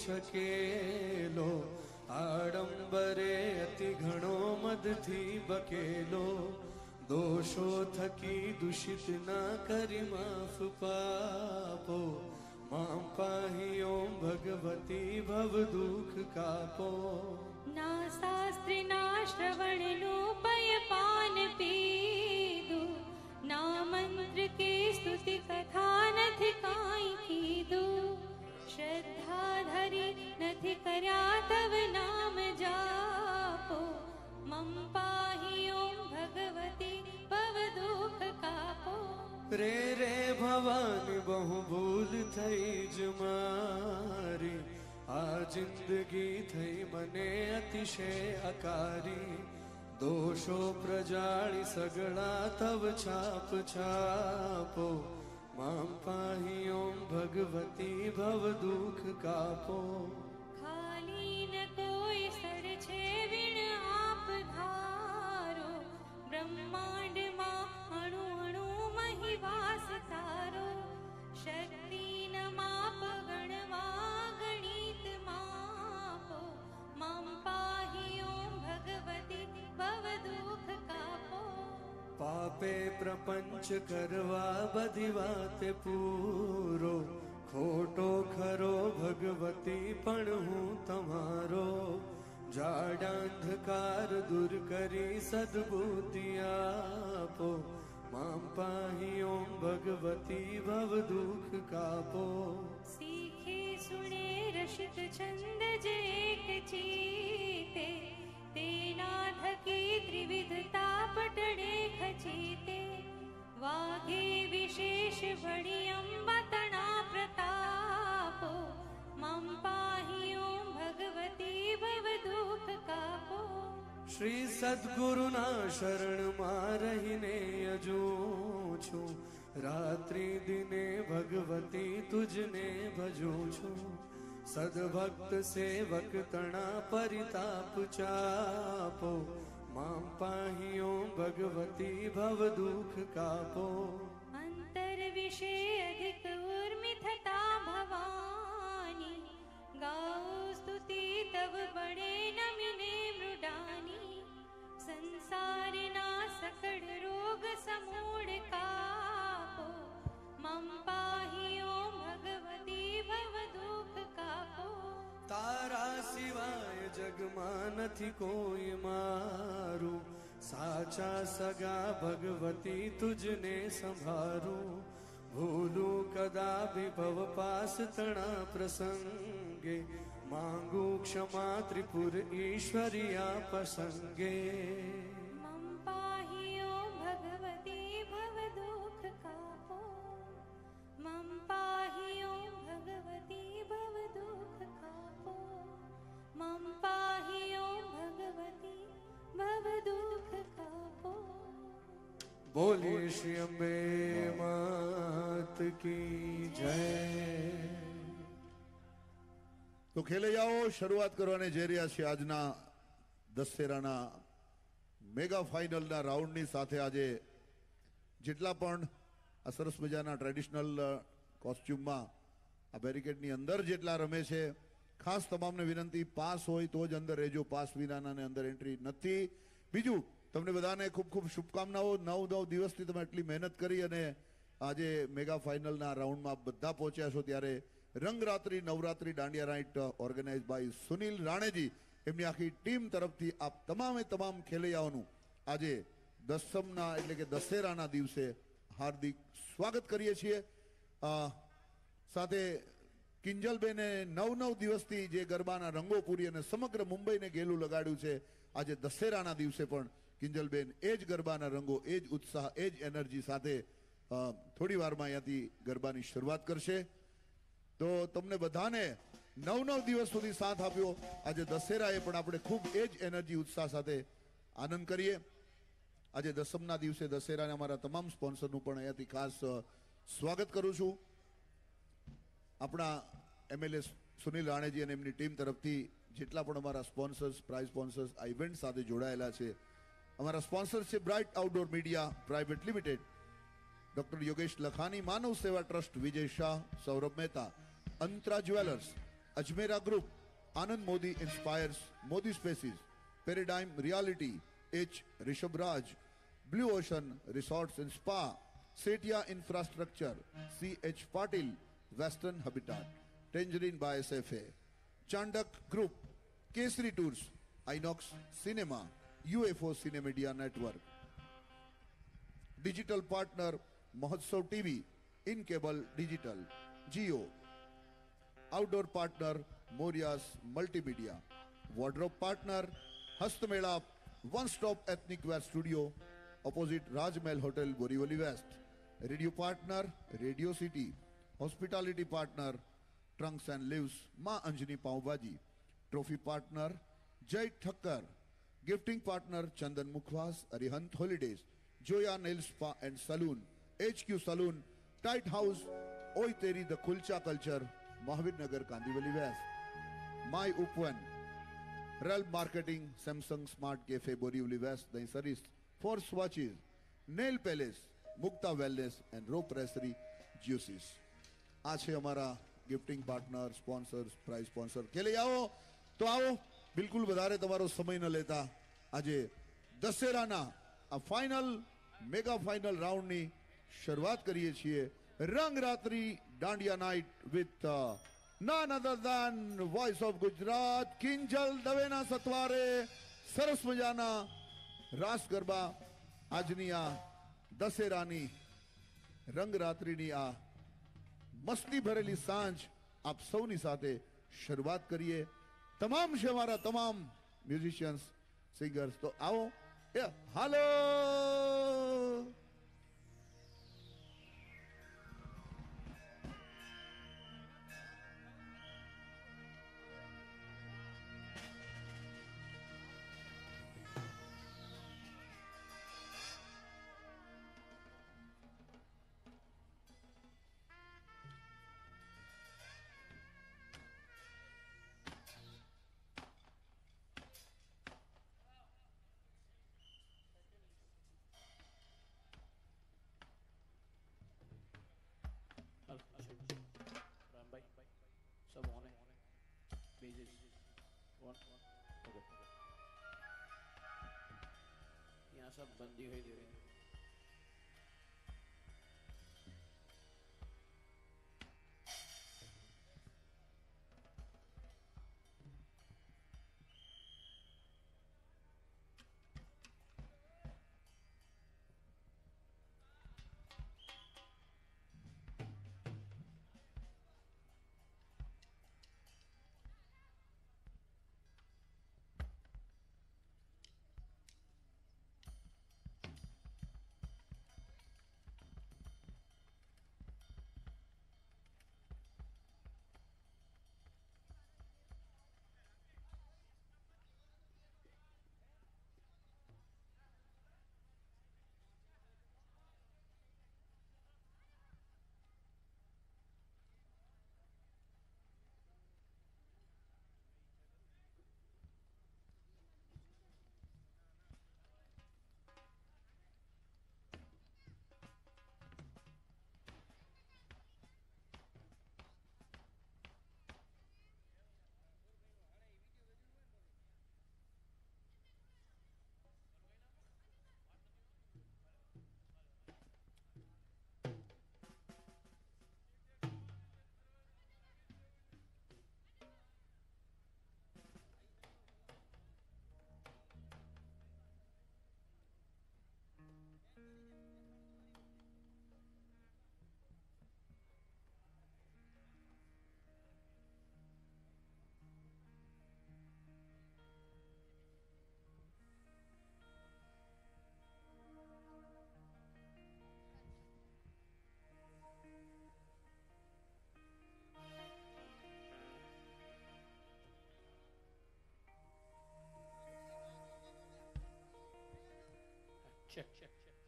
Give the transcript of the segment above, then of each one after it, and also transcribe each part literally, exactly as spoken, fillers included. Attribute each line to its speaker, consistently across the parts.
Speaker 1: છકેલો, આડંબરે અતિ ઘણો મદથી બકેલો, દોષો થકી દૂષિત ના કરી માફ પાપો, મામ પાહી ઓમ ભગવતી ભવ દુઃખ કાપો.
Speaker 2: ના શાસ્ત્રી ના શ્રવણનું પયપાન પીધું, ના મંત્ર કે સ્તુતિ કથા નથી કાંઈ કીધું, શ્રદ્ધા ધરી નથી કર્યા તવ નામ જાપો, મમ પાહી ઓમ ભગવતી ભવ દુઃખ કાપો.
Speaker 1: રે રે ભવાની બહુ ભૂલ થઈ જ મારી, આ જિંદગી થઈ મને અતિશય અકારી, દોષો પ્રજાળી સગળા તવ છાપ છાપો, મામ પાહી ઓમ ભગવતી ભવ દુઃખ કાપો.
Speaker 2: ખાલી ન કોઈ સર છે વિણ આપ ધારો, બ્રહ્માંડમાં અણુ અણુ મહિવાસ તારો, શક્તિ ન માપ ગણવા ગણિત માપો, મમ પાહી ઓમ ભગવતી ભવ દુઃખ કાપો.
Speaker 1: પાપે પ્રપંચ કરવા બધી વાતે પૂરો, ખોટો ખરો ભગવતી પણ હું તમારો, જાડાંધકાર દૂર કરી સદબુદ્ધિ આપો, મામ પાહી ઓમ ભગવતી ભવ દુઃખ કાપો.
Speaker 2: सीखे सुने रसिक छंद जे एक चीते, तेना थकी त्रिविधता पटड़े खचीते, वाघे विशेष बड़ी अंबतना प्रतापो, मम पाही ओम भगवती भव दुःખ કાપો.
Speaker 1: શ્રી સદગુરુના શરણમાં રહીને અજું છું, રાત્રિ દિને ભગવતી તુજને ભજું છું, સદભક્ત સેવક તણા પરિતાપ ચાપો, મામ પાહી ઓમ ભગવતી ભવ દુઃખ કાપો.
Speaker 2: અંતર વિશે અધિક ઉર્મિ થતા ભવાની, ગાઓ સ્તુતિ તવ બડે નમિને મૃડાની, સંસારના સકળ રોગ સમૂળ કાપો, મમ પાહી ઓમ ભગવતી ભવ દુઃખ કાપો.
Speaker 1: તારા સિવાય જગમાં નથી કોઈ મારું, સાચા સગા ભગવતી તુજને સંભારું, ભૂલું કદાપી ભવ પાસ તણા પ્રસંગે, માંગુ ક્ષમા ત્રિપુર ઈશ્વરિયા પ્રસંગે.
Speaker 2: મમ પાહી ઓમ ભગવતી ભવ દુઃખ કાપો, મમ પાહી ઓમ ભગવતી ભવ દુઃખ કાપો, મમ પાહી ઓમ ભગવતી ભવ દુઃખ કાપો.
Speaker 1: બોલીએ શ્રી અંબે માત કી જય.
Speaker 3: તો ખેલૈયાઓ શરૂઆત કરવાને જઈ રહ્યા છે આજના દશેરાના મેગા ફાઇનલના રાઉન્ડની સાથે. આજે જેટલા પણ આ સરસ મજાના ટ્રેડિશનલ કોસ્ચ્યુમમાં આ બેરિકેડની અંદર જેટલા રમે છે, ખાસ તમામને વિનંતી, પાસ હોય તો જ અંદર રહેજો, પાસ વિનાના અંદર એન્ટ્રી નથી. બીજું, તમને બધાને ખૂબ ખૂબ શુભકામનાઓ. નવ નવ દિવસથી તમે એટલી મહેનત કરી અને આજે મેગા ફાઇનલના રાઉન્ડમાં બધા પહોંચ્યા છો, ત્યારે Rangratri Navratri dandiya night organize by Sunil રાણેજી, એમની આખી ટીમ તરફથી આપ તમામે તમામ ખેલૈયાઓનું આજે દસમના એટલે કે દશેરાના દિવસે હાર્દિક સ્વાગત કરીએ છીએ. સાથે કિંજલબેને નવ નવ દિવસથી જે ગરબાના રંગો પૂરી અને સમગ્ર મુંબઈને ગેલું લગાડ્યું છે, આજે દશેરાના દિવસે પણ કિંજલબેન એ જ ગરબાના રંગો, એ જ ઉત્સાહ, એ જ એનર્જી સાથે થોડી વારમાં અહીંયાથી ગરબાની શરૂઆત કરશે. તો તમને બધાને નવ નવ દિવસ સુધી સાથ આપ્યો. આજે દશેરાએ પણ આપણે ખૂબ એ જ એનર્જી, ઉત્સાહ સાથે આનંદ કરીએ. આજે દસમના દિવસે દશેરાને અમારા તમામ સ્પોન્સરનું પણ અહીંયાથી ખાસ સ્વાગત કરું છું. આપણા એમએલએ સુનિલ રાણેજી અને એમની ટીમ તરફથી જેટલા પણ અમારા સ્પોન્સર્સ, પ્રાઇઝ સ્પોન્સર્સ આ ઇવેન્ટ સાથે જોડાયેલા છે, અમારા સ્પોન્સર્સ છે bright outdoor media private limited, doctor Yogesh Lakhani, Manav Seva trust, Vijay Shah, Saurabh Mehta, Antara jewellers, Ajmera Group, Anand Modi Inspires, Modi Spaces, Paradigm Reality, H. Rishabh Raj, Blue Ocean Resorts and Spa, Setia Infrastructure, C H. Patil, Western Habitat, Tangerine by S F A, Chandak Group, Kesri Tours, Inox Cinema, U F O Cinemedia Network, Digital Partner, Mahotsav T V, In Cable Digital, Jio, Outdoor Partner, Morias Multimedia, Wardrobe Partner, Hastamela, One Stop Ethnic Wear Studio, opposite Rajmahal Hotel, Borivali West, Radio Partner, Radio City, Hospitality Partner, Trunks and Lives, Ma Anjani Pav Bhaji, Trophy Partner, Jai Thakkar, Gifting Partner, Chandan Mukhwas, Arihant Holidays, Joya Nail Spa and Saloon, H Q Saloon, Tight House, Oi Teri the Kulcha Culture, Mahavir Nagar, Kandivali West, My Upwan, Realm Marketing, Samsung Smart Cafe, Borivali West, the Saris, Force Watches, Nail Palace, Mukta Wellness and Rope Pressery, Juices. आज है हमारा gifting partner sponsors prize sponsor के लिए आओ तो आओ बिल्कुल વધારે તમારો સમય ન લેતા આજે દશેરાના આ ફાઇનલ મેગા ફાઇનલ રાઉન્ડની શરૂઆત કરીએ છીએ Rangratri dandiya night with none other than voice of Gujarat Kinjal દવેના સથવારે સરસ મજાના રાસ ગરબા આજની આ દશેરાની રંગરાત્રીની આ મસ્તી ભરેલી સાંજ આપ સૌની સાથે શરૂઆત કરીએ તમામ છે અમારા તમામ મ્યુઝિશિયન્સ સિંગર્સ તો આવો એ હાલો
Speaker 4: सब ऑन है बेसिस वन ओके यहाँ सब बंदी हुई दे रही है check check check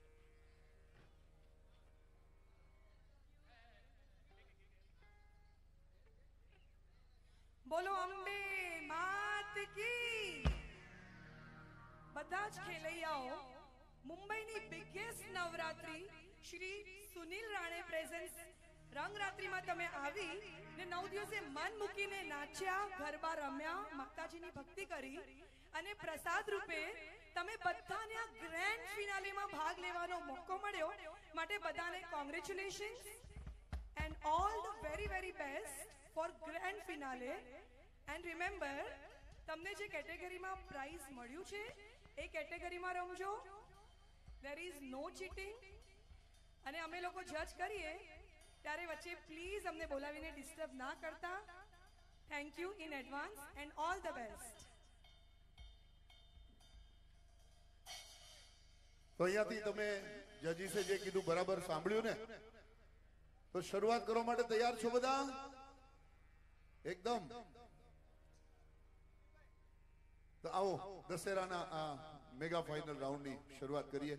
Speaker 5: બોલો અંબે માત કી બધા જ ખેલૈયાઓ મુંબઈની બિગેસ્ટ નવરાત્રી શ્રી સુનિલ રાણે પ્રેઝન્સ રંગરાત્રીમાં તમે આવી ને નવ દિવસે મન મૂકીને નાચ્યા, ગરબા રમ્યા, માતાજીની ભક્તિ કરી અને પ્રસાદ રૂપે તમે બધાને આ ગ્રેન્ડ ફિનાલેમાં ભાગ લેવાનો મોકો મળ્યો. માટે બધાને congratulations and all the very very best for grand finale. And remember, તમને જે કેટેગરીમાં પ્રાઇઝ મળ્યું છે એ કેટેગરીમાં રમજો. There is no cheating. અને અમે લોકો જજ કરીએ ત્યારે વચ્ચે પ્લીઝ અમને બોલાવીને ડિસ્ટર્બ ના કરતા. Thank you in advance and all the best.
Speaker 3: તો અહીંયાથી તમે જજીસે જે કીધું બરાબર સાંભળ્યું ને? તો શરૂઆત કરવા માટે તૈયાર છો બધા? એકદમ. તો આવો દશેરાના આ મેગા ફાઇનલ રાઉન્ડની શરૂઆત કરીએ.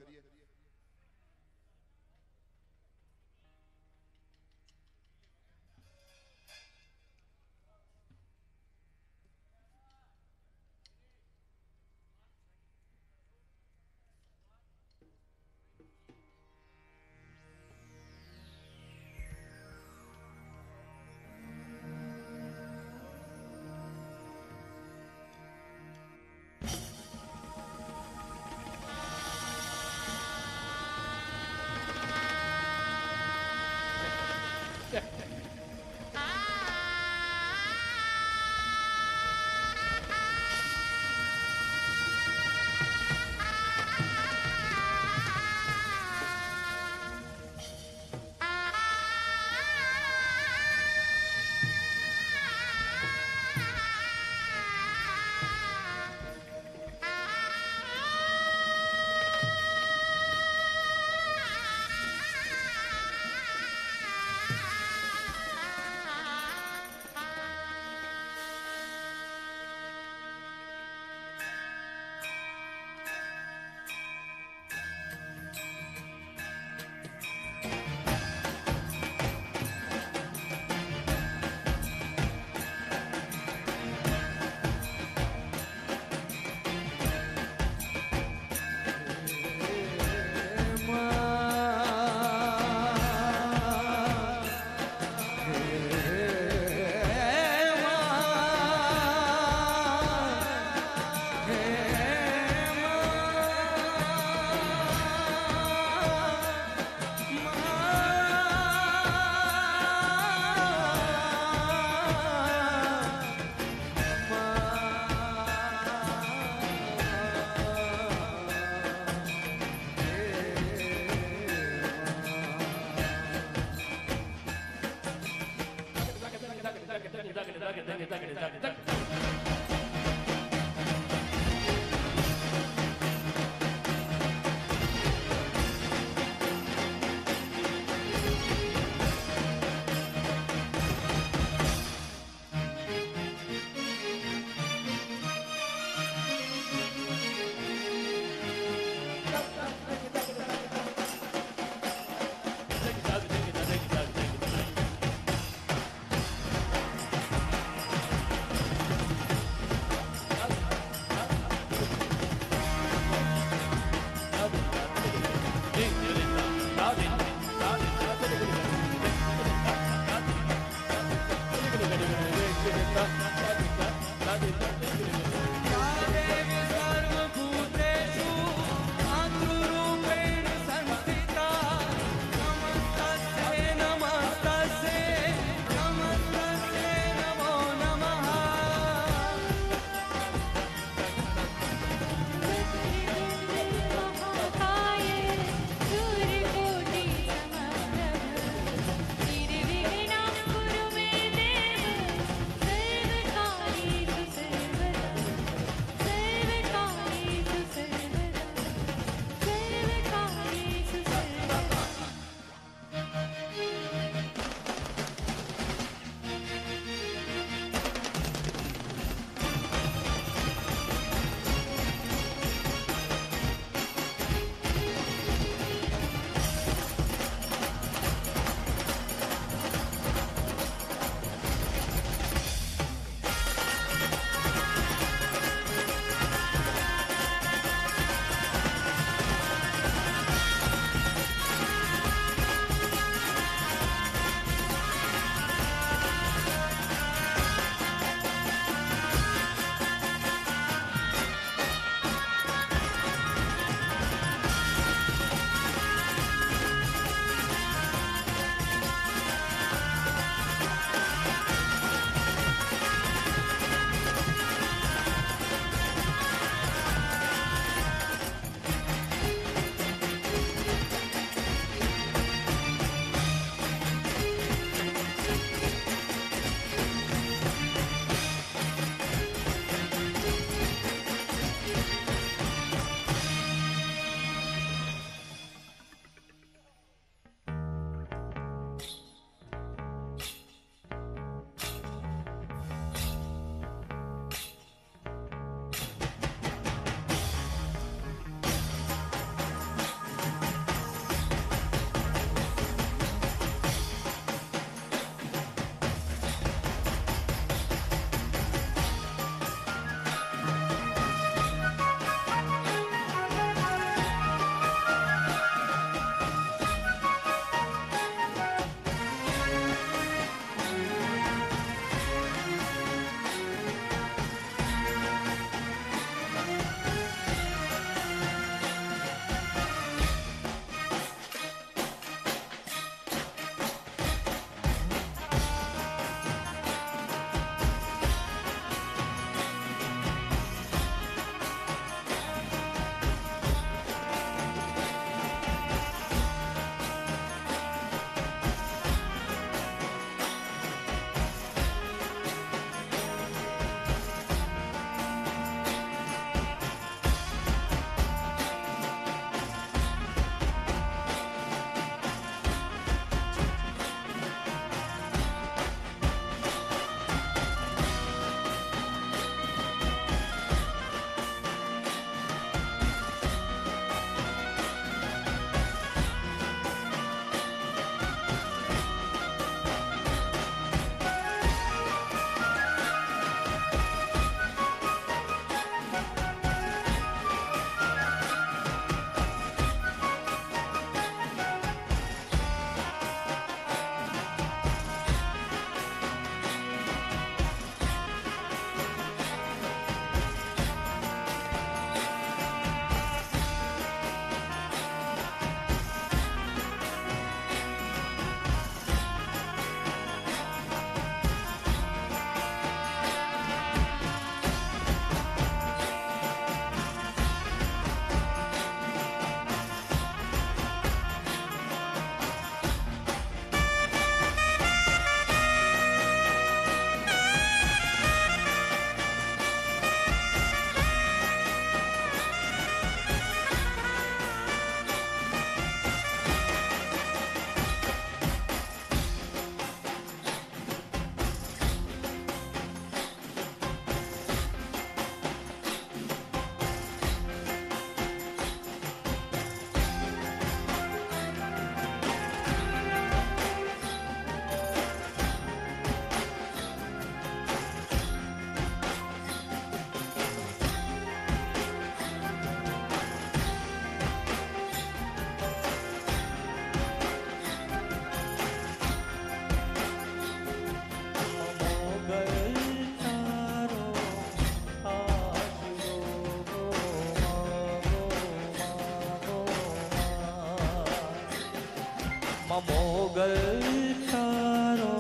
Speaker 6: મોગલ તારો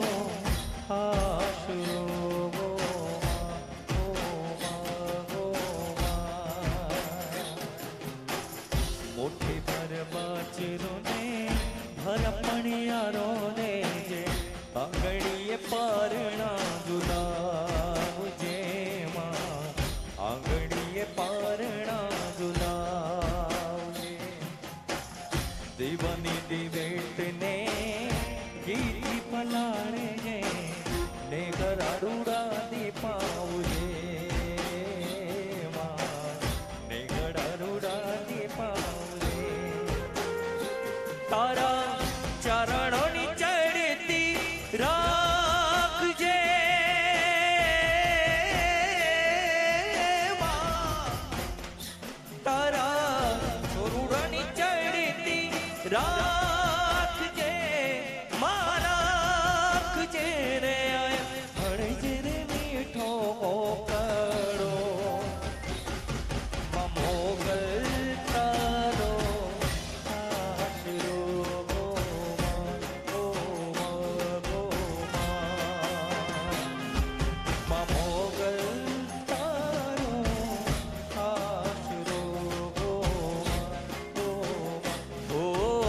Speaker 6: આશરો મોટી ભર બાચરો ને ભર પણિયારો ને જે આંગળીએ પારણા ઝુલાવજે માં આંગળીએ પારણા ઝુલાવજે દીવાની દિવેટ ને ગીતી પલાળે જે ને ગરાડુડા દીપાવજે માં ને ગરાડુડા દીપાવજે તારા ચરણોની ચડતી રાખજે તારા છોરુડાની ચડતી રાખજે માં રાખજે રે હણજે રે મીઠો મોકળો માં મોગલ તારો આશરો માં મોગલ તારો આશરો ઓ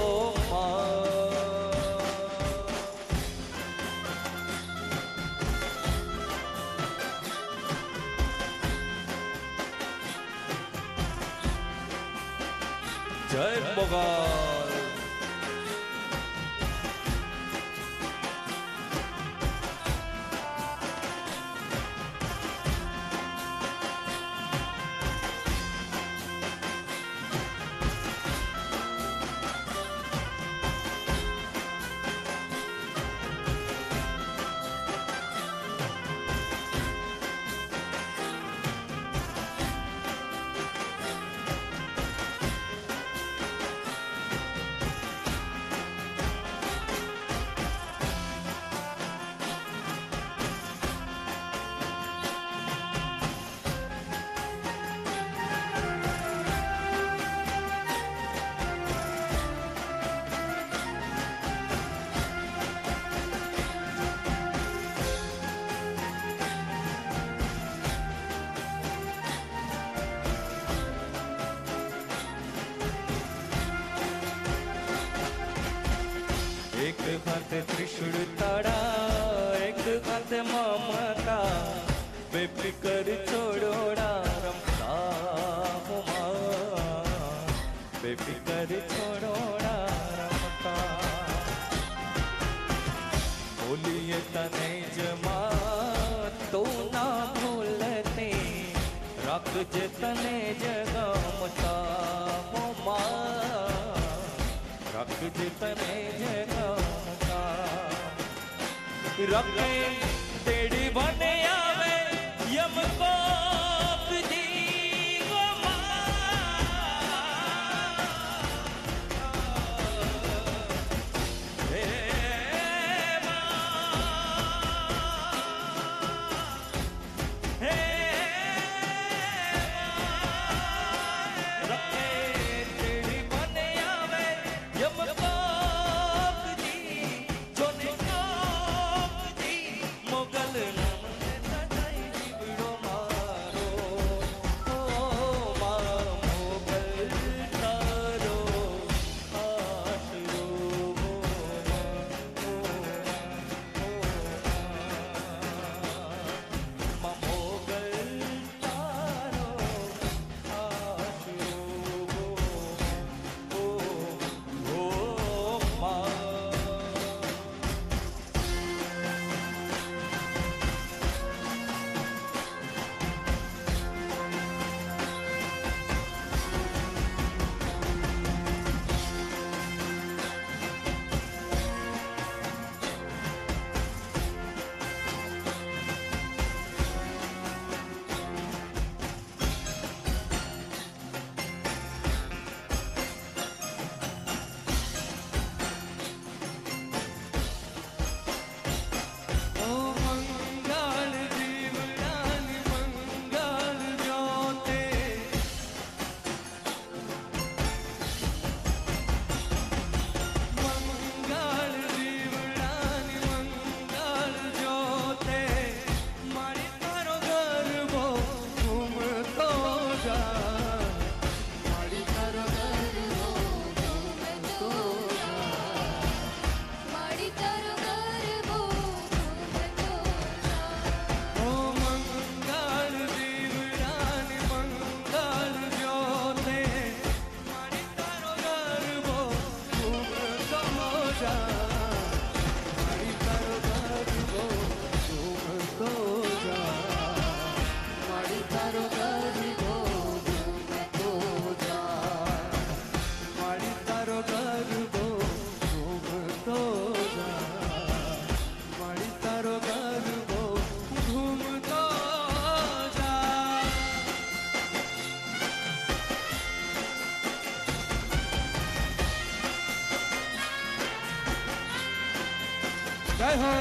Speaker 6: જય મોગલ એક હાથ ત્રિશુળ તાડા એક હાથ મમતા બે ફિકર છોડોડા રમતા હુમા બે ફિકર છોડોડા રમતા બોલીએ તને જમા તો ના ભૂલતે રાખજે તને જગમતા હુમા રાખજે તને જગમતા રખે તેડી બને આવે યમ કોપ મોગલ નામ
Speaker 1: જા મારી તારો ગરબો ઘૂમતો જા મારી તારો ગરબો ઘૂમતો જા મારી તારો ગરબો ઘૂમતો જા મારી તારો ગરબો ઘૂમતો જા જય હો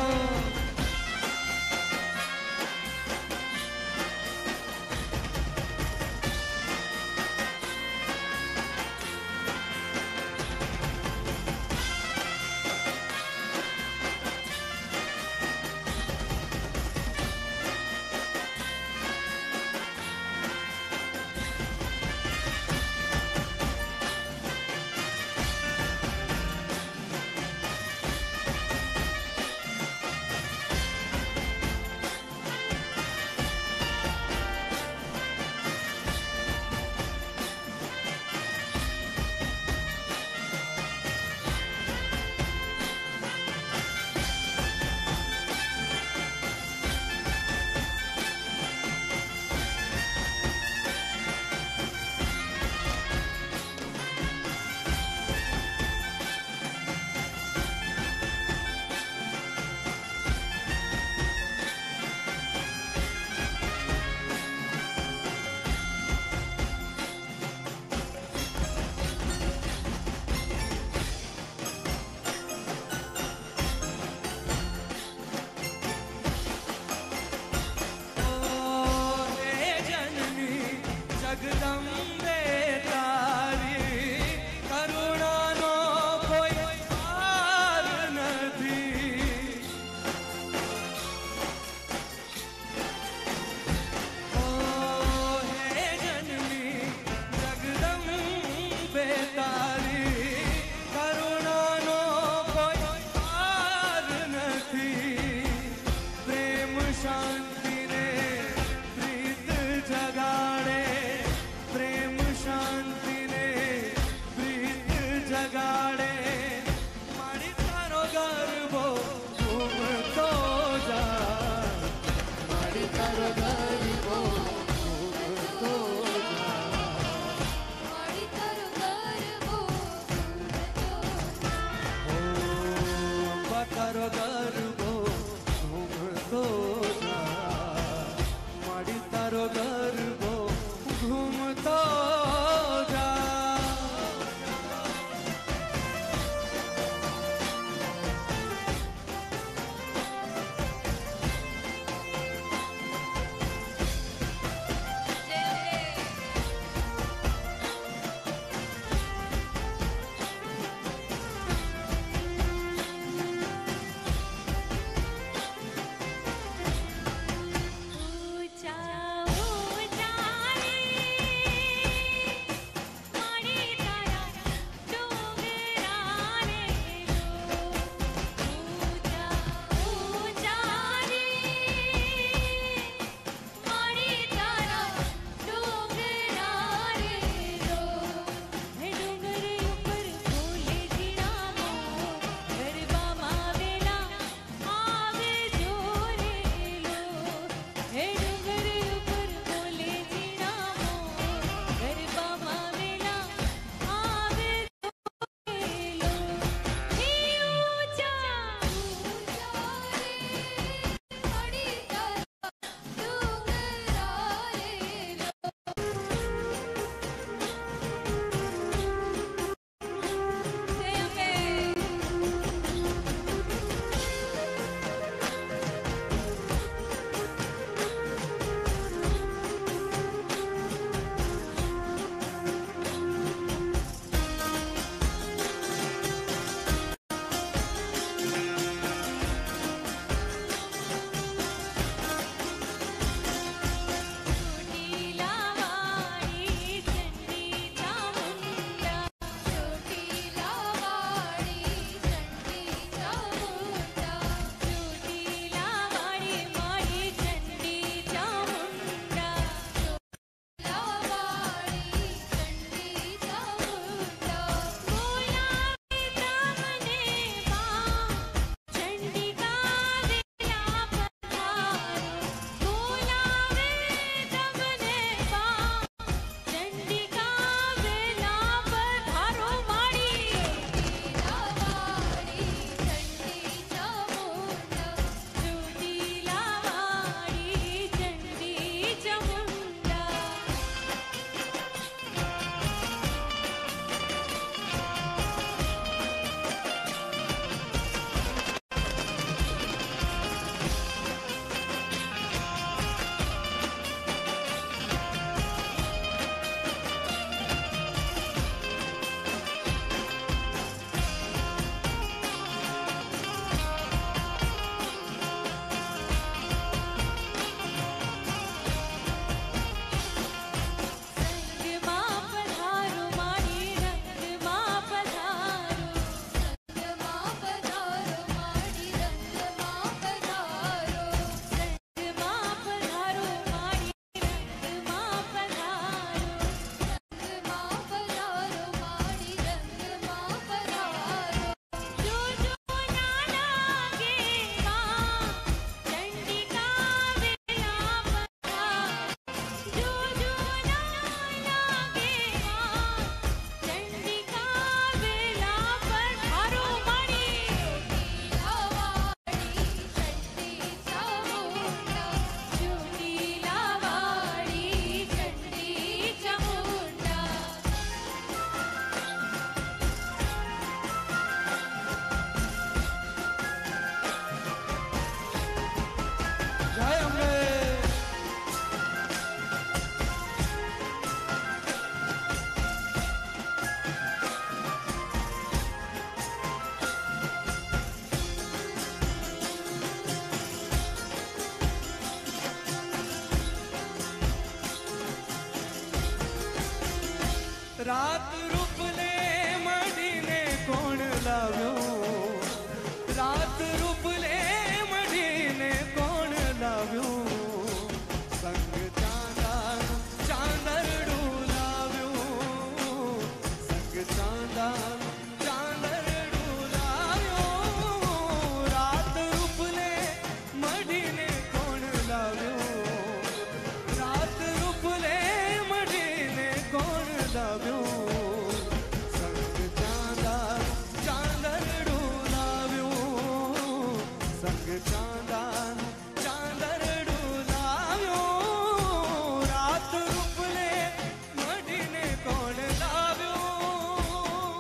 Speaker 6: રાત રૂપને મઢીને કોણ લાવ્યો રાત રૂપને મઢીને કોણ લાવ્યો સંગ ચાંદા ચાંદરડું લાવ્યો સંગ ચાંદા ચાંદરડું લાવ્યો રાત રૂપને મઢીને કોણ લાવ્યો રાત રૂપને મઢીને કોણ લાવ્યો સંગ ચાંદા ચાંદરડું લાવ્યો સંગ ચાંદા ચાંદરડું લાવ્યો રાત રૂપને મઢીને કોણ લાવ્યો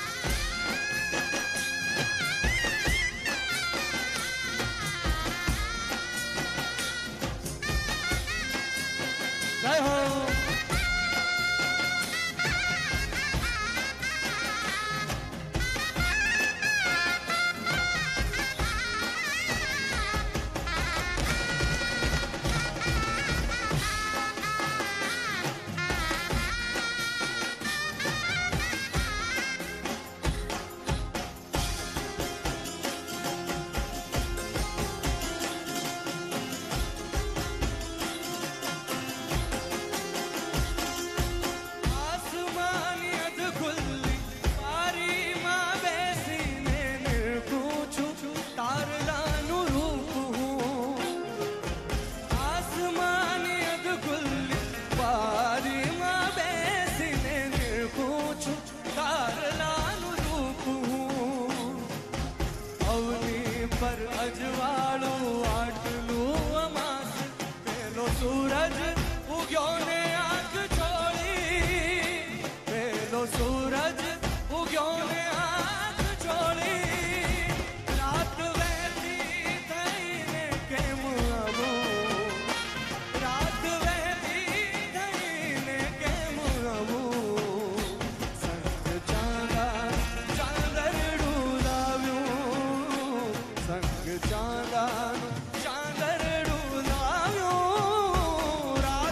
Speaker 6: જય હો આસમાની અધખુલ્લી પારીમાં બેસીને નિરખું છું તારલાનું રૂપ હું આસમાની અધખુલ્લી પારીમાં બેસીને નિરખું છું તારલાનું રૂપ હું અવની પર અજવાળું આટલું અમાસ પેલો સૂરજ ઉગ્યો ને આંખ છોડી પેલો સૂરજ ઉગ્યો ને આંખ છોડી રાત વહેતી થઈને કેમ આવું રાત વહેતી થઈને કેમ આવું સંગ ચાંદા ચાંદરડું લાવ્યું સંગ ચાંદા ચાંદરડું લાવ્યું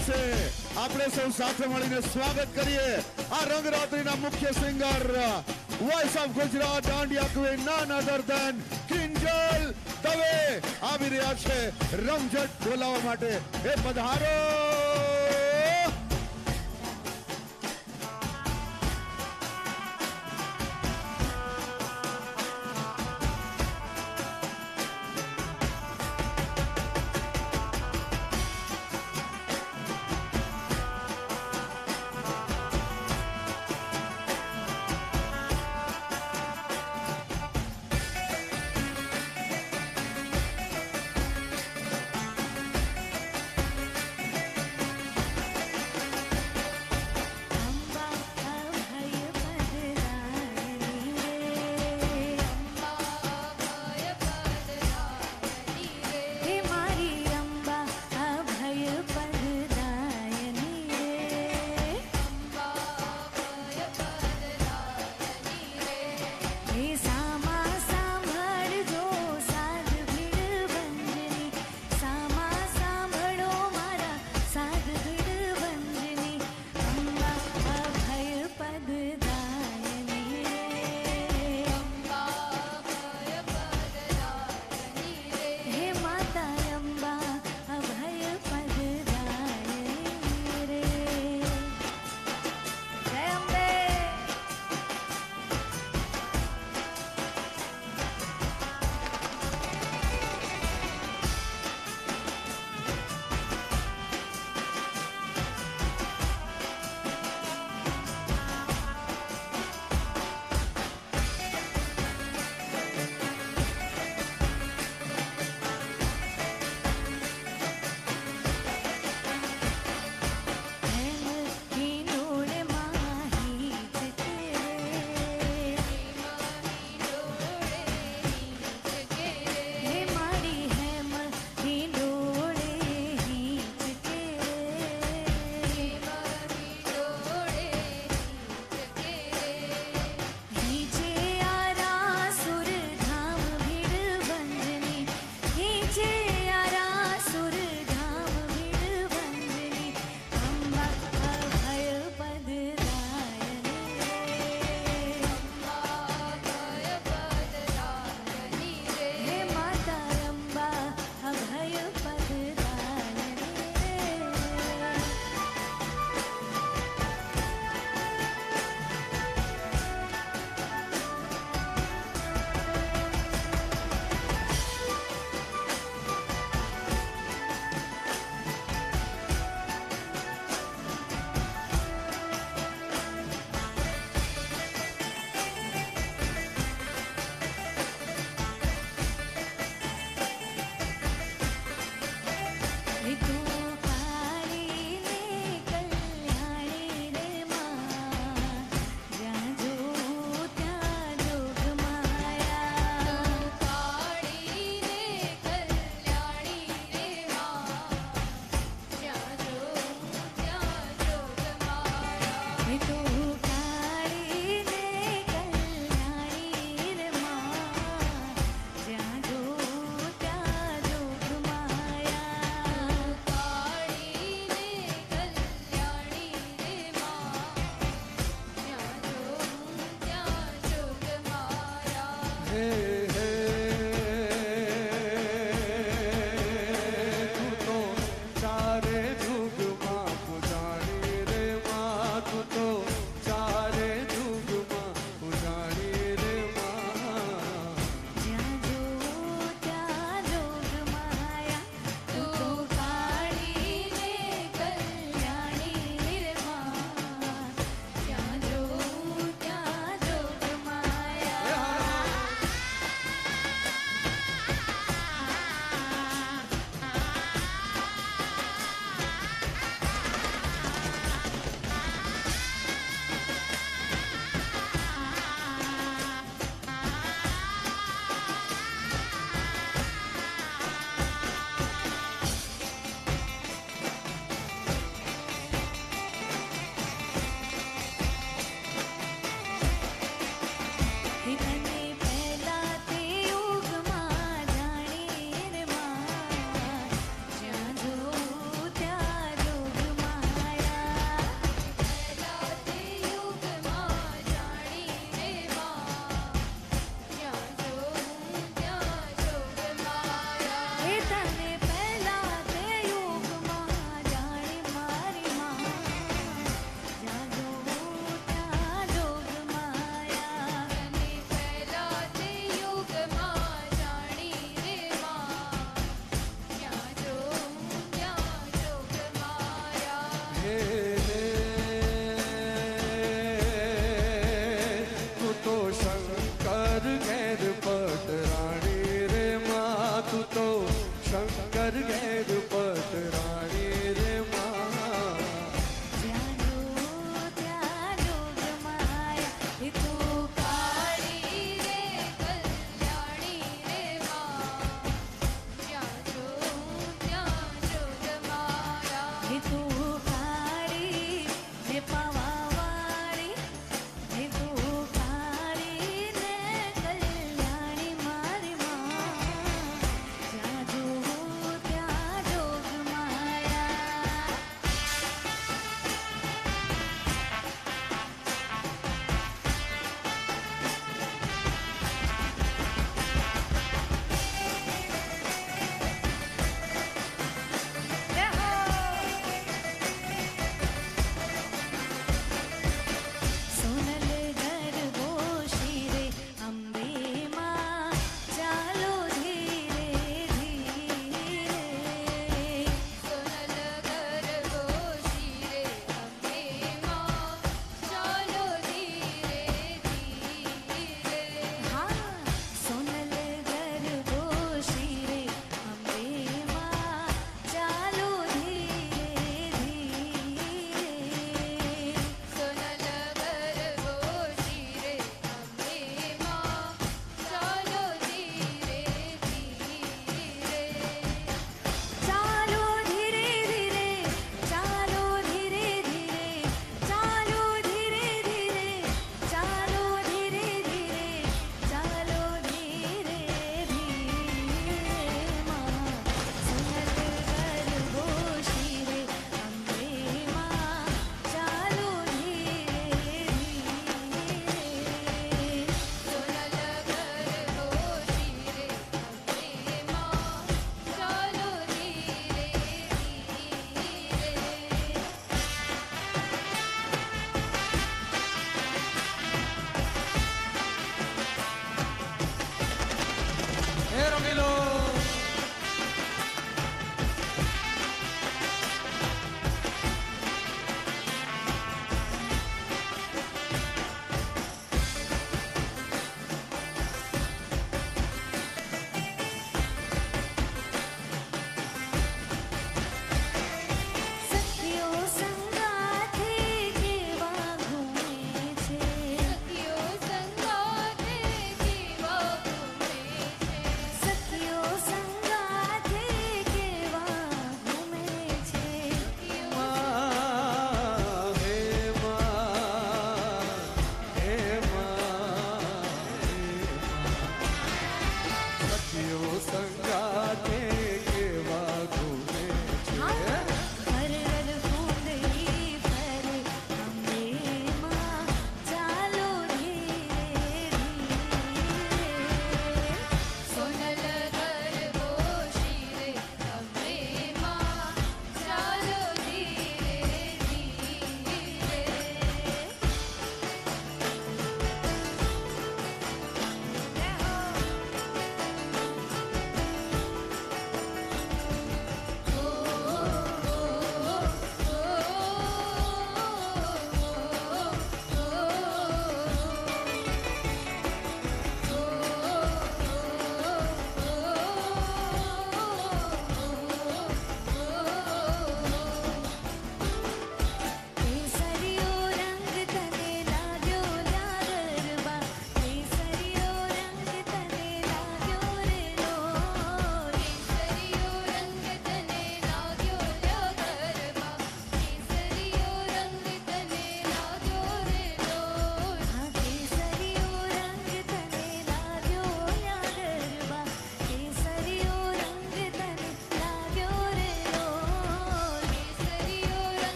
Speaker 3: દિવસે આપણે સૌ સાથે મળીને સ્વાગત કરીએ આ રંગરાત્રીના મુખ્ય singer voice of Gujarat dandiya queen none other than Kinjal Dave આવી રહ્યા છે રમઝટ બોલાવવા માટે એ પધારો.
Speaker 6: शंकर घेर पटराणी रे माँ
Speaker 2: जानो त्यानो माया हे तू काळी रे कल्याणी रे माँ जानो त्यानो माया हे तू काळी हे पावावाणी हे तू काळी रे कल्याणी मारी माँ जानो त्यानो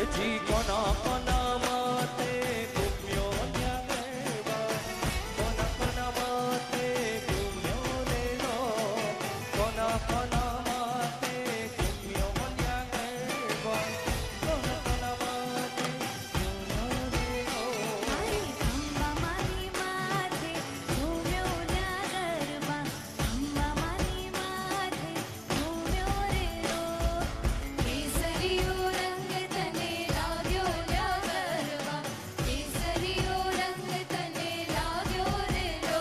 Speaker 6: जी कोना कोना माते घूम्यो न्या गरबा कोना कोना माते घूम्यो ले लो कोना कोना माते घूम्यो न्या गरबा कोना कोना माते घूम्यो ले लो
Speaker 2: मारी खंबा मारी माथे घूम्यो न्या गरबा खंबा मारी माथे घूम्यो रे रो केसरियो रंग तने लाग्यो न्या गरबा केसरियो रंग तने लाग्यो रे रो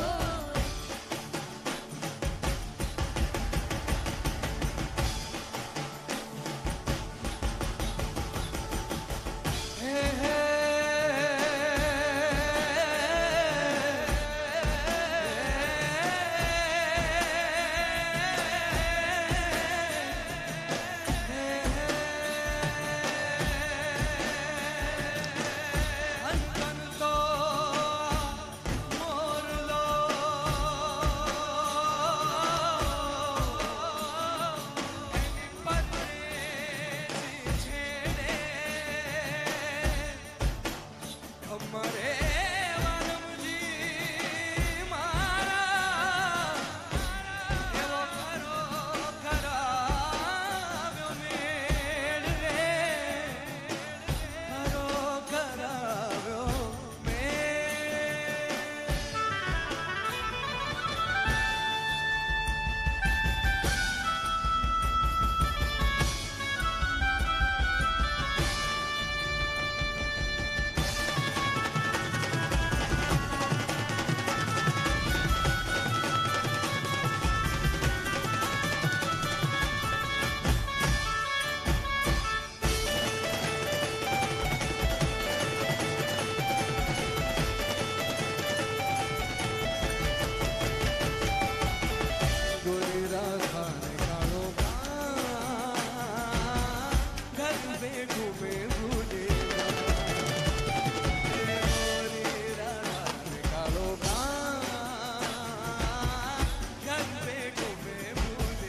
Speaker 6: हे हे हंसन तो मोर लो पत्रे छेड़े हमारे वालम जी मारा एवो करो कराव्यो मेल रे करो कराव्यो मेल गोरी राखाने कालो घर में घूमे भूले गोरी राखाने कालो घर में घूमे भूले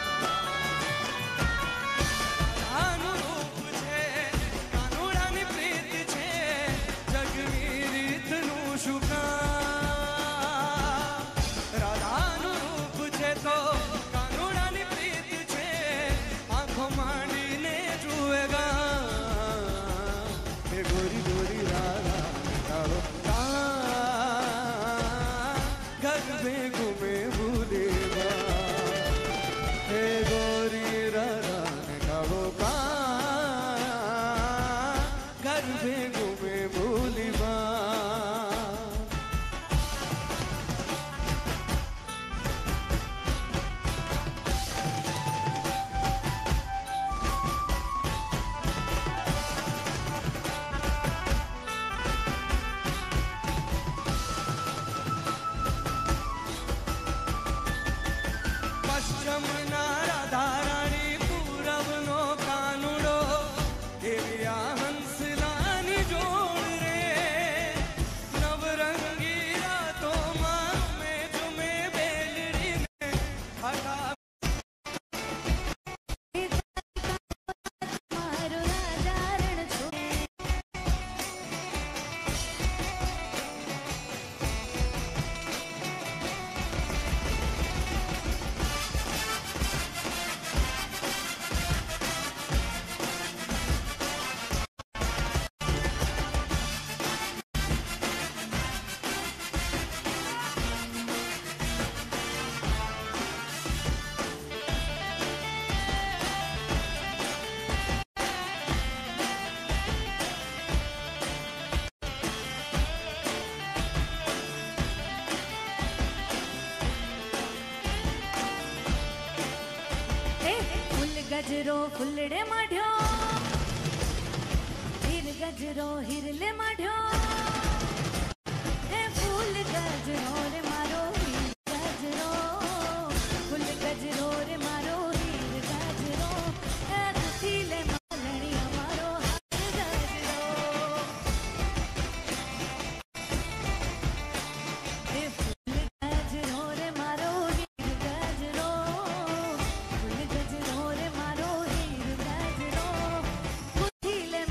Speaker 6: अनुरूप छे कानूડાની પ્રીત છે જગની રીતનું શુકા રાધાનું રૂપ છે તો કાનૂડાની પ્રીત છે આંખો માંડીને જુએગા એ ગોરી ગોરી રાધા કાળો घर में घूमे भूलेगा हे गोरी राधा कालो घर में घूमे भूलिबा પશ્ચિમના રાધા રાણી પૂરબનો કાનુડો એવી આ હંસલાની જોડ રે નવરંગી રાતોમાં મેં તુમે બેલડીને હટા
Speaker 2: મારો રાજા રણ છો ए फूल गजरो फुलड़े माढ्यो हीर गजरो हिरले माढ्यो ए फूल गजरो रे मारो हीर गजरो फूल गजरो रे मारो हीर गजरो ए गुथीले मालणी मारो हाथ गजरो ए फूल गजरो रे मारो हीर गजरो फूल गजरो रे मारो हीर गजरो गुथीले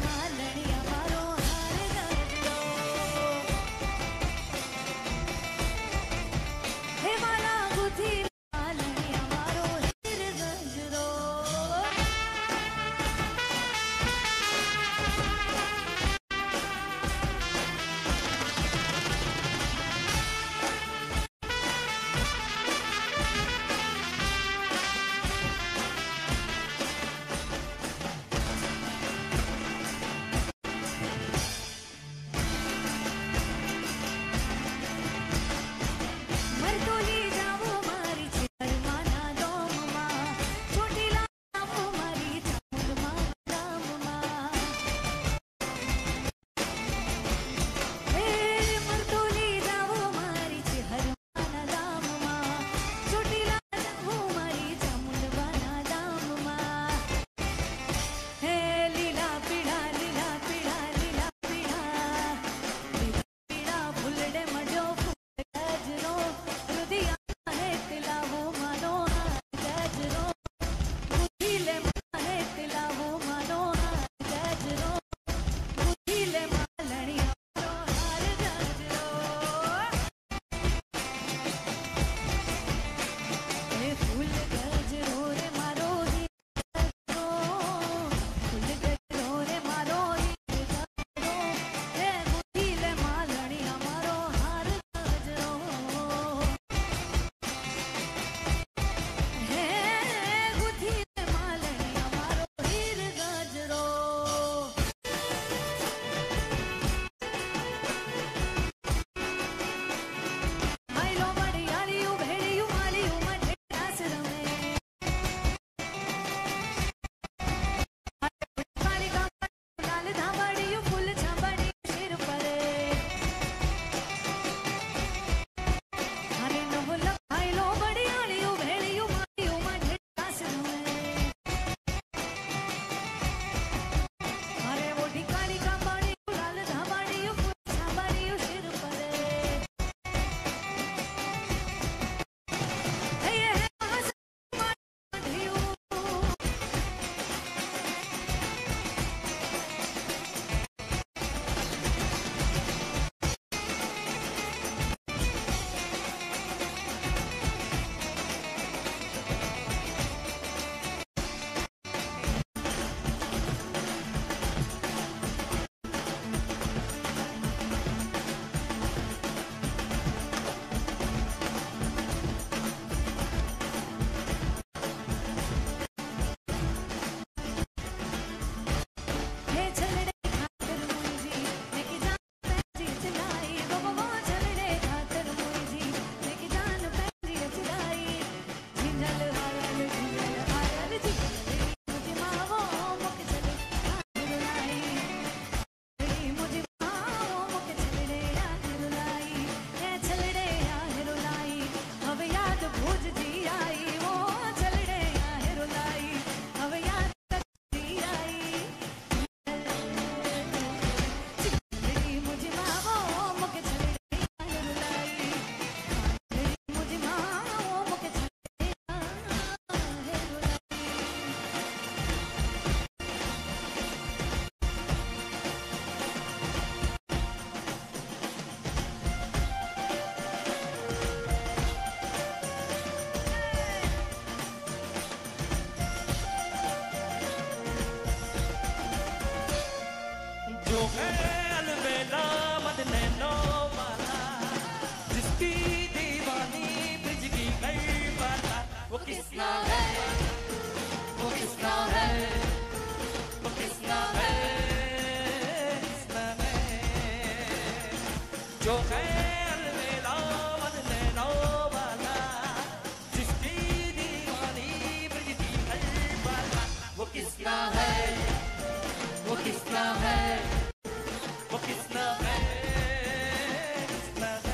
Speaker 6: किसना है, वो किसना है, वो किसना है, किसना है, जो है अलमेला अलमेला वाला, जिसकी दीवानी बजती हर बाला, वो किसना है, वो किसना है, वो किसना है, किसना है।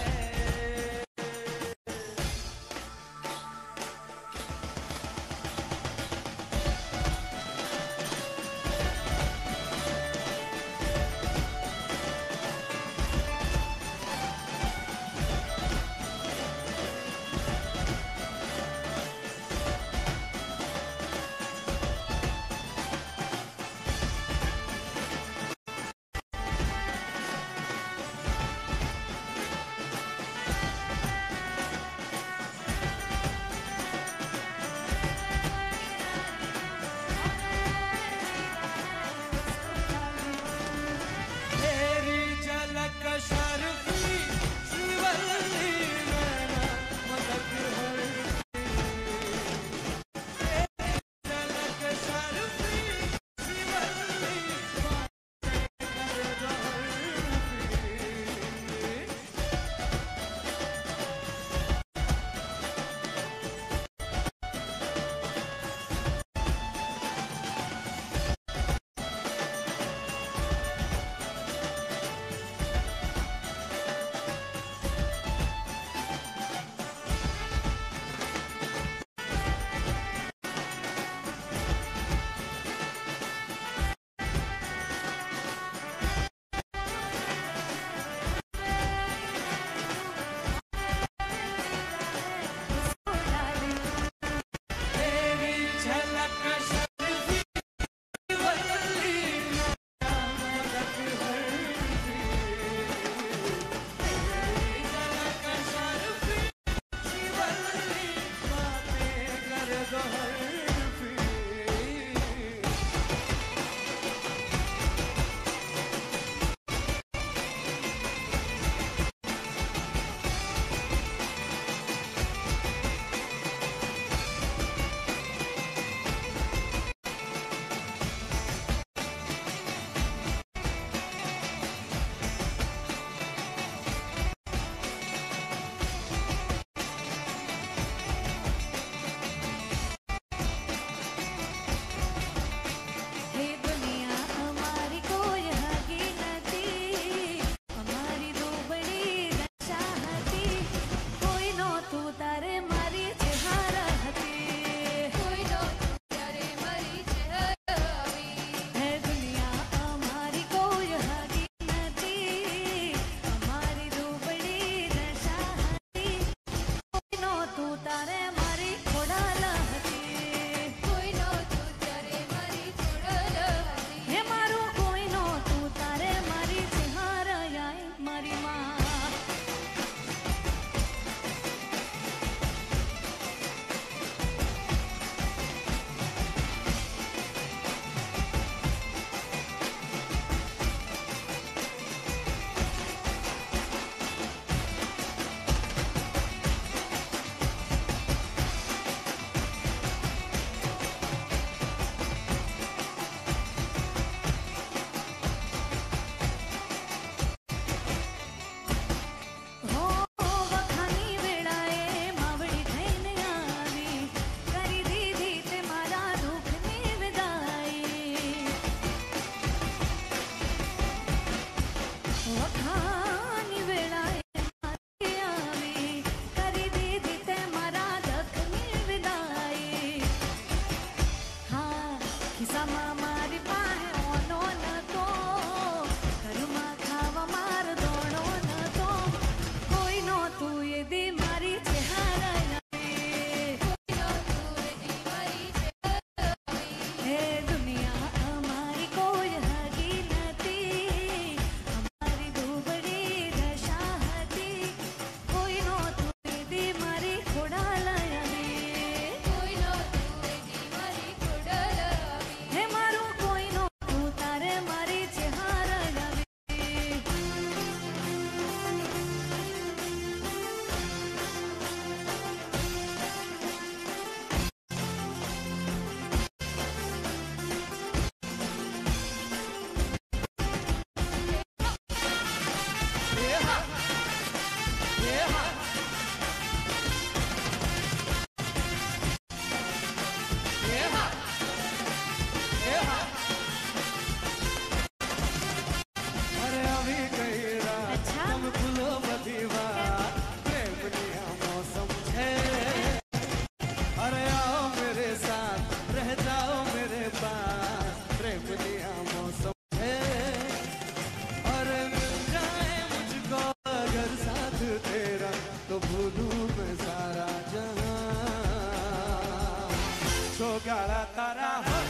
Speaker 1: छोगाड़ा तारा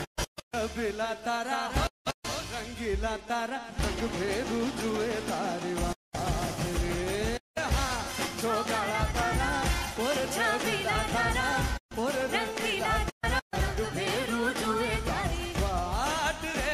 Speaker 1: बिला तारा रंगीला तारा रंग भेरू जुए तारी बात रे छोगाड़ा तारा और छबिला तारा और रंगीला तारा रंग भेरू जुए तारी बात रे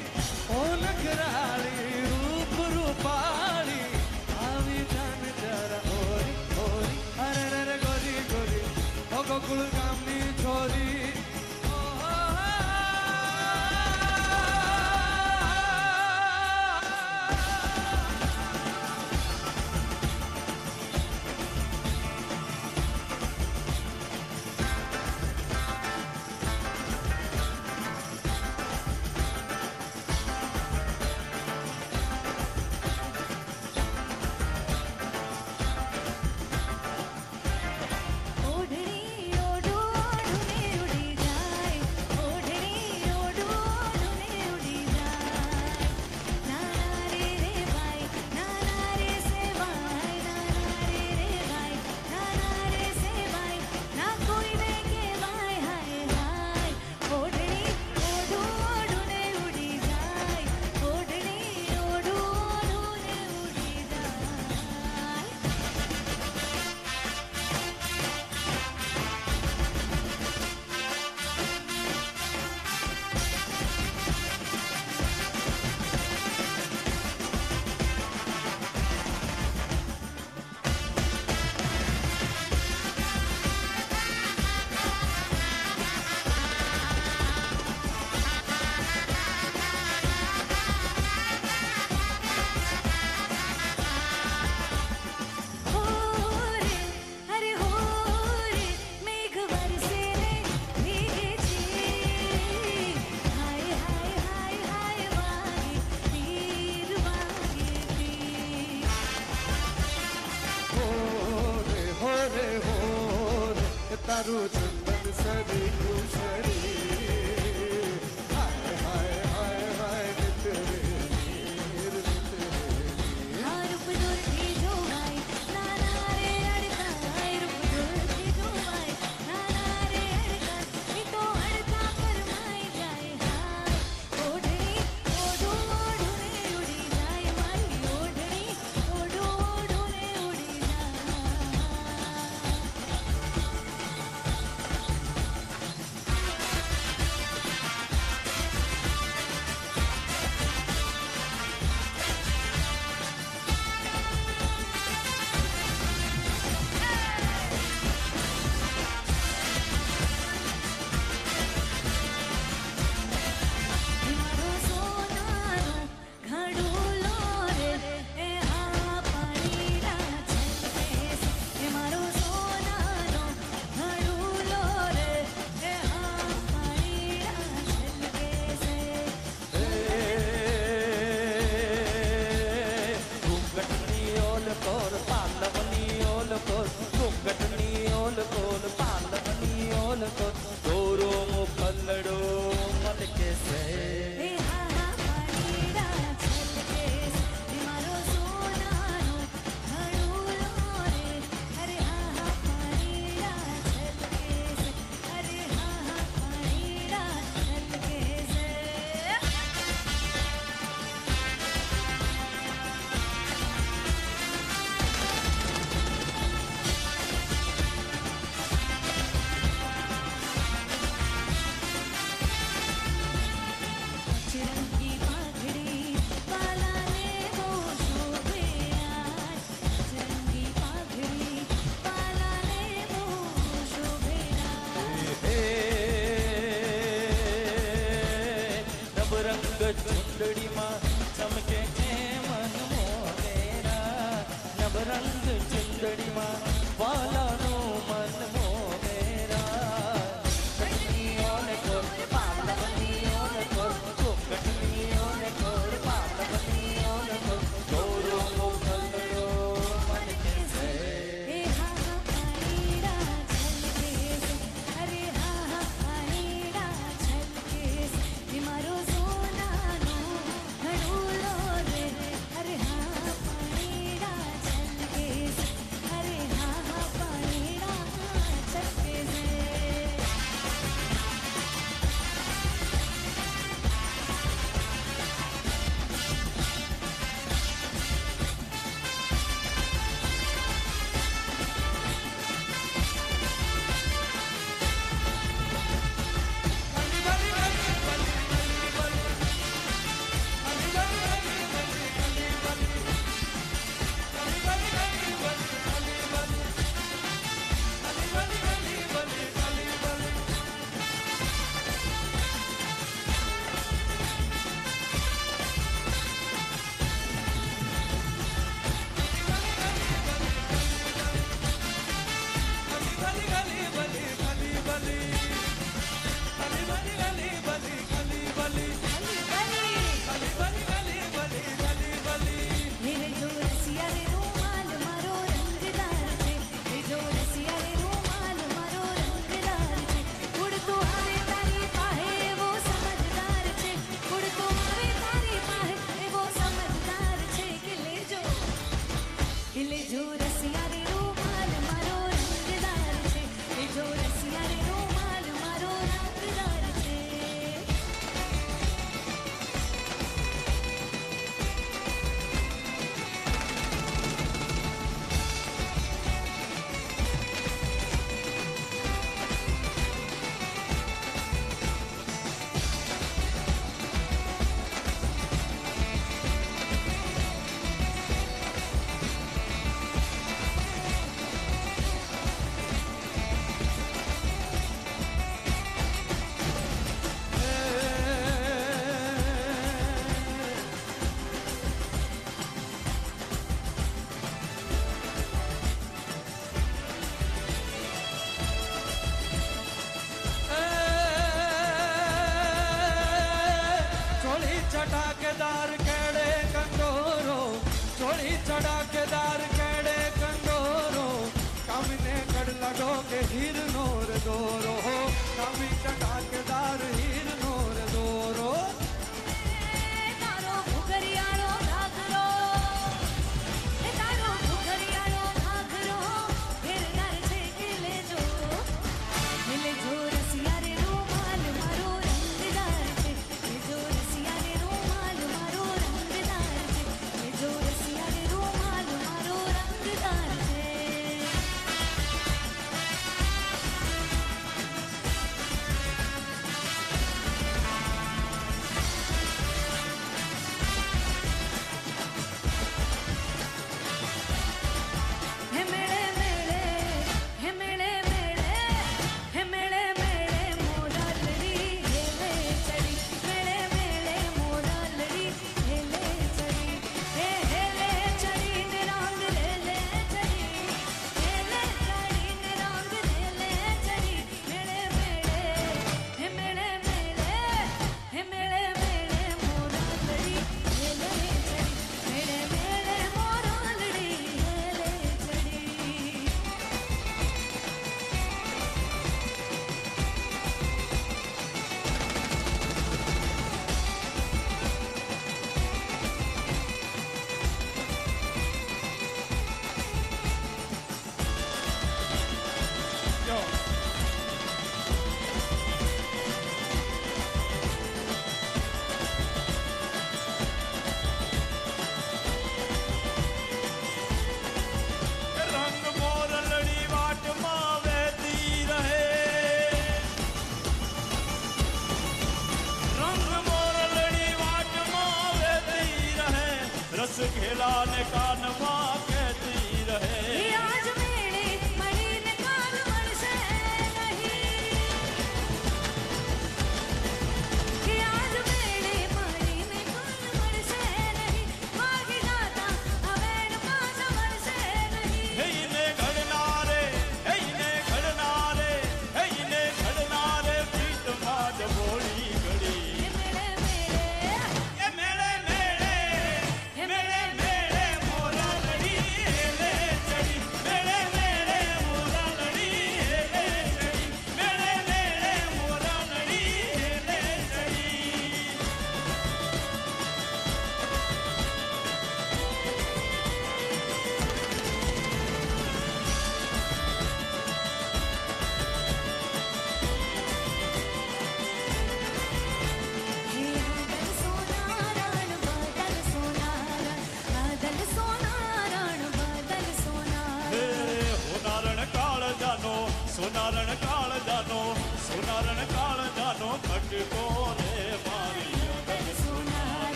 Speaker 1: ओ नखराली रूप रूपाली आवी जान जरा તારું ચંદન સરી કુસરી હાય હાય હાય હાય નિત રે નીર નિત રે
Speaker 2: આ રૂપ દૂરથી જોવાય નાના રે અડકાય રૂપ દૂરથી જોવાય નાના રે અડકાય એ તો અડકા ફરમાઈ જાય હાય ઓઢણી ઓઢું ઓઢું રે ઉડી જાય મારી ઓઢણી ઓઢું ઓઢું રે ઉડી જાય મારો સોનાનો ઘડુલો રે એ આ પાણીના છલકે એ મારો સોનાનો ઘડુલો રે એ આ પાણીના છલકે
Speaker 6: ઘૂંઘટની ઓલ કોર પાલવની ઓલ કોર ઘૂંઘટની ઓલ કોર પાલવની ઓલ કોર દોરો મુખલડો મલકે સે
Speaker 2: એ હા હા પાણીના છલકે એ મારો સોનાનો ઘડુલો રે અરે હા હા પાણીના છલકે અરે હા હા પાણીના છલકે चिरंगी पाघड़ी पालाने वो शोभे आज चिरंगी पाघड़ी पालाने वो शोभे आज
Speaker 6: નવરંગ ચુંદડીમાં ચમકે છે મન મોરેરા નવરંગ ચુંદડીમાં વાલાનું મન મોરેરા ઘટની ઓલે કોર પાલવની ઓલે કોર ઘટની ઓલે કોર પાલવની ઓલે કોર દોરો મોકલડો મન કે સે
Speaker 2: એ હા હા પાણીના છલકે અરે હા હા પાણીના છલકે એ મારો સોનાનો ઘડુલો રે અરે હા હા પાણીના છલકે અરે હા હા પાણીના છલકે મેરે જો રસિયા રે રૂમાલ મારો રંગદાર છે એ જો રસિયા રે રૂમાલ મારો રંગદાર છે ઉડતો આવે તારી પાહે એવો સમજદાર છે ઉડતો આવે તારી પાહે એવો સમજદાર છે કે લેજો કે લેજો રસિયા રે રૂમાલ મારો રંગદાર છે એ જો રસિયા રે રૂમાલ મારો રંગદાર છે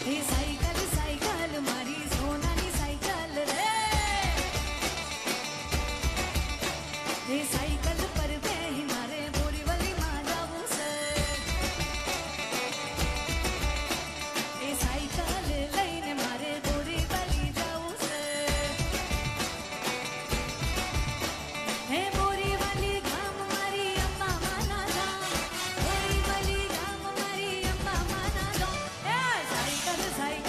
Speaker 2: એ સાયકલ સાયકલ મારી સોનાની સાયકલ રે એ સાયકલ પર બેહી મારે બોરીવલીમાં જાવું છે એ સાયકલ લઈને મારે બોરીવલી જાવું છે હે બોરીવલી ગામ મારી અંબા માના ગામ બોરીવલી ગામ મારી અંબા માના ગામ એ સાયકલ સાયકલ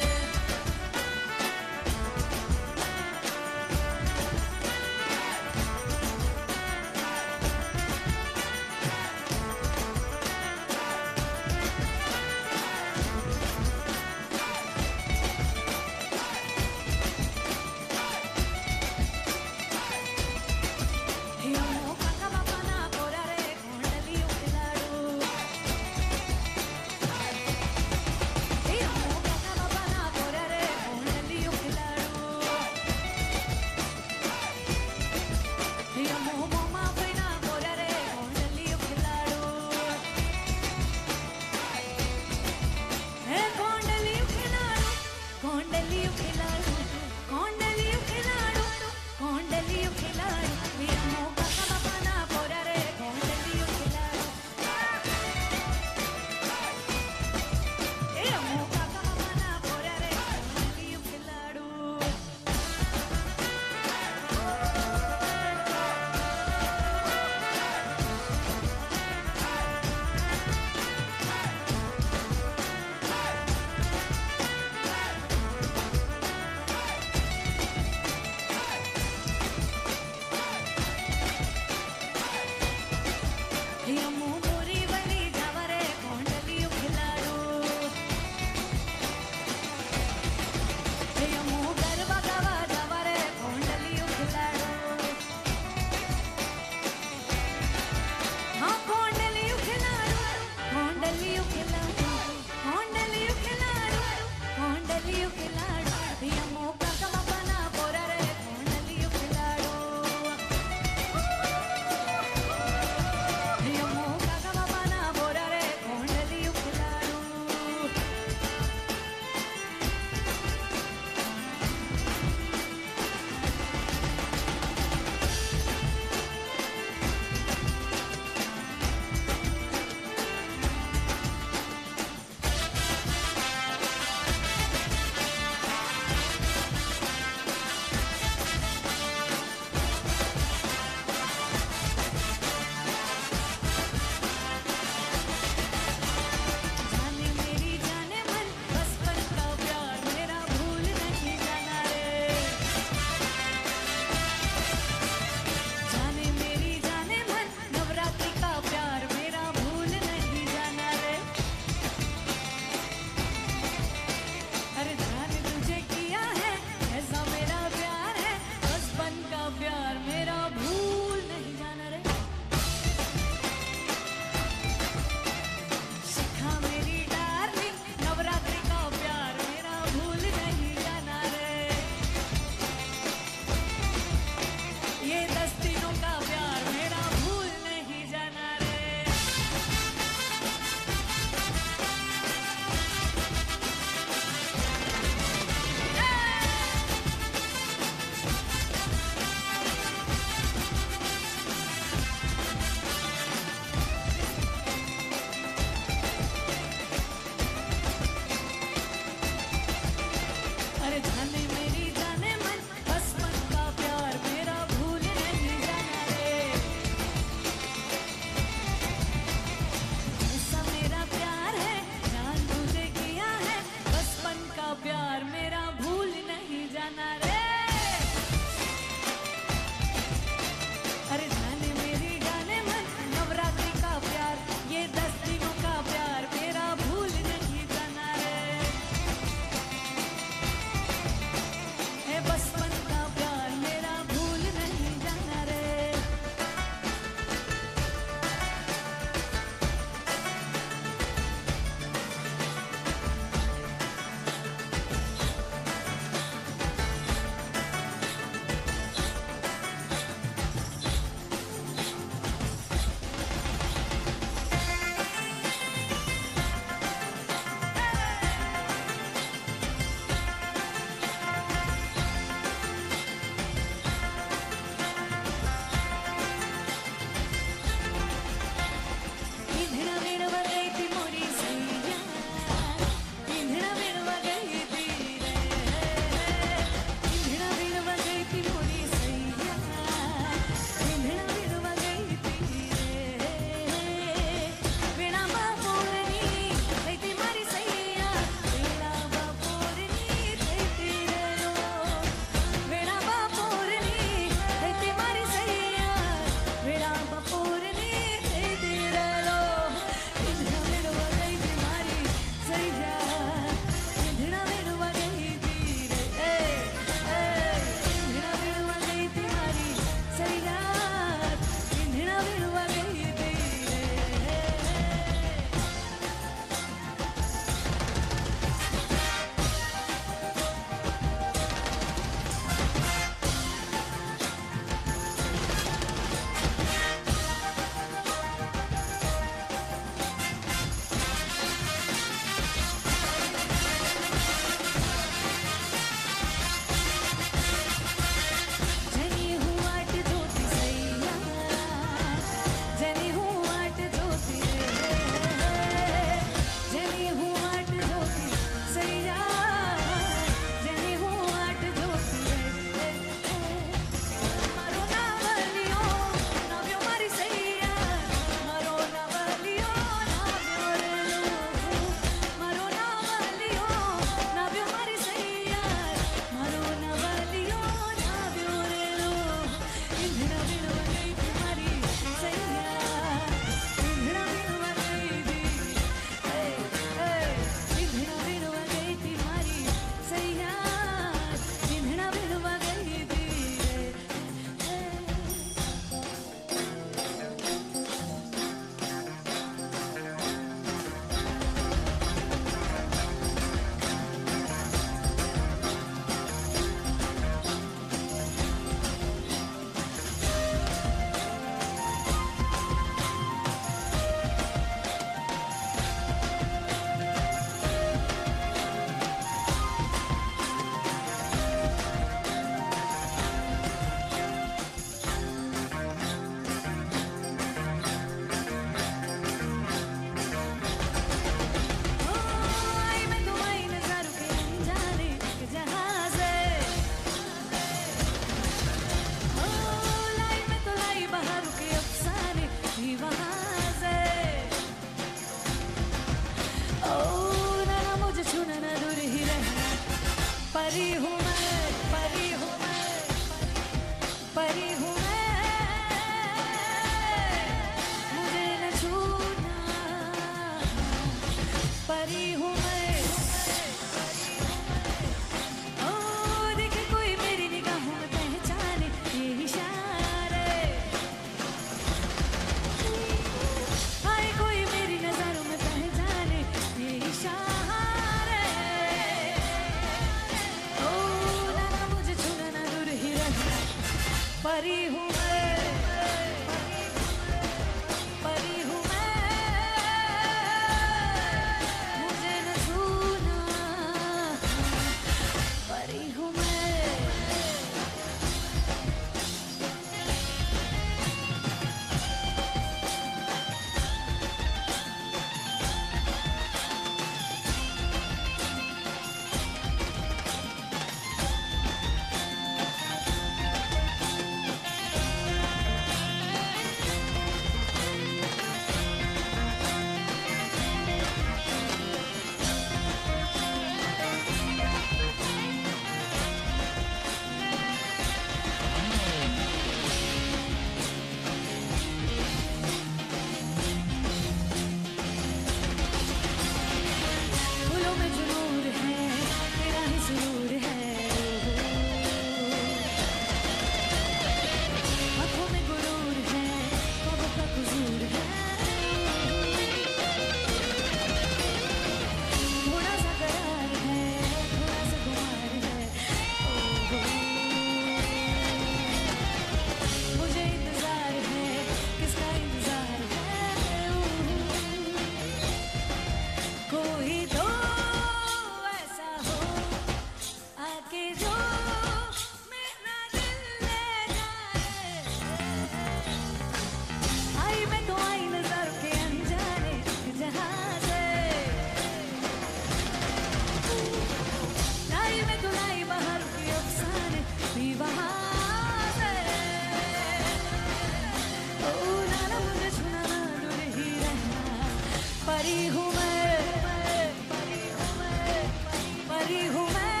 Speaker 2: परी हूँ मैं, परी हूँ मैं, परी हूँ मैं,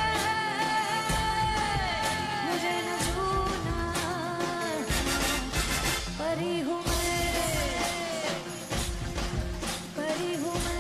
Speaker 2: मुझे न छूना, परी हूँ मैं, परी हूँ मैं।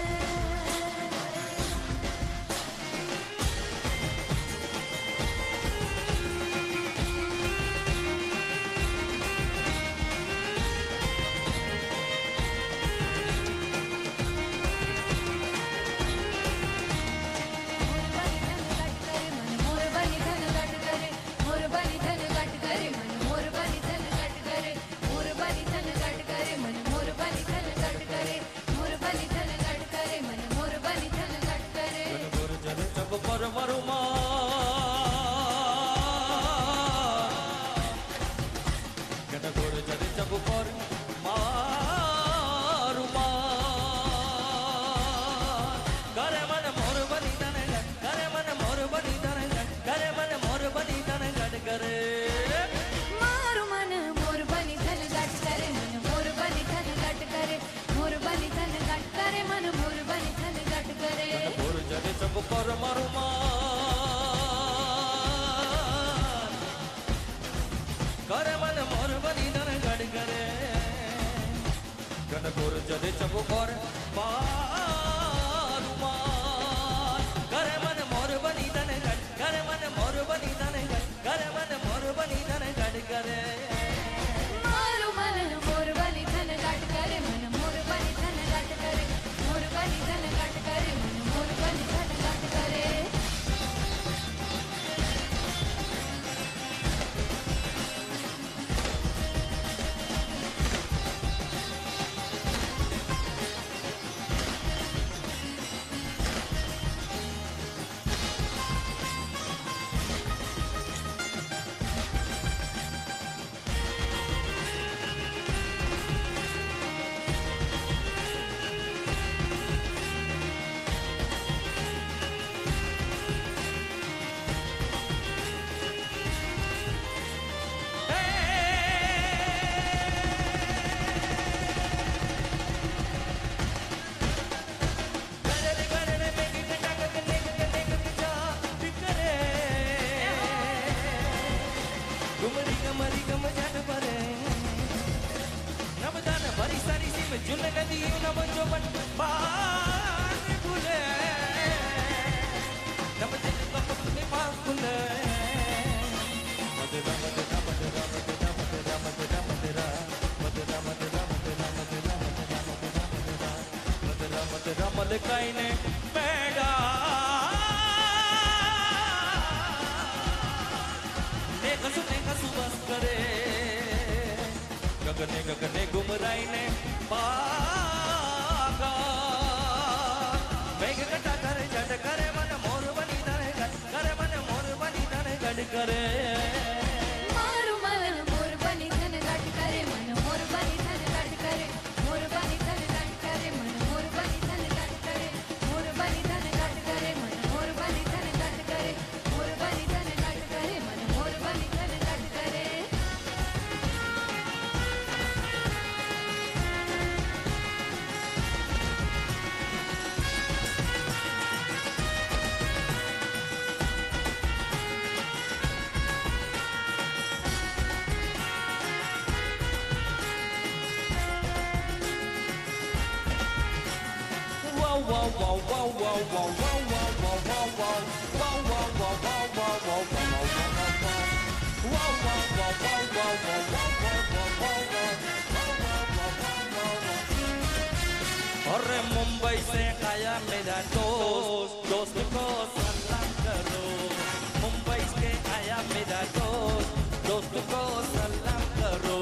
Speaker 6: अरे मुंबई से आया मेरा दोस्त, दोस्त को सलाम करो। मुंबई से आया मेरा दोस्त, दोस्त को सलाम करो।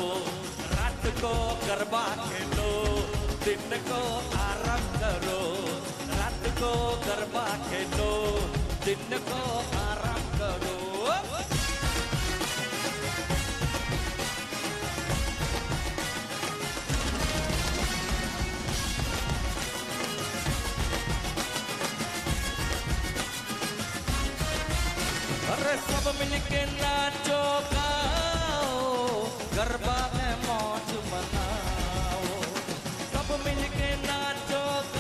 Speaker 6: रात को गरबा खेलो, दिन को आराम करो। रात को गरबा खेलो, दिन को आराम करो। अरे सब मिलके नाचो गाओ, गरबा में मौज मनाओ। सब मिलके नाचो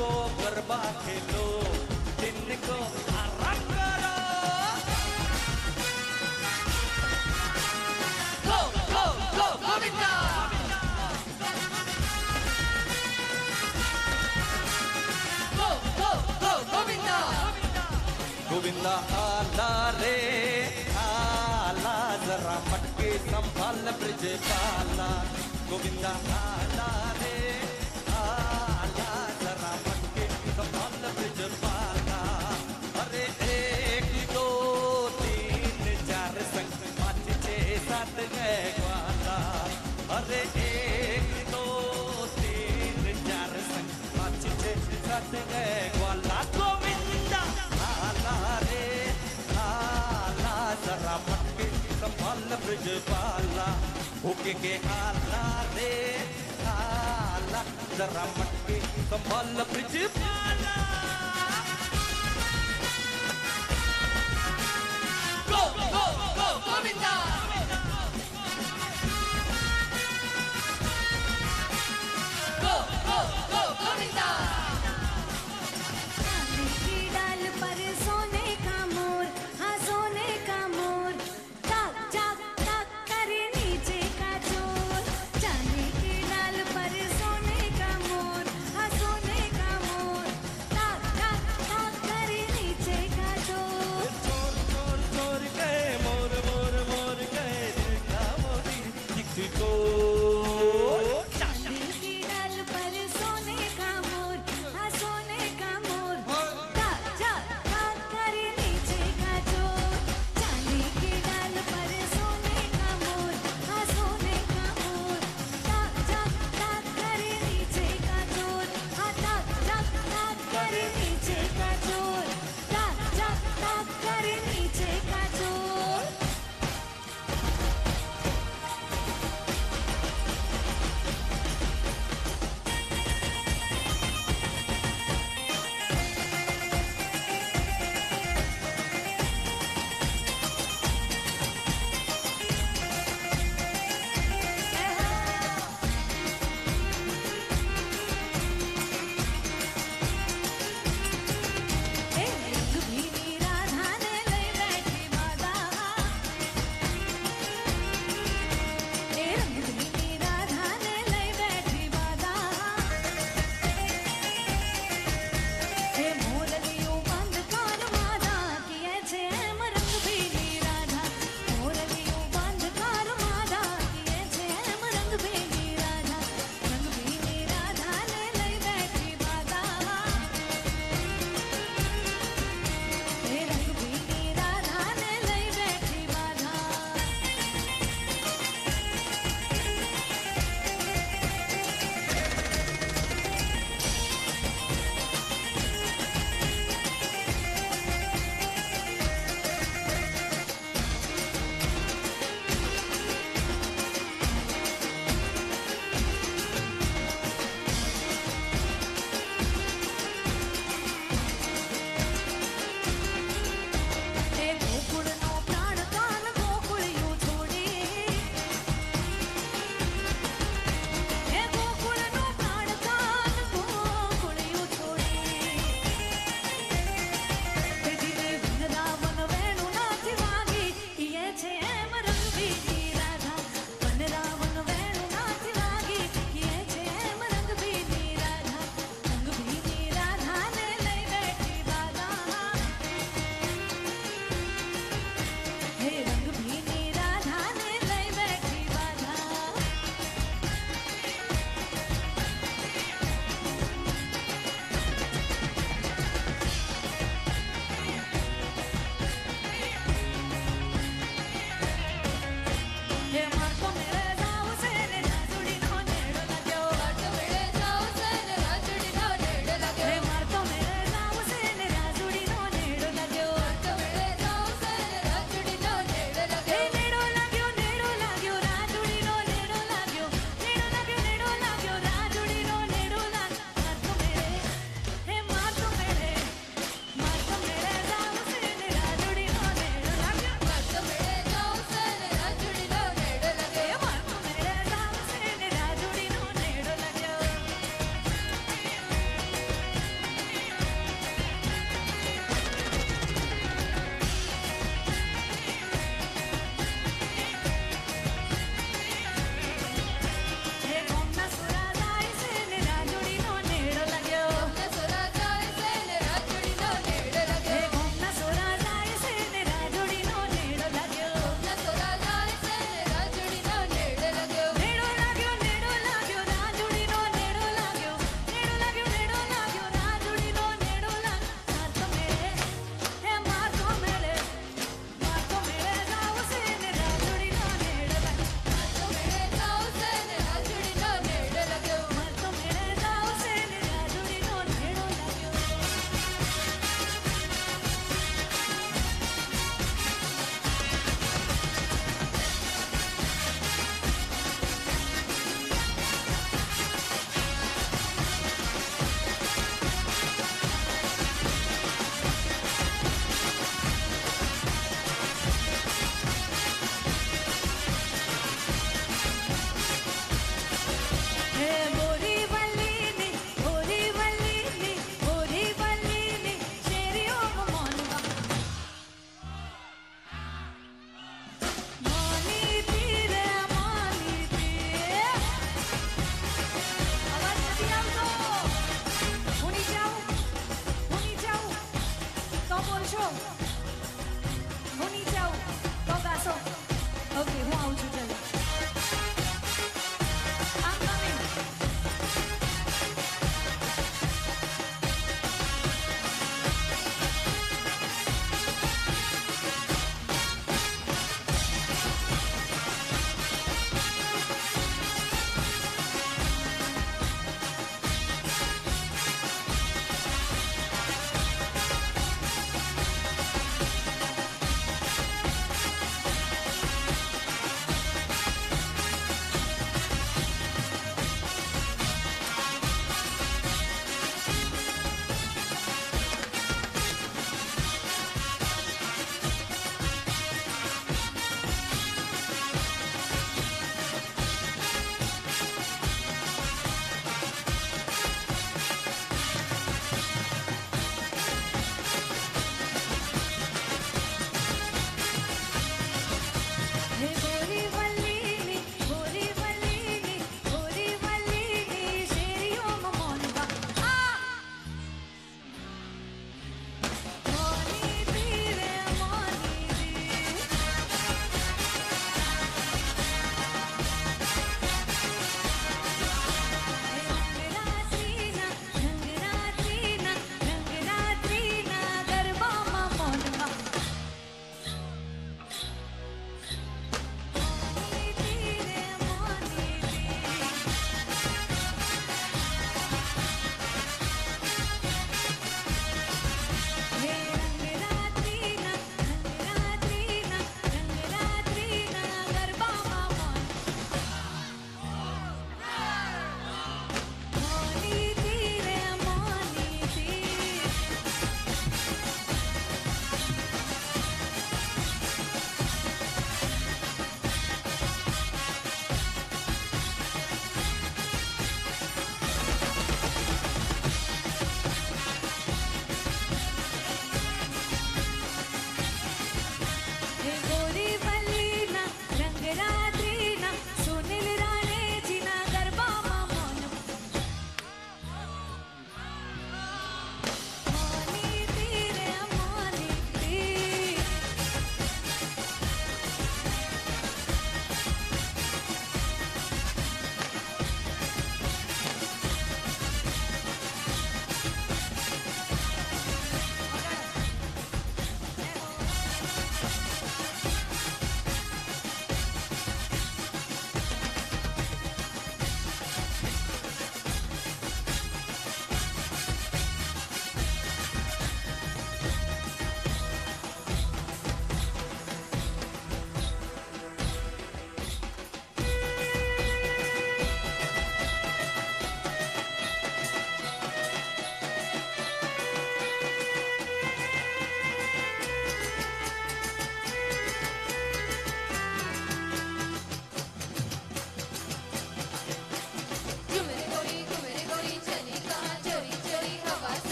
Speaker 6: को गरबा खेलो, दिन को आराम करो। गो गो गो गोविंदा, गो गो गो गोविंदा, गोविंदा आला रे आला, जरा मटके संभाल ब्रिज पाला। गोविंदा आला रे आला, जरा मटके संभाल ब्रिज पाला। अरे एक दो तीन चार संग पाँच छः सात गए ग्वाला। अरे एक दो तीन चार संग पाँच छः सात गए ग्वाला। गोविंदा आला रे आला, जरा मटके संभाल ब्रिज पाला। होके के आला रे आला, जरा मटके संभाल ब्रिज पाला। गो गो गो गोविंदा, गो गो गो गोविंदा।
Speaker 2: चांदी की डाल पर सोने का मोर, हाँ सोने का मोर, ताक ताक ताक करे नीचे का चोर। चांदी की डाल पर सोने का मोर, हाँ सोने का मोर, ताक ताक ताक करे नीचे का चोर।
Speaker 6: चोर चोर चोर के मोर मोर मोर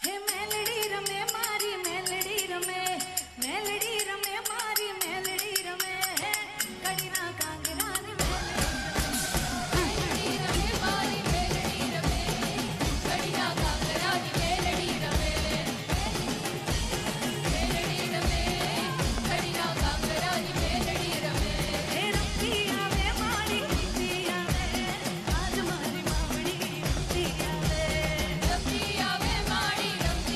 Speaker 2: હે મેલડી રમે મારી મેલડી રમે મેલડી રમે મારી મેલડી રમે હે કડીના કાંગરા ને મેલડી રમે મારી મેલડી રમે કડીના કાંગરા ની મેલડી રમે મેલડી રમે કડીના કાંગરા ની મેલડી રમે હે રમતી આવે મારી રમતી આવે આજ મારી માવડી રમતી આવે રમતી આવે મારી રમતી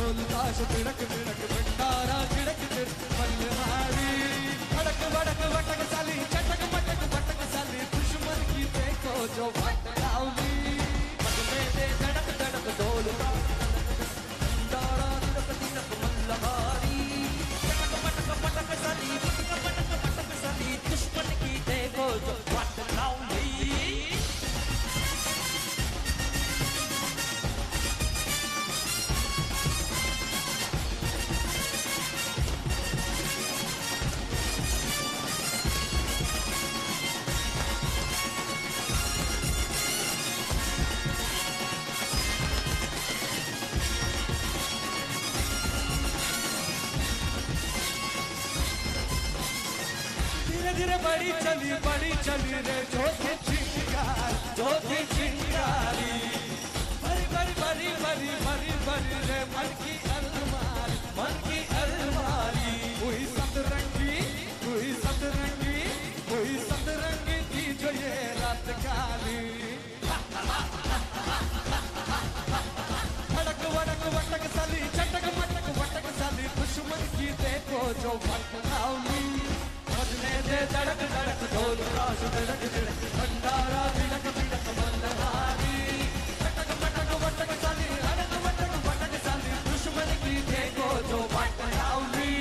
Speaker 1: ढोल ताश तिड़क तिड़क भंडारा छिड़क छिड़क मल्हारी भड़क भड़क भटक साली चटक मटक भटक साली दुश्मन की देखो जो भटकावली
Speaker 6: मगने दे धड़क धड़क ढोल भंडारा तिड़क तिड़क मल्हारी चटक मटक पटक साली पटक पटक पटक साली दुश्मन की देखो जो भटकावली
Speaker 1: धीरे धीरे बड़ी चली बड़ी चली रे जोधे चिंगार जोधे चिंगारी बड़ी बड़ी बड़ी बड़ी बड़ी बड़ी रे मन की अलमारी मन की अलमारी हुई सतरंगी हुई सतरंगी हुई सतरंगी थी जो ये रात काली भड़क वड़क वटक साली चटक मटक वटक साली दुश्मन की देखो जो भटकावली बजने दे धड़क धड़क ढोल ताश तिड़क तिड़क भंडारा तिड़क तिड़क मल्हारी चटक मटक वटक साली हड़क वटक वटक साली दुश्मन की देखो जो भटकावली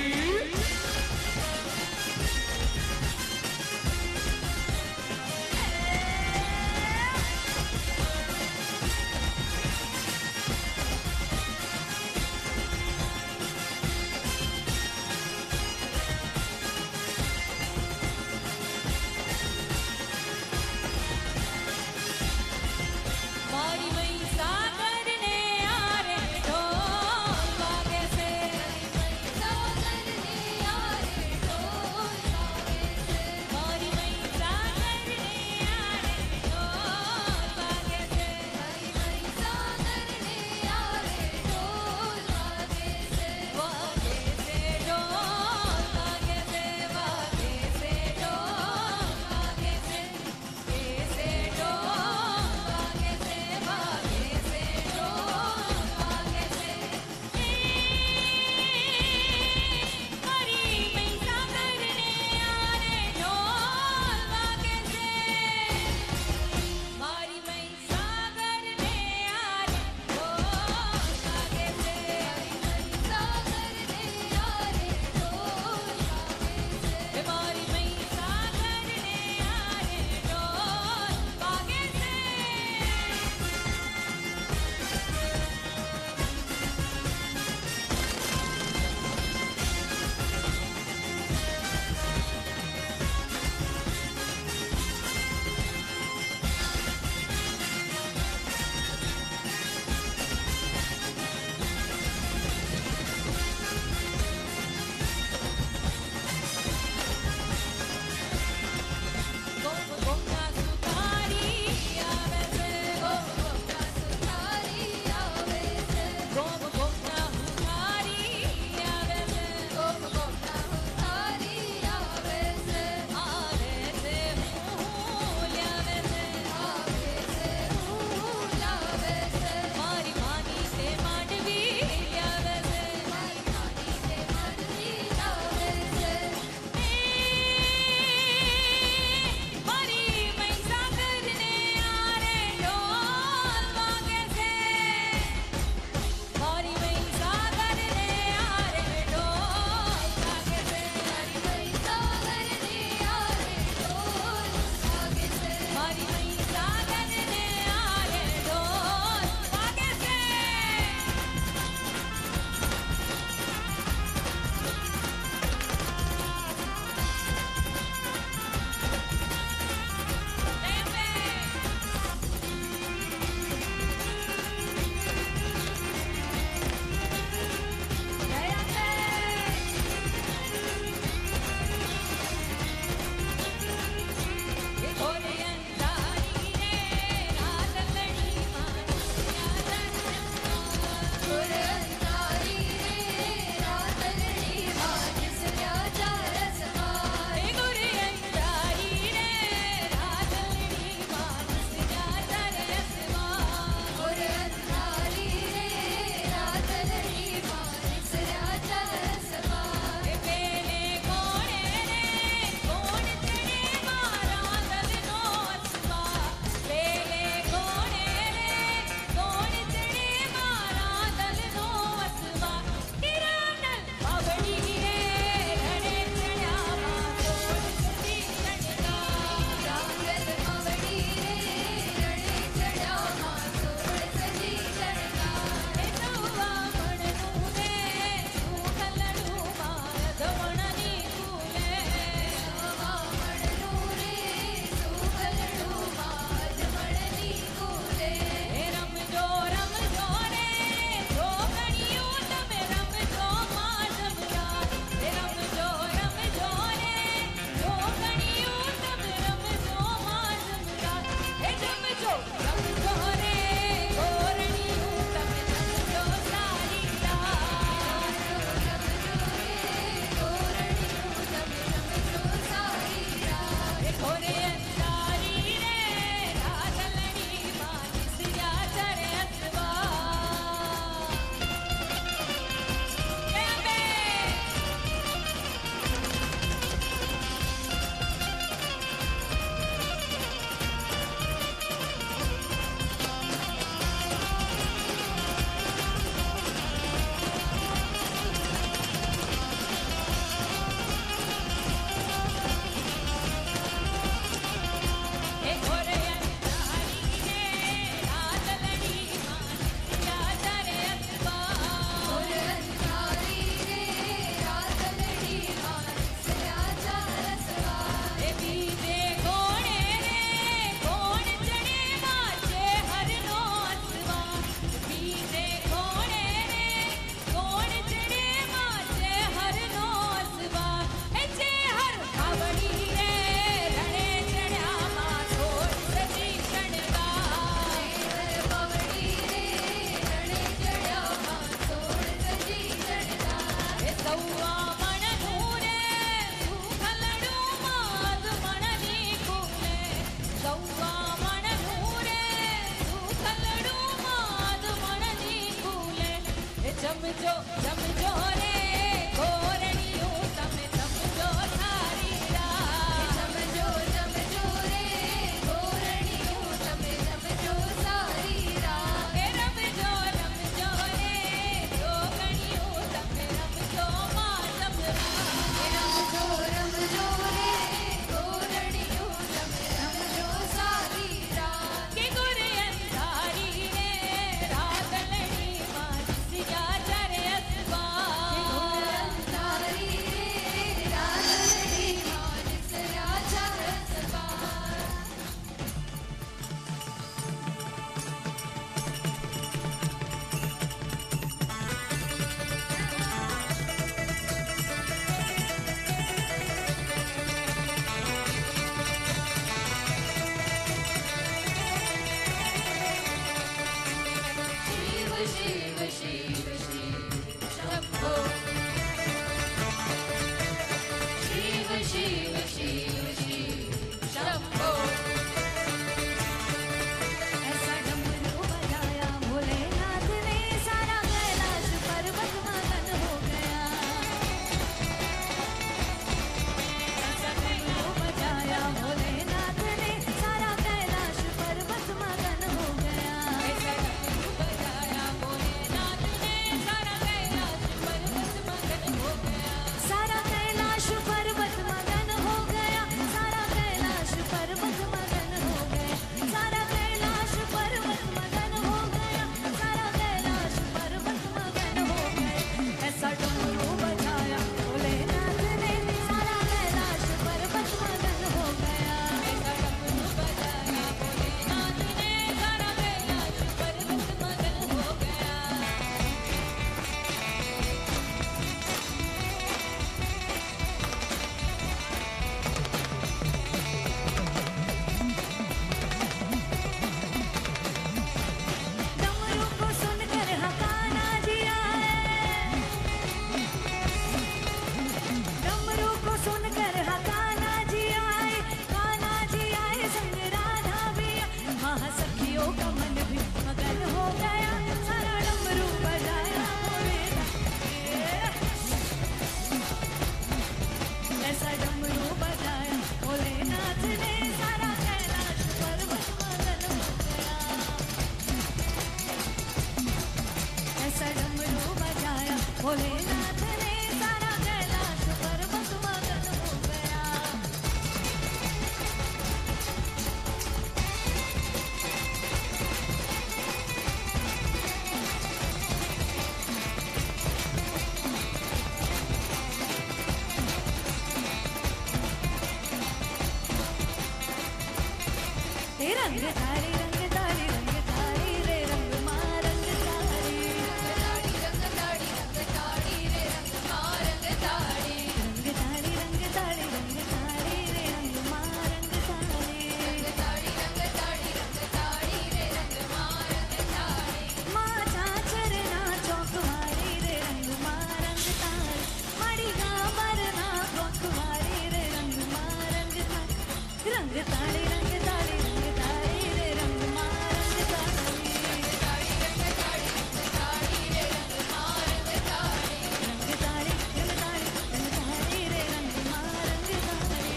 Speaker 2: ए रंग तारी रंग तारी रंग तारी रे रंग मा रंग तारी रंग तारी रंग तारी रे रंग मा रंग तारी रंग तारी रंग तारी रंग तारी रे रंग मा रंग तारी रंग तारी रंग तारी रंग तारी रे रंग मा रंग तारी मा चाचर ना चौकवारी रे रंग मा रंग तारी माड़ी गाबर ना चौकवारी रे रंग मा रंग तारी रंग तारी रंग तारी रंग तारी रे रंग मा रंग तारी रंग तारी रंग तारी रंग तारी रे रंग मा रंग तारी रंग तारी रंग तारी रंग तारी रे रंग मा रंग तारी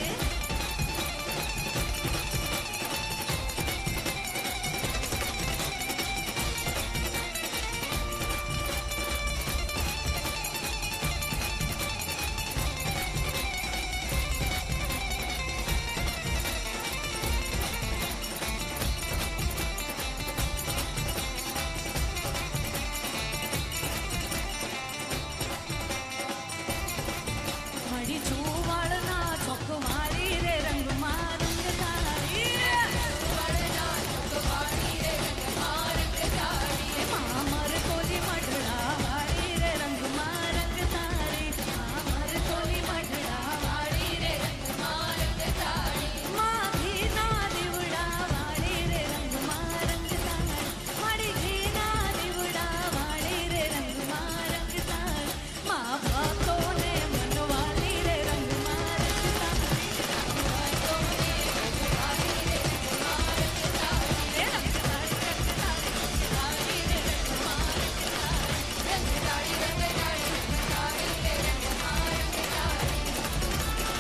Speaker 2: मड़ी चूवाड़ना चौकवारी रे रंग मा रंग तारी चूवाड़ना चौकवारी रे रंग मा रंग तारी मामर तोली मढ़ड़ा वारी रे रंग मा रंग तारी मामर तोली मढ़ड़ा वारी रे रंग मा रंग तारी माँ भी ना दिवड़ा वारी रे रंग मा रंग तारी मड़ी भी ना दिवड़ा वारी रे रंग मा रंग तारी माँ भक्तों ने मनवाली रे रंग मा रंग तारी भक्तों ने मनवाली रे रंग मा रंग तारी रंग तारी रंग तारी रंग तारी रे रंग मा रंग तारी रंग तारी रंग तारी रंग तारी रे रंग मा रंग तारी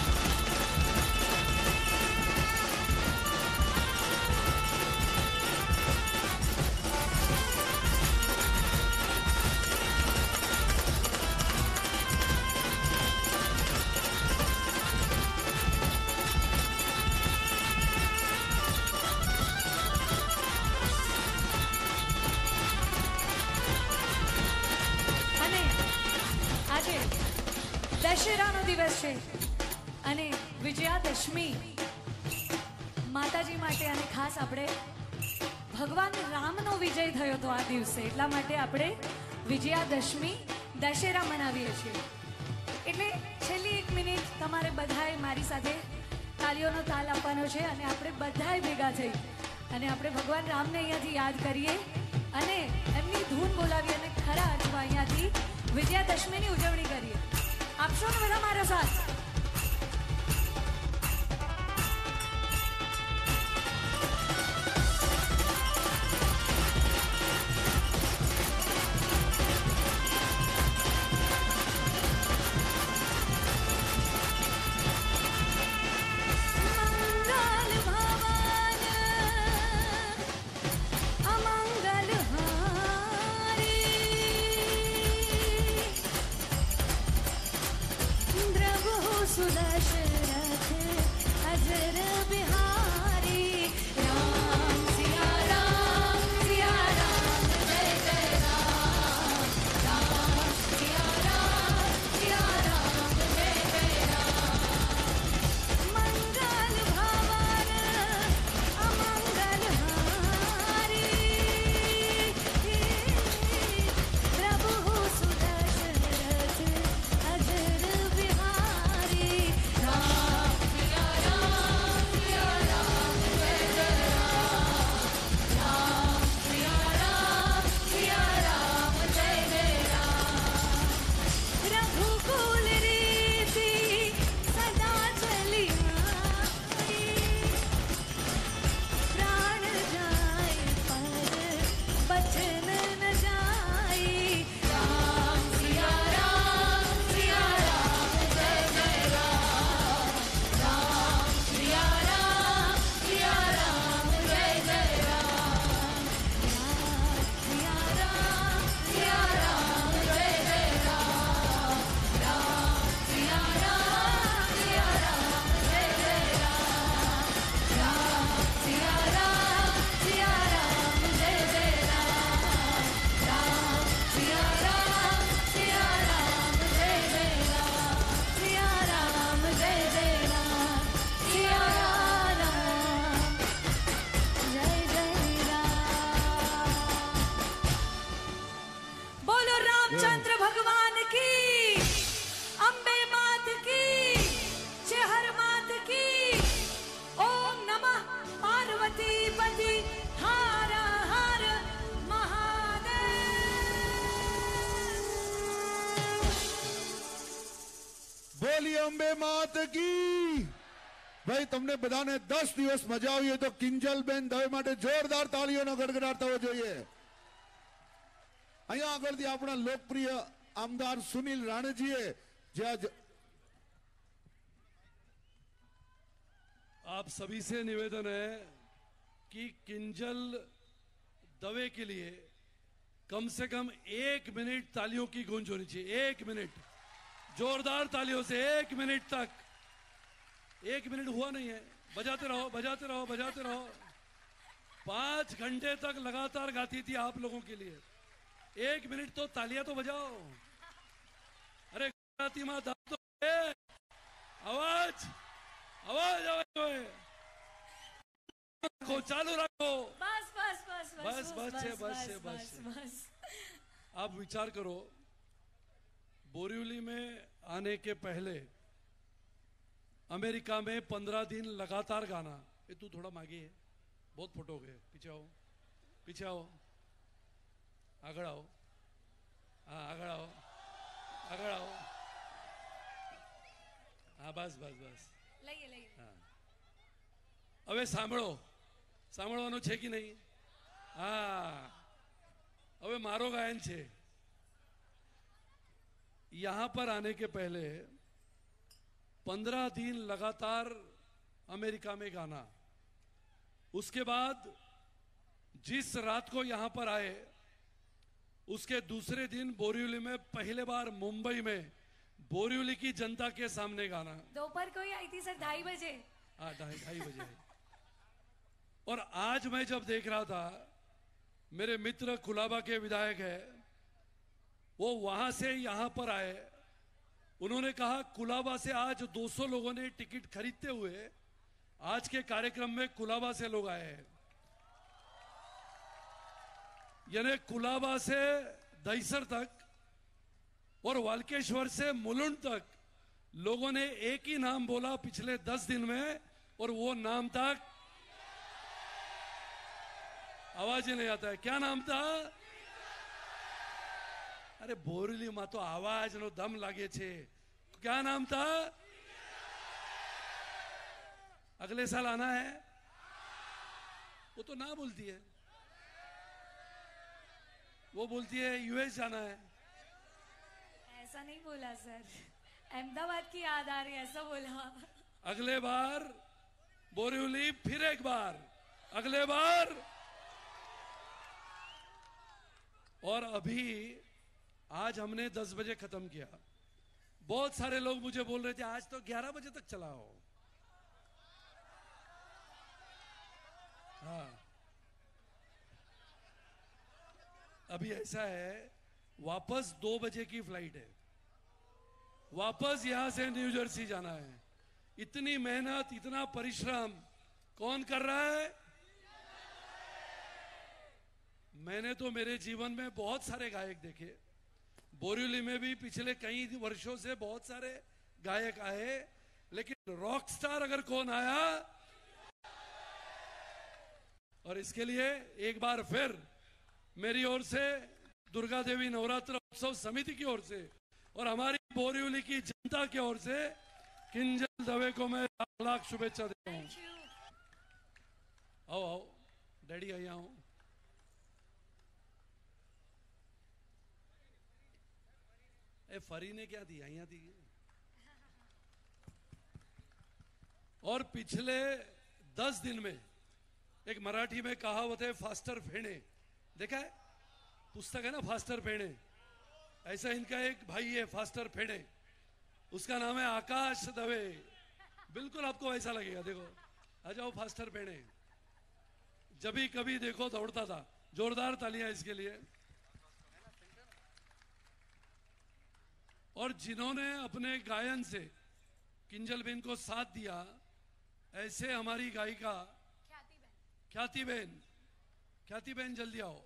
Speaker 2: અને આજે દશેરાનો દિવસ છે અને વિજયાદશમી માતાજી માટે અને ખાસ આપણે ભગવાન રામનો વિજય થયો તો આ દિવસે એટલા માટે આપણે વિજયાદશમી દશેરા મનાવીએ છીએ એટલે છેલ્લી એક મિનિટ તમારે બધાએ મારી સાથે તાલીઓનો તાલ આપવાનો છે અને આપણે બધાએ ભેગા થઈ અને આપણે ભગવાન રામને અહીંયાથી યાદ કરીએ અને એમની ધૂન બોલાવીએ અને ખરા અર્થમાં અહીંયાથી વિજયાદશમીની ઉજવણી કરીએ. આપશો ને બધા મારો સાથ? મંગલ ભવન અમંગલ હારી દ્રવો
Speaker 3: અંબે માત કી. ભાઈ તમને બધાને દસ દિવસ મજા આવી હોય તો કિંજલબેન દવે માટે જોરદાર તાળીઓનો ગડગડાટ થવો જોઈએ. અહીંયા આગળથી આપણા લોકપ્રિય આમદાર સુનિલ રાણેજીએ જે આજ
Speaker 7: आप सभी से निवेदन है कि किंजल दवे के लिए कम से कम एक मिनट तालियों की गूंज होनी चाहिए. एक मिनट जोरदार तालियों से एक मिनट तक. एक मिनट हुआ नहीं है. बजाते रहो बजाते रहो बजाते रहो. पांच घंटे तक लगातार गाती थी आप लोगों के लिए. एक मिनट तो तालियां तो बजाओ. अरे गुजराती मां दाब तो है. आवाज आवाज आवाज रखो, चालू रखो.
Speaker 2: बस बस बस
Speaker 7: बस बस है बस है बस है.
Speaker 2: बस.
Speaker 7: आप विचार करो, बोरीवली में आने के पहले अमेरिका में पंद्रह दिन लगातार गाना. ये तू थोड़ा मागे है, बहुत फोटो गए. पीछे आओ पीछे आओ. आगड़ आओ. हाँ आगड़ आओ आगड़ आओ. हाँ बस बस बस.
Speaker 2: લઈએ લઈએ.
Speaker 7: હવે સાંભળો, સાંભળવાનું છે કે નહીં? હા હવે મારો ગાયન છે. यहां पर आने के पहले पंद्रह दिन लगातार अमेरिका में गाना. उसके बाद जिस रात को यहां पर आए उसके दूसरे दिन बोरीवली में पहले बार मुंबई में बोरीवली की जनता के सामने गाना.
Speaker 2: दोपहर को ही आई थी सर, ढाई बजे.
Speaker 7: हाँ ढाई ढाई बजे. और आज मैं जब देख रहा था, मेरे मित्र कुलाबा के विधायक है, वो वहां से यहां पर आए. उन्होंने कहा कुलाबा से आज दो सौ लोगों ने टिकट खरीदते हुए आज के कार्यक्रम में कुलाबा से लोग आए हैं. यानी कुलाबा से दहीसर तक और वाल्केश्वर से मुलुंड तक लोगों ने एक ही नाम बोला पिछले दस दिन में, और वो नाम था, आवाज ही नहीं आता है, क्या नाम था? अरे बोरीवली में तो आवाज नो दम लागे छे. क्या नाम था? अगले साल आना है. वो तो ना बोलती है, वो बोलती है यूएस जाना है.
Speaker 2: ऐसा नहीं बोला सर, अहमदाबाद की याद आ रही है, ऐसा बोला.
Speaker 7: अगले बार बोरीवली, फिर एक बार, अगले बार. और अभी आज हमने दस बजे खत्म किया. बहुत सारे लोग मुझे बोल रहे थे आज तो ग्यारह बजे तक चलाओ. हाँ अभी ऐसा है, वापस दो बजे की फ्लाइट है. वापस यहां से न्यू जर्सी जाना है. इतनी मेहनत, इतना परिश्रम कौन कर रहा है? मैंने तो मेरे जीवन में बहुत सारे गायक देखे. बोरीवली में भी पिछले कई वर्षों से बहुत सारे गायक आए, लेकिन रॉक स्टार अगर कौन आया, और इसके लिए एक बार फिर मेरी ओर से, दुर्गा देवी नवरात्र उत्सव समिति की ओर से और हमारी बोरीवली की जनता की ओर से किंजल दवे को मैं लाख लाख शुभेच्छा देता हूं. आओ आओ डैडी, आई आओ. ए फरी ने क्या दी? यहाँ थी. और पिछले दस दिन में एक मराठी में कहावत है, फास्टर फेणे. देखा है पुस्तक है ना, फास्टर फेणे. ऐसा इनका एक भाई है फास्टर फेणे, उसका नाम है आकाश दवे. बिल्कुल आपको ऐसा लगेगा. देखो आ जाओ फास्टर फेणे. जब भी कभी देखो दौड़ता था. जोरदार तालियां इसके लिए. और जिन्होंने अपने गायन से किंजल बेन को साथ दिया, ऐसे हमारी गायिका ख्याति बेन. ख्याति बेन जल्दी आओ.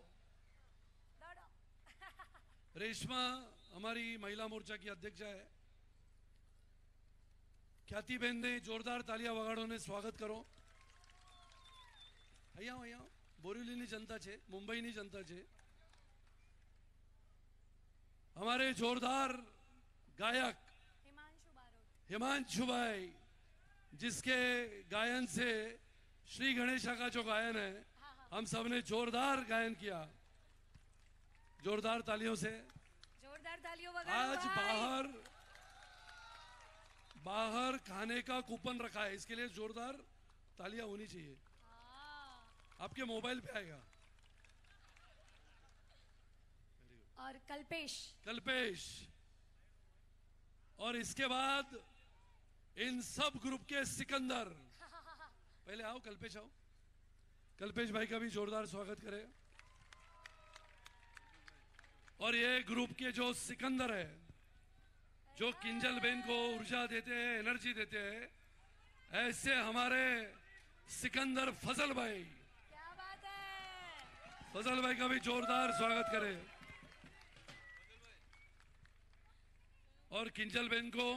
Speaker 7: रेशमा हमारी महिला मोर्चा की अध्यक्ष है. ख्याति बेन ने जोरदार तालियां वगाड़ोने स्वागत करो. અહીંયા અહીંયા બોરીવલીની जनता છે, मुंबईની जनता છે. हमारे जोरदार गायक
Speaker 2: हिमांशु बारोट.
Speaker 7: हिमांशु भाई, जिसके गायन से श्री गणेशा का जो गायन है, हम सबने जोरदार गायन किया, जोरदार तालियों से।
Speaker 5: जोरदार तालियों वगैरह।
Speaker 7: आज बाहर बाहर खाने का कूपन रखा है, इसके लिए जोरदार तालियां होनी चाहिए। आपके मोबाइल पे आएगा।
Speaker 5: और कल्पेश
Speaker 7: कल्पेश, और इसके बाद इन सब ग्रुप के सिकंदर। पहले आओ कल्पेश, आओ। कल्पेश भाई का भी जोरदार स्वागत करें। और ये ग्रुप के जो सिकंदर है, जो किंजल बेन को ऊर्जा देते हैं, एनर्जी देते हैं, ऐसे हमारे सिकंदर फजल भाई।
Speaker 5: क्या बात है।
Speaker 7: फजल भाई का भी जोरदार स्वागत करें। और किंजल बेन को,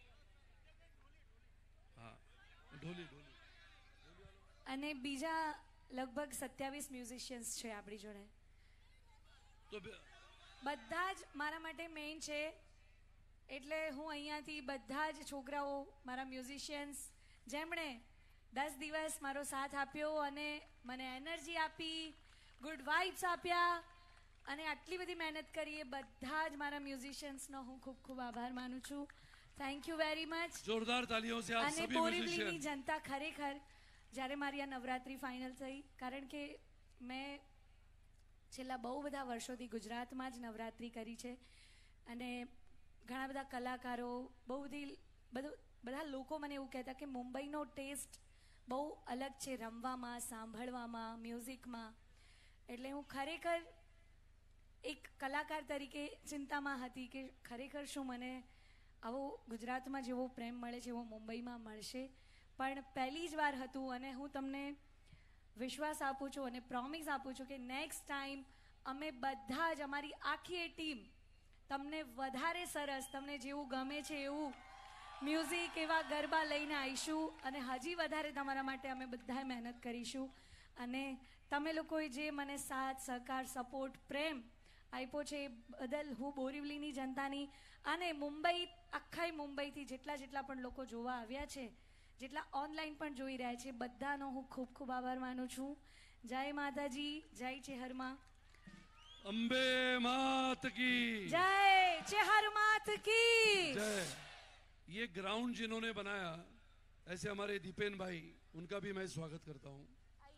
Speaker 7: हाँ, ढोली ढोली
Speaker 5: અને બીજા લગભગ સત્યાવીસ મ્યુઝિશિયન્સ છે આપણી જોડે.
Speaker 7: તો બે-
Speaker 5: બધા જ મારા માટે મેઇન છે, એટલે હું અહીંયાથી બધા જ છોકરાઓ મારા મ્યુઝિશિયન્સ જેમણે દસ દિવસ મારો સાથ આપ્યો અને મને એનર્જી આપી, ગુડ વાઇબ્સ આપ્યા અને આટલી બધી મહેનત કરી, એ બધા જ મારા મ્યુઝિશિયન્સનો હું ખૂબ ખૂબ આભાર માનું છું. Thank you very much.
Speaker 7: जोरदार तालियों से आप
Speaker 5: અને
Speaker 7: सभी
Speaker 5: બોરીવલીની
Speaker 7: म्यूजिशियन।
Speaker 5: જનતા ખરેખર જ્યારે મારી આ નવરાત્રિ ફાઇનલ થઈ, કારણ કે મેં છેલ્લા બહુ બધા વર્ષોથી ગુજરાતમાં જ નવરાત્રિ કરી છે અને ઘણા બધા કલાકારો, બહુ બધી બધું બધા લોકો મને એવું કહેતા કે મુંબઈનો ટેસ્ટ બહુ અલગ છે રમવામાં, સાંભળવામાં, મ્યુઝિકમાં. એટલે હું ખરેખર એક કલાકાર તરીકે ચિંતામાં હતી કે ખરેખર શું મને આવો ગુજરાતમાં જેવો પ્રેમ મળે છે એવો મુંબઈમાં મળશે. પણ પહેલી જ વાર હતું અને હું તમને વિશ્વાસ આપું છું અને પ્રોમિસ આપું છું કે નેક્સ્ટ ટાઈમ અમે બધા જ, અમારી આખી એ ટીમ તમને વધારે સરસ, તમને જેવું ગમે છે એવું મ્યુઝિક, એવા ગરબા લઈને આવીશું અને હજી વધારે તમારા માટે અમે બધાએ મહેનત કરીશું. અને તમે લોકોએ જે મને સાથ, સહકાર, સપોર્ટ, પ્રેમ આપ્યો છે એ બદલ હું બોરીવલીની જનતાની અને મુંબઈ, આખા મુંબઈથી જેટલા જેટલા પણ લોકો જોવા આવ્યા છે, જેટલા ઓનલાઈન પણ જોઈ રહ્યા છે, બધાનો હું ખૂબ ખૂબ આભાર માનું છું. જય માતાજી, જય ચેહરમાં,
Speaker 7: अंबे मात की
Speaker 5: जय चेहर मात की
Speaker 7: जय। ये ग्राउंड जिन्होंने बनाया, ऐसे हमारे दीपेन भाई, उनका भी मैं स्वागत करता हूँ।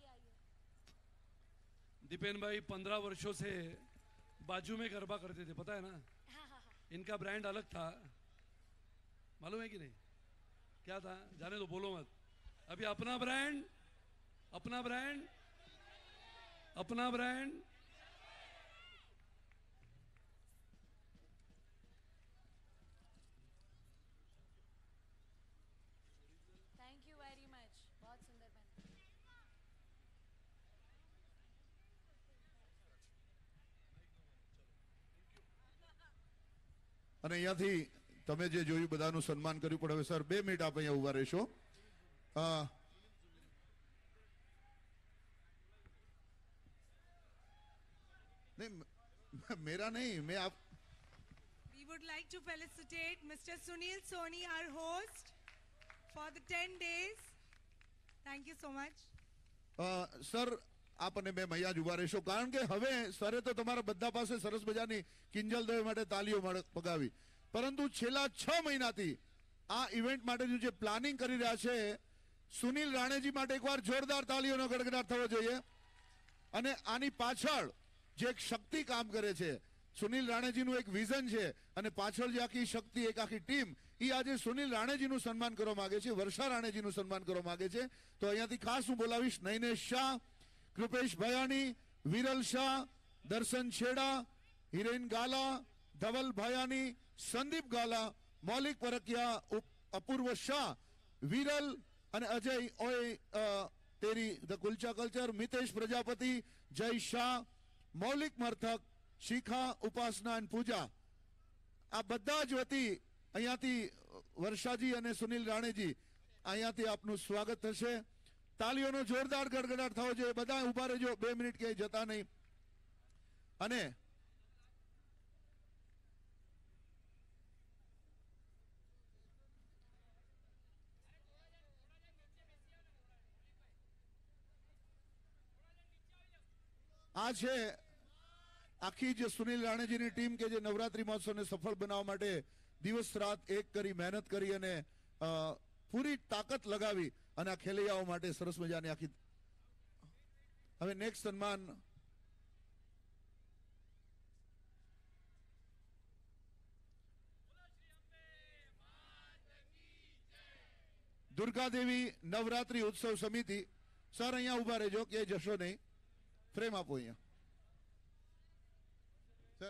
Speaker 7: दीपेन भाई पंद्रह वर्षों से बाजू में गरबा करते थे, पता है ना? इनका ब्रांड अलग था, मालूम है कि नहीं? क्या था? जाने दो, बोलो मत। अभी अपना ब्रांड, अपना ब्रांड, अपना brand.
Speaker 5: Thank you very much. बहुत सुंदर बना.
Speaker 3: અને અહીંયાથી તમે જે જોયું બધાનું સન્માન કર્યું, પણ હવે સર બે મિનિટ આપ અહીંયા ઉભા રહેશો. અ, नहीं म- मेरा नहीं, मैं आप
Speaker 8: We would like to felicitate Mister Sunil Soni, our host, for the ten days. Thank you so much.
Speaker 3: Uh, sir આપ અને મેમ અહીંયા જ ઉભા રહેશો, કારણ કે હવે સરે તો તમારા બધા પાસે સરસ મજાની કિંજલ દવે માટે તાલીઓ મળે- પગાવી, પરંતુ છેલ્લા છ મહિનાથી આ ઇવેન્ટ માટેનું જે પ્લાનિંગ કરી રહ્યા છે, સુનિલ રાણેજી માટે એકવાર જોરદાર તાલીઓનો ગડગડાટ થવો જોઈએ. અને આની પાછળ જે એક શક્તિ કામ કરે છે, સુનિલ રાણેજીનું એક વિઝન છે અને પાછળ જે આખી શક્તિ, એક આખી ટીમ, એ આજે સુનિલ રાણેજીનું સન્માન કરવા માંગે છે, વર્ષા રાણેજીનું સન્માન કરવા માંગે છે. તો અહીંયાથી ખાસ હું બોલાવીશ નૈનેશ શાહ, કૃપેશ ભયાણી, વિરલ શાહ, દર્શન છેડા, હિરેન ગાલા, ધવલ ભયાની, સંદીપ ગાલા, મૌલિક પરકિયા, ઉપ- અપૂર્વ શાહ, વિરલ અને અજય ઓય અ, તેરી ધ કુલચા કલ્ચર, મિતેશ પ્રજાપતિ, જય શાહ, મૌલિક મર્થક, શિખા, ઉપાસના અને પૂજા, આ બધા જ વતી અહીંયાથી વર્ષાજી અને સુનિલ રાણેજી, અહીંયાથી આપનું સ્વાગત થશે. તાલીઓનો જોરદાર ગડગડાટ થવો જોઈએ. બધા ઉભા રહેજો, બે મિનિટ ક્યાંય જતા નહીં. અને આ છે આખી જે સુનિલ રાણેજીની ટીમ કે જે નવરાત્રી મહોત્સવને સફળ બનાવવા માટે દિવસ રાત એક કરી મહેનત કરી અને અ, પૂરી તાકાત લગાવી અને આ ખેલૈયાઓ માટે સરસ મજાની આખી. હવે નેક્સ્ટ સન્માન દુર્ગાદેવી નવરાત્રી ઉત્સવ સમિતિ. સર અહીંયા ઉભા રહેજો, કે જશો નહીં. ફ્રેમ આપો અહીંયા. સર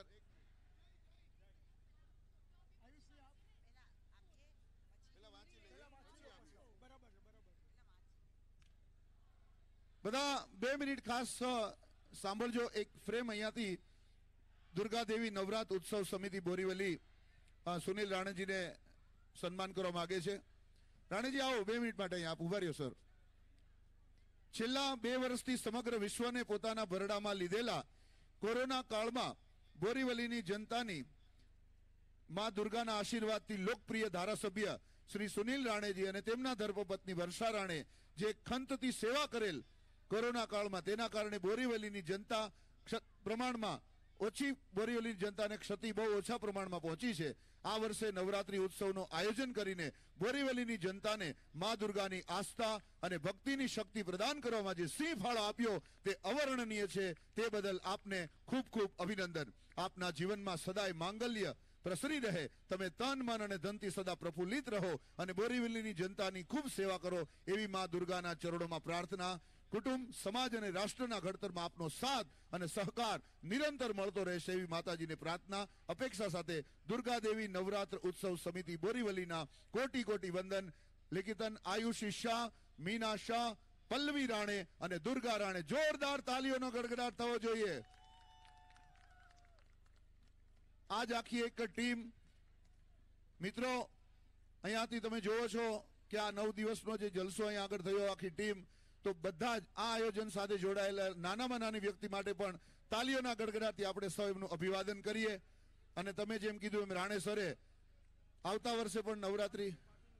Speaker 3: બધા બે મિનિટ ખાસ સાંભળજો. એક ફ્રેમ અહીંયાથી દુર્ગાદેવી નવરાત ઉત્સવ સમિતિ બોરીવલી અ, સુનિલ રાણેજીને સન્માન કરવા માંગે છે. રાણેજી આવો બે મિનિટ માટે અહીંયા આપ ઉભા રહ્યો સર. છેલ્લા બે વર્ષથી સમગ્ર વિશ્વને પોતાના ભરડામાં લીધેલા કોરોના કાળમાં બોરીવલીની જનતાની માં દુર્ગાના આશીર્વાદથી લોકપ્રિય ધારાસભ્ય શ્રી સુનિલ રાણેજી અને તેમના ધર્મપત્ની વર્ષા રાણે જે ખંતથી સેવા કરેલ કોરોના કાળમાં, તેના કારણે બોરીવલીની જનતા પ્રમાણમાં ઓછી બોરીવલીની જનતાને ક્ષતિ બહુ ઓછા પ્રમાણમાં પહોંચી છે. આ વર્ષે નવરાત્રી ઉત્સવનું આયોજન કરીને બોરીવલીની જનતાને મા દુર્ગાની આસ્થા અને ભક્તિની શક્તિ પ્રદાન કરવામાં જે સિંહ ફાળો આપ્યો તે અવર્ણનીય છે. તે બદલ આપને ખૂબ ખૂબ અભિનંદન. આપના જીવનમાં સદાય માંગલ્ય પ્રસરી રહે. તમે તન મન અને ધનથી સદા પ્રફુલ્લિત રહો અને બોરીવલીની જનતાની ખૂબ સેવા કરો એવી મા દુર્ગાના ચરણોમાં પ્રાર્થના. કુટુંબ, સમાજ અને રાષ્ટ્રના ઘડતરમાં આપનો સાથ અને સહકાર નિરંતર મળતો રહેશે એવી માતાજીને પ્રાર્થના અપેક્ષા સાથે દુર્ગાદેવી નવરાત્ર ઉત્સવ સમિતિ બોરીવલીના કોટી કોટી વંદન. લિખિતન આયુષી શાહ, મીના શાહ, પલ્લવી રાણે અને દુર્ગા રાણે. જોરદાર તાલીઓનો ગડગડાટ થવો જોઈએ. આજ આખી એક ટીમ. મિત્રો અહીંયાથી તમે જોવો છો કે આ નવ દિવસનો જે જલસો અહીંયા આગળ થયો, આખી ટીમ, તો બધા જ આ આયોજન સાથે જોડાયેલા નાનામાં નાની વ્યક્તિ માટે પણ તાલીઓના ગડગડાટથી આપણે સૌ એમનું અભિવાદન કરીએ. અને તમે જેમ કીધું એમ રાણે સરે આવતા વર્ષે પણ નવરાત્રી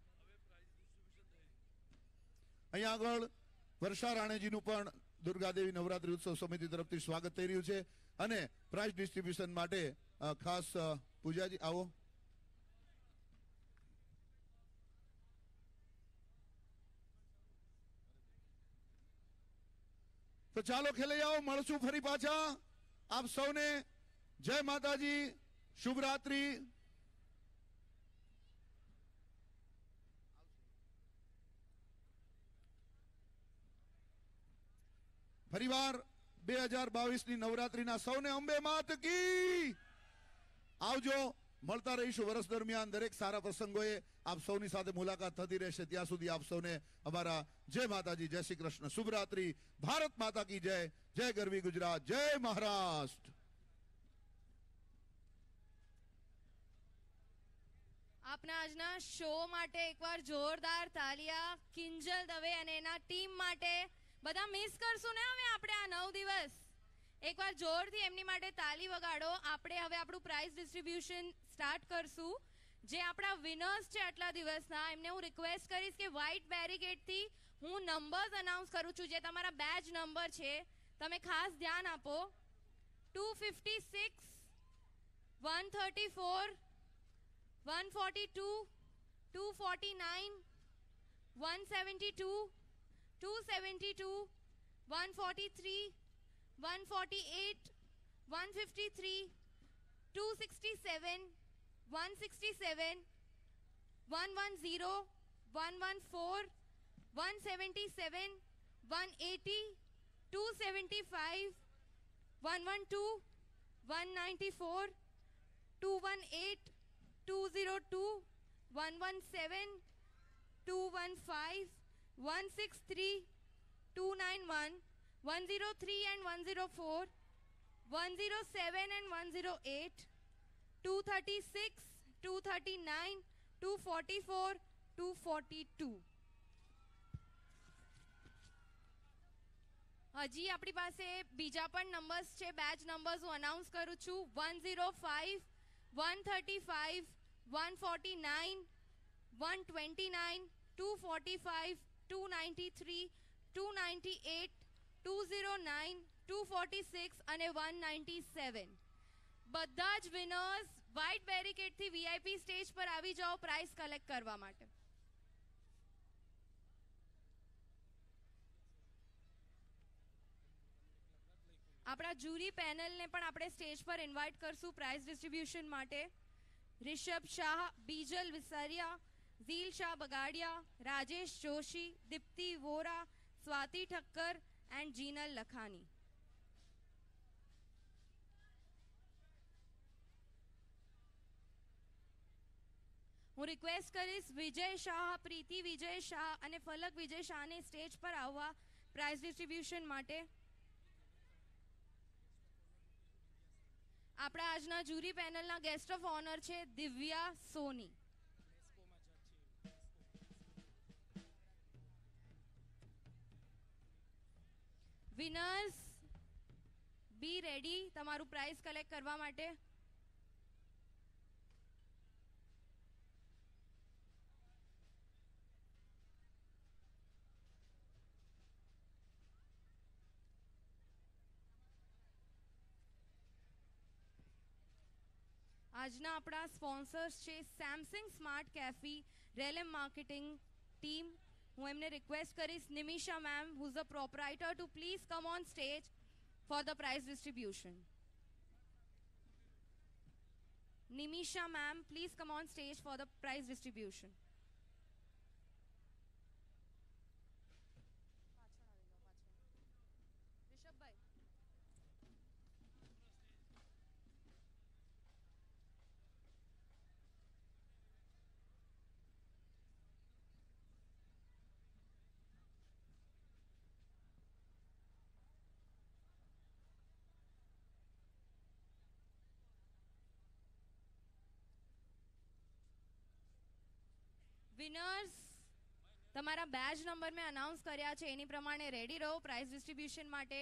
Speaker 3: અહીંયા આગળ વર્ષા રાણેજીનું પણ દુર્ગાદેવી નવરાત્રી ઉત્સવ સમિતિ તરફથી સ્વાગત થઈ રહ્યું છે. અને પ્રાઇઝ ડિસ્ટ્રીબ્યુશન માટે અ, ખાસ અ, પૂજાજી આવો. તો ચાલો ખેલૈયાઓ, મળશું ફરી પાછા. આપ સૌને જય માતાજી, શુભરાત્રી. ફરીવાર બે હજાર બાવીસ ની નવરાત્રીના સૌને અંબે માત કી. આવજો. મળતા રહીશું વર્ષ દરમિયાન દરેક સારા પ્રસંગોએ. આપ સૌની સાથે મુલાકાત થતી રહેશે. ત્યાં સુધી આપ સૌને અમારા જય માતાજી, જય શ્રી કૃષ્ણ, શુભરાત્રી. ભારત માતા કી જય. જય ગરવી ગુજરાત, જય મહારાષ્ટ્ર.
Speaker 2: આપના આજના શો માટે એકવાર જોરદાર તાલિયા કિંજલ દવે અને એના ટીમ માટે. બધા મિસ કરશું ને હવે આપણે આ નવ દિવસ. એકવાર જોરથી એમની માટે તાલી વગાડો. આપણે હવે આપણું પ્રાઇઝ ડિસ્ટ્રીબ્યુશન સ્ટાર્ટ કરશું. જે આપણા વિનર્સ છે આટલા દિવસના, એમને હું રિક્વેસ્ટ કરીશ કે વ્હાઇટ બેરીકેડથી હું નંબર્સ અનાઉન્સ કરું છું, જે તમારા બેચ નંબર છે. તમે ખાસ ધ્યાન આપો. Two fifty six, one thirty four, one forty two, two forty nine, one seventy two, two seventy two, one forty three, one forty-eight, one fifty-three, two sixty-seven, one sixty-seven, one ten, one fourteen, one seventy-seven, one eighty, two seventy-five, one twelve, one ninety-four, two eighteen, two oh two, one seventeen, two fifteen, one sixty-three, two ninety-one, one oh three and one oh four, one oh seven and one oh eight, two thirty-six, two thirty-nine, two forty-four, two forty-two. હજી આપણી પાસે બીજા પણ numbers છે. Batch numbers હું announce કરું છું. one oh five, one thirty-five, one forty-nine, one twenty-nine, two forty-five, two ninety-three, two ninety-eight, two oh nine,
Speaker 9: two forty six અને વન નાઇન્ટી સેવન. બધા જ વિનર્સ વ્હાઇટ બેરિકેડથી વીઆઈપી સ્ટેજ પર આવી જાઓ પ્રાઇઝ કલેક્ટ કરવા માટે. આપણા જુરી પેનલને પણ આપણે સ્ટેજ પર ઇન્વાઇટ કરશું પ્રાઇઝ ડિસ્ટ્રીબ્યુશન માટે. રિષભ શાહ, બીજલ વિસારિયા, ઝીલ શાહ બગાડિયા, રાજેશ જોશી, દીપ્તિ વોરા, સ્વાતિ ઠક્કર એન્ડ જીનલ લખાની. હું રિક્વેસ્ટ કરીશ વિજય શાહ, પ્રીતિ વિજય શાહ અને ફલક વિજય શાહને સ્ટેજ પર આવવા પ્રાઇઝ ડિસ્ટ્રીબ્યુશન માટે. આપણા આજના જુરી પેનલના ગેસ્ટ ઓફ ઓનર છે Divya Soni. Winners be ready તમારું પ્રાઇઝ કલેક્ટ કરવા માટે. આજના આપણા સ્પોન્સર્સ છે સેમસંગ સ્માર્ટ કેફી, રેલેમ માર્કેટિંગ ટીમ. હું એમને રિક્વેસ્ટ કરીશ Nimisha ma'am, who is a proprietor, to please come on stage for the prize distribution. Nimisha ma'am, please come on stage for the prize distribution. રિષભભાઈ. વિનર્સ તમારા બેચ નંબર મેં announce કર્યા છે એની પ્રમાણે રેડી રહો પ્રાઇઝ ડિસ્ટ્રીબ્યુશન માટે.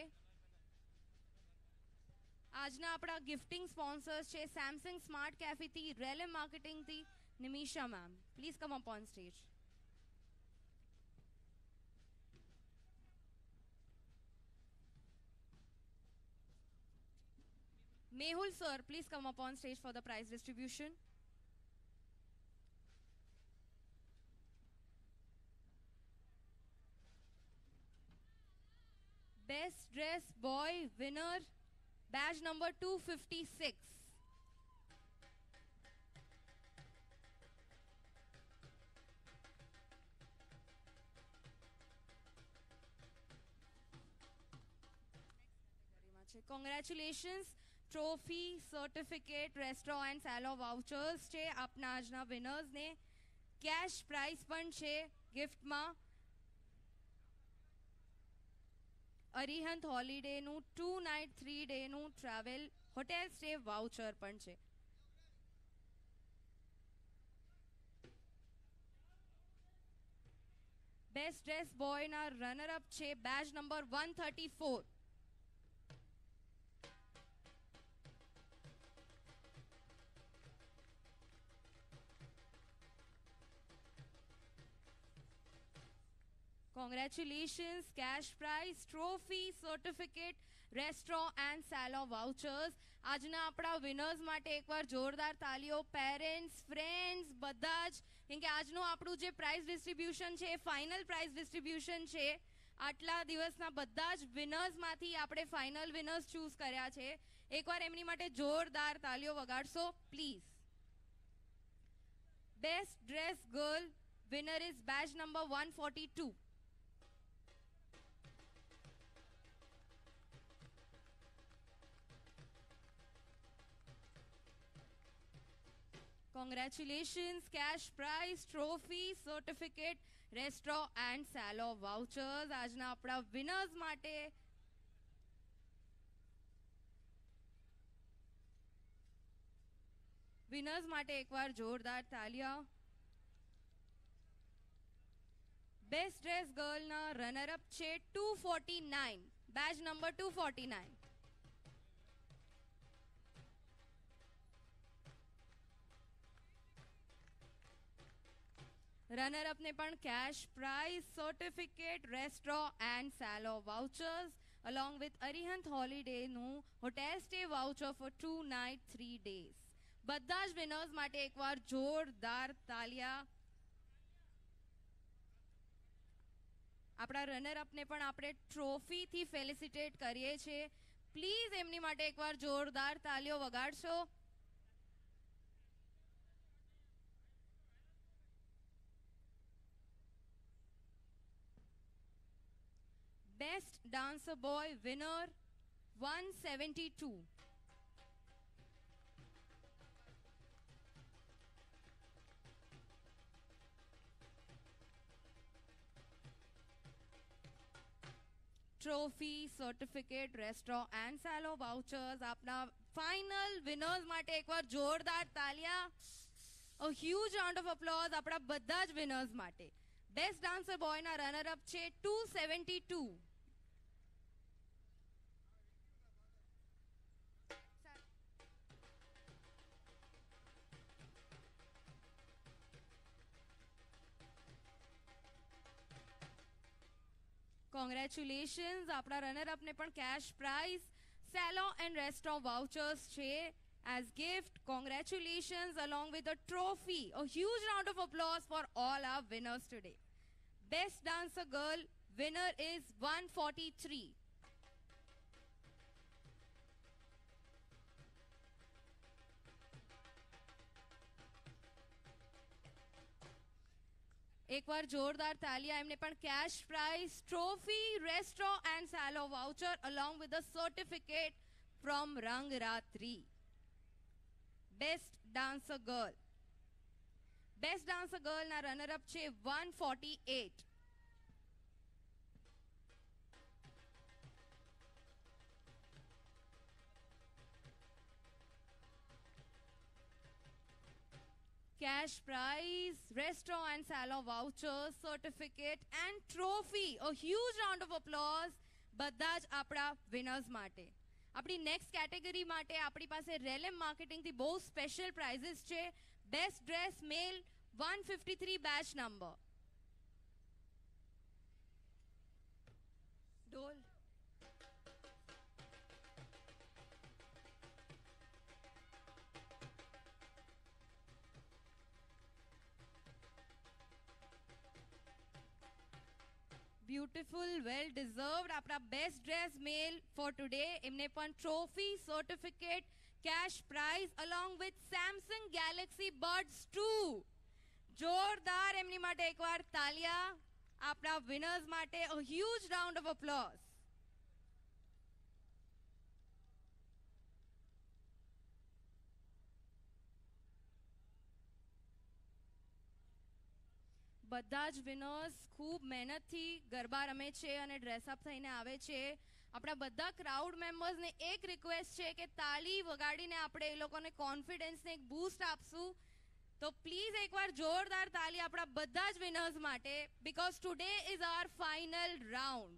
Speaker 9: આજના આપણા ગિફ્ટિંગ સ્પોન્સર્સ છે સેમસંગ સ્માર્ટ કેફીથી, રેલેમ માર્કેટિંગથી Nimisha ma'am. Please come up on stage. Mehul sir, please come up on stage for the prize distribution. Best Dress Boy winner, badge number two fifty-six. Congratulations. Trophy, certificate, restaurant and salon vouchers છે આપના આજના winners ને. cash prize પણ છે gift માં. અરિહંત હોલિડેનું two night three ડેનું travel hotel stay voucher પણ છે. બેસ્ટ ડ્રેસ બોયના રનર અપ છે batch number one thirty four. Congratulations, cash prize, trophy, certificate, restaurant and salon vouchers. આજના આપણા વિનર્સ માટે એકવાર જોરદાર તાલીઓ. પેરેન્ટ્સ, ફ્રેન્ડ્સ બધા જ, કેમ કે આજનું આપણું જે પ્રાઇઝ ડિસ્ટ્રીબ્યુશન છે એ ફાઇનલ પ્રાઇઝ ડિસ્ટ્રીબ્યુશન છે. આટલા દિવસના બધા જ વિનર્સમાંથી આપણે ફાઇનલ વિનર્સ ચૂઝ કર્યા છે. એકવાર એમની માટે જોરદાર તાલીઓ વગાડશો પ્લીઝ. Best dress girl winner is batch number one forty two. Congratulations, cash prize, trophy, certificate, restaurant and salon vouchers. આજના આપણા વિનર્સ માટે વિનર્સ માટે એકવાર જોરદાર તાલિયા. બેસ્ટ ડ્રેસ ગર્લના રનર અપ છે two forty nine, batch number two forty nine. Runner અપને પણ cash prize, certificate, restaurant and salon vouchers along with Arihant Holiday નું hotel stay voucher for two night three days. બધા જ winners માટે એકવાર જોરદાર તાલિયા. આપણા રનર અપને પણ આપણે ટ્રોફીથી ફેલિસિટેટ કરીએ છીએ. પ્લીઝ એમની માટે એકવાર જોરદાર તાલીઓ વગાડશો. Best Dancer Boy winner one seventy-two. Trophy, certificate, restaurant and salo vouchers. આપના final winners માટે એકવાર જોરદાર તાલિયા. A huge round of applause આપણા બધા જ winners માટે. Best Dancer Boy ના runner up છે two seventy-two. Congratulations. આપણા રનર અપને પણ cash prize, salon and restaurant vouchers છે as gift. Congratulations along with a trophy. A huge round of applause for all our winners today. Best Dancer Girl winner is one forty-three. એકવાર જોરદાર તાલિયા એમને પણ cash prize, trophy, restaurant and salo voucher along with a certificate from Rang Ratri. Best Dancer Girl. Best Dancer Girl ના runner up છે one forty-eight. Cash prize, restaurant and salon vouchers, certificate and trophy. A huge round of applause બધા જ આપણા winners માટે. આપણી next category માટે આપણી પાસે રેલેમ માર્કેટિંગ થી બહુ સ્પેશિયલ prizes છે. Best dress male one fifty-three batch number. Dole. Beautiful, well deserved. આપણા best dress male for today. એમને પણ trophy, certificate, cash prize along with Samsung Galaxy Buds two. જોરદાર એમની માટે એકવાર તાલિયા. આપણા winners માટે a huge round of applause. બધા જ વિનર્સ ખૂબ મહેનતથી ગરબા રમે છે અને ડ્રેસ અપ થઈને આવે છે. આપણા બધા ક્રાઉડ મેમ્બર્સને એક રિક્વેસ્ટ છે કે તાળી વગાડીને આપણે એ લોકોને કોન્ફિડન્સને એક બૂસ્ટ આપશું. તો પ્લીઝ એકવાર જોરદાર તાળી આપણા બધા જ વિનર્સ માટે, because today is our final round.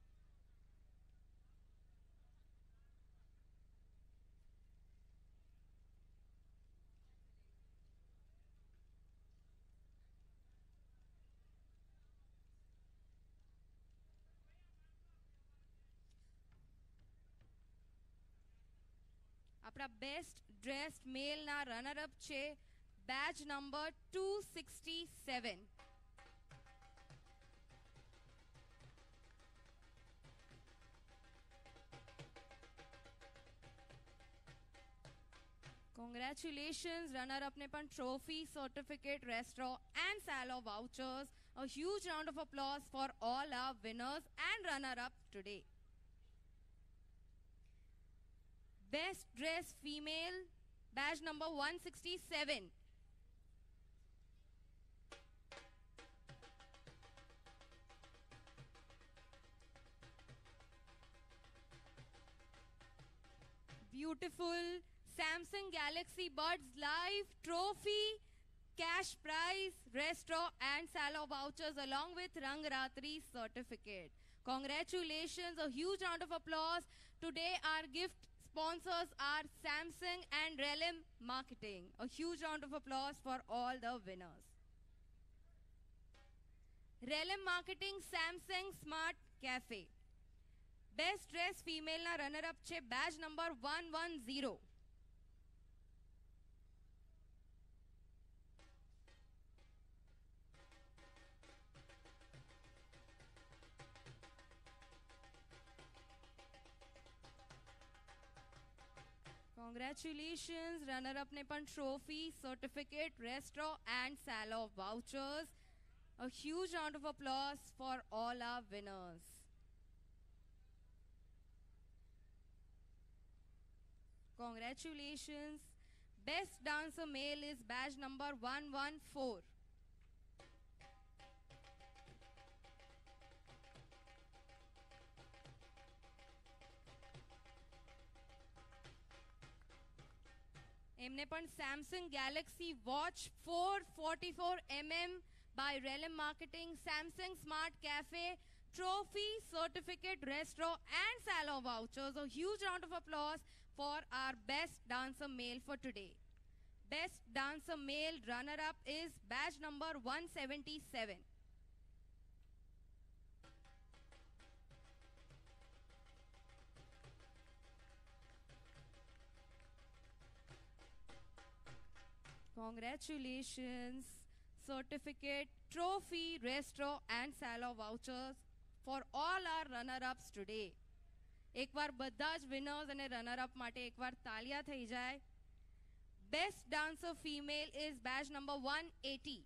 Speaker 9: આપણા બેસ્ટ ડ્રેસ મેલના રનર અપ છે batch number two sixty-seven. Congratulations, runner up ne pan trophy, certificate, restaurant and salo vouchers. A huge round of applause for all our winners and runner up today. Best dress female, badge number one sixty-seven. Beautiful Samsung Galaxy Buds Live trophy, cash prize, restaurant and salo vouchers along with Rang Ratri certificate. Congratulations, a huge round of applause. Today our gift sponsors are Samsung and Relem Marketing. A huge round of applause for all the winners. Relem Marketing Samsung Smart Cafe. Best dress ફિમેલના runner up છે batch number one one zero. Congratulations, runner-up ne pan trophy, certificate, resto and salo vouchers. A huge round of applause for all our winners. Congratulations. Best dancer male is badge number one one four. એમને પણ Samsung Galaxy Watch four forty-four millimeter by Relem Marketing, Samsung Smart Cafe, trophy, certificate, resto and salon vouchers. A huge round of applause for our best dancer male for today. Best dancer male runner-up is badge number one seventy-seven. Congratulations. Certificate, trophy, resto and salo vouchers for all our runner-ups today. એકવાર બધા જ winners અને runner-up માટે એકવાર તાલિયા થઈ જાય. Best dancer female is batch number one eighty.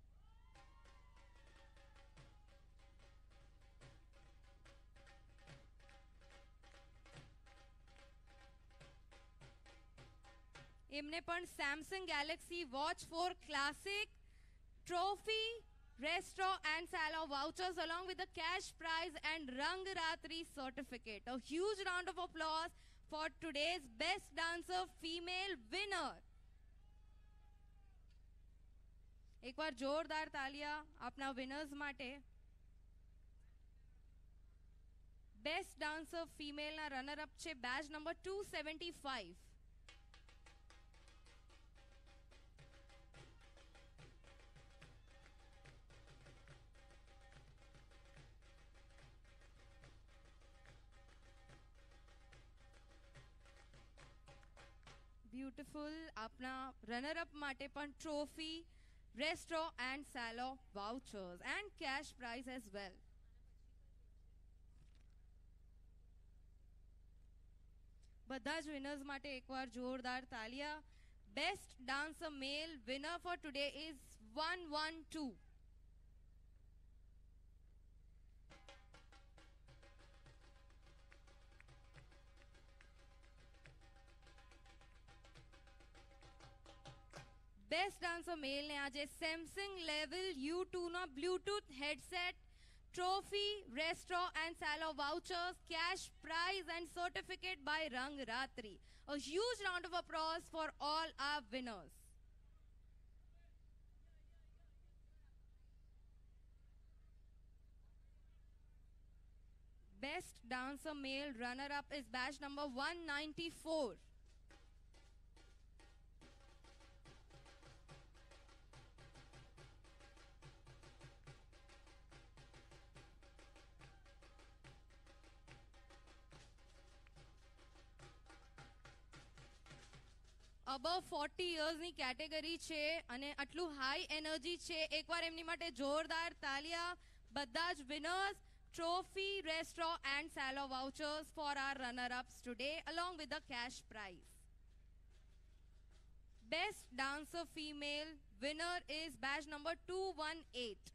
Speaker 9: એમને પણ Samsung Galaxy Watch four Classic, trophy, resto and salo vouchers along with the cash prize and Rang Ratri certificate. A huge round of applause for today's best dancer female winner. એકવાર જોરદાર તાલિયા આપના winners માટે. Best dancer ફિમેલના runner up છે batch number two seventy-five. Beautiful. આપના runner up માટે પણ trophy, resto and salo vouchers and cash prize as well. બધા જ winners માટે એકવાર જોરદાર તાલિયા. Best dancer male winner for today is one one two. Best dancer મેલને આજે સેમસંગ લેવલ યુ ટુ નો Bluetooth headset, trophy, resto and salon vouchers, cash prize and certificate by Rang Ratri. A huge round of applause for all our winners. Best dancer male runner up is batch number one ninety-four. Above forty યર્સની category છે અને આટલું high energy છે. એકવાર એમની માટે જોરદાર તાલિયા. બધા જ winners, trophy, resto and salon vouchers for our runner ups today along with the cash prize. Best dancer female winner is batch number two eighteen.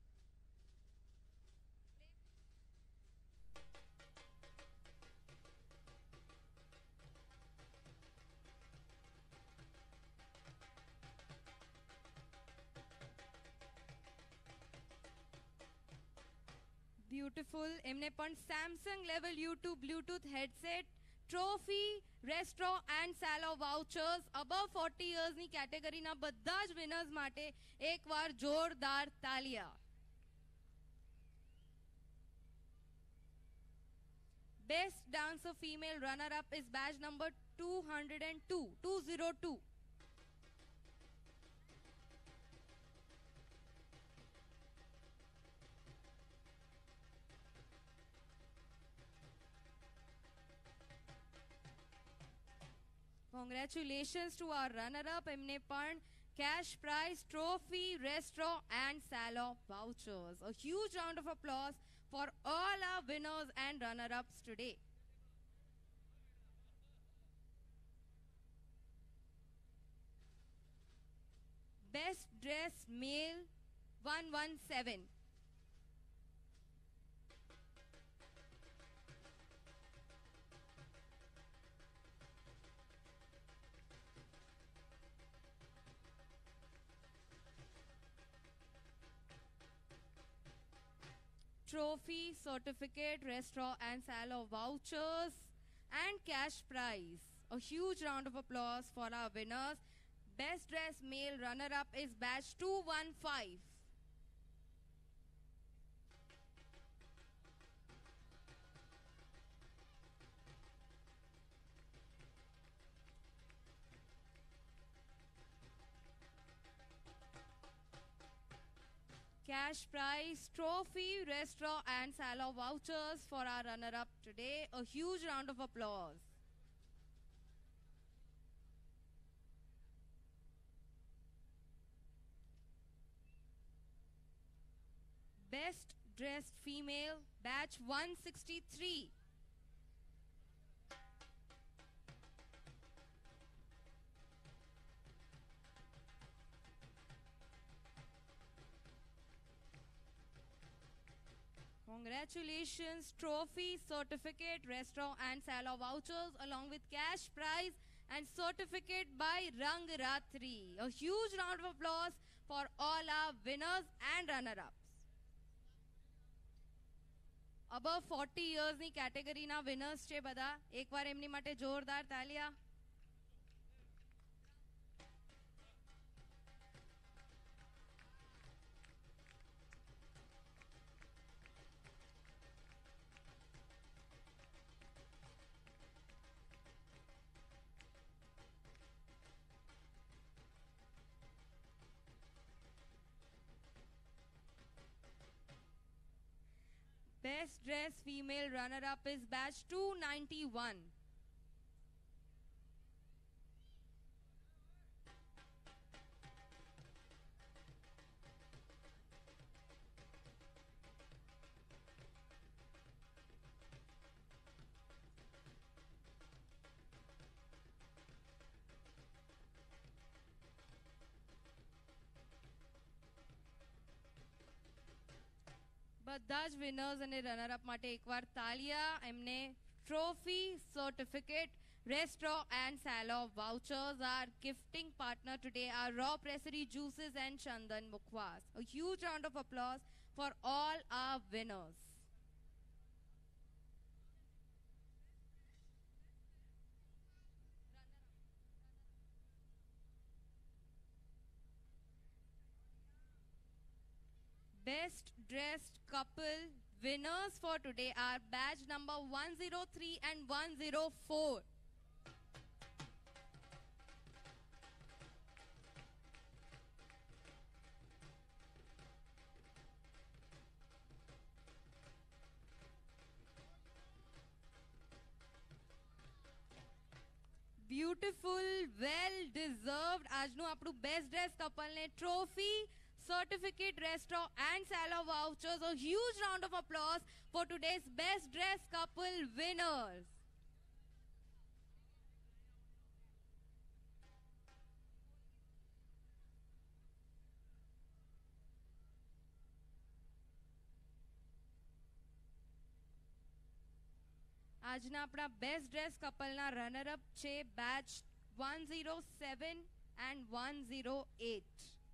Speaker 9: Beautiful. એમને પણ Samsung level U two Bluetooth headset, trophy, resto and salon vouchers. Above forty યર્સની કેટેગરીના બધા જ winners માટે એકવાર જોરદાર તાલિયા. Best dancer female runner up is batch number two oh two, two oh two. Congratulations to our runner-up. એમને પણ cash prize, trophy, restaurant and salon vouchers. A huge round of applause for all our winners and runner-ups today. Best dress male one one seven. Trophy, certificate, restaurant and salon vouchers and cash prize. A huge round of applause for our winners. Best dress male runner-up is batch two one five. Cash prize, trophy, restaurant and salon vouchers for our runner-up today. A huge round of applause. Best dressed female, batch one sixty-three. Congratulations, trophy, certificate, restaurant and salon vouchers along with cash prize and certificate by Rang Ratri. A huge round of applause for all our winners and runner-ups. Above forty years ની કેટેગરીના winners છે બધા. એકવાર એમની માટે જોરદાર તાલિયા. Best dressed female runner-up is batch two ninety-one. બધા જ વિનર્સ અને રનર અપ માટે એકવાર તાલિયા. એમને trophy, certificate, restaurant and salon vouchers. Our gifting partner today are Raw Pressery Juices and Chandan Mukhwas. A huge round of applause for all our winners. Best dressed couple winners for today are badge number one oh three and one oh four. Beautiful, well deserved. આજનું આપણું best dressed couple ને trophy, certificate, restaurant and salon vouchers. A huge round of applause for today's best dressed couple winners. આજના આપણા best dress કપલના runner up છે batch one oh seven and one oh eight.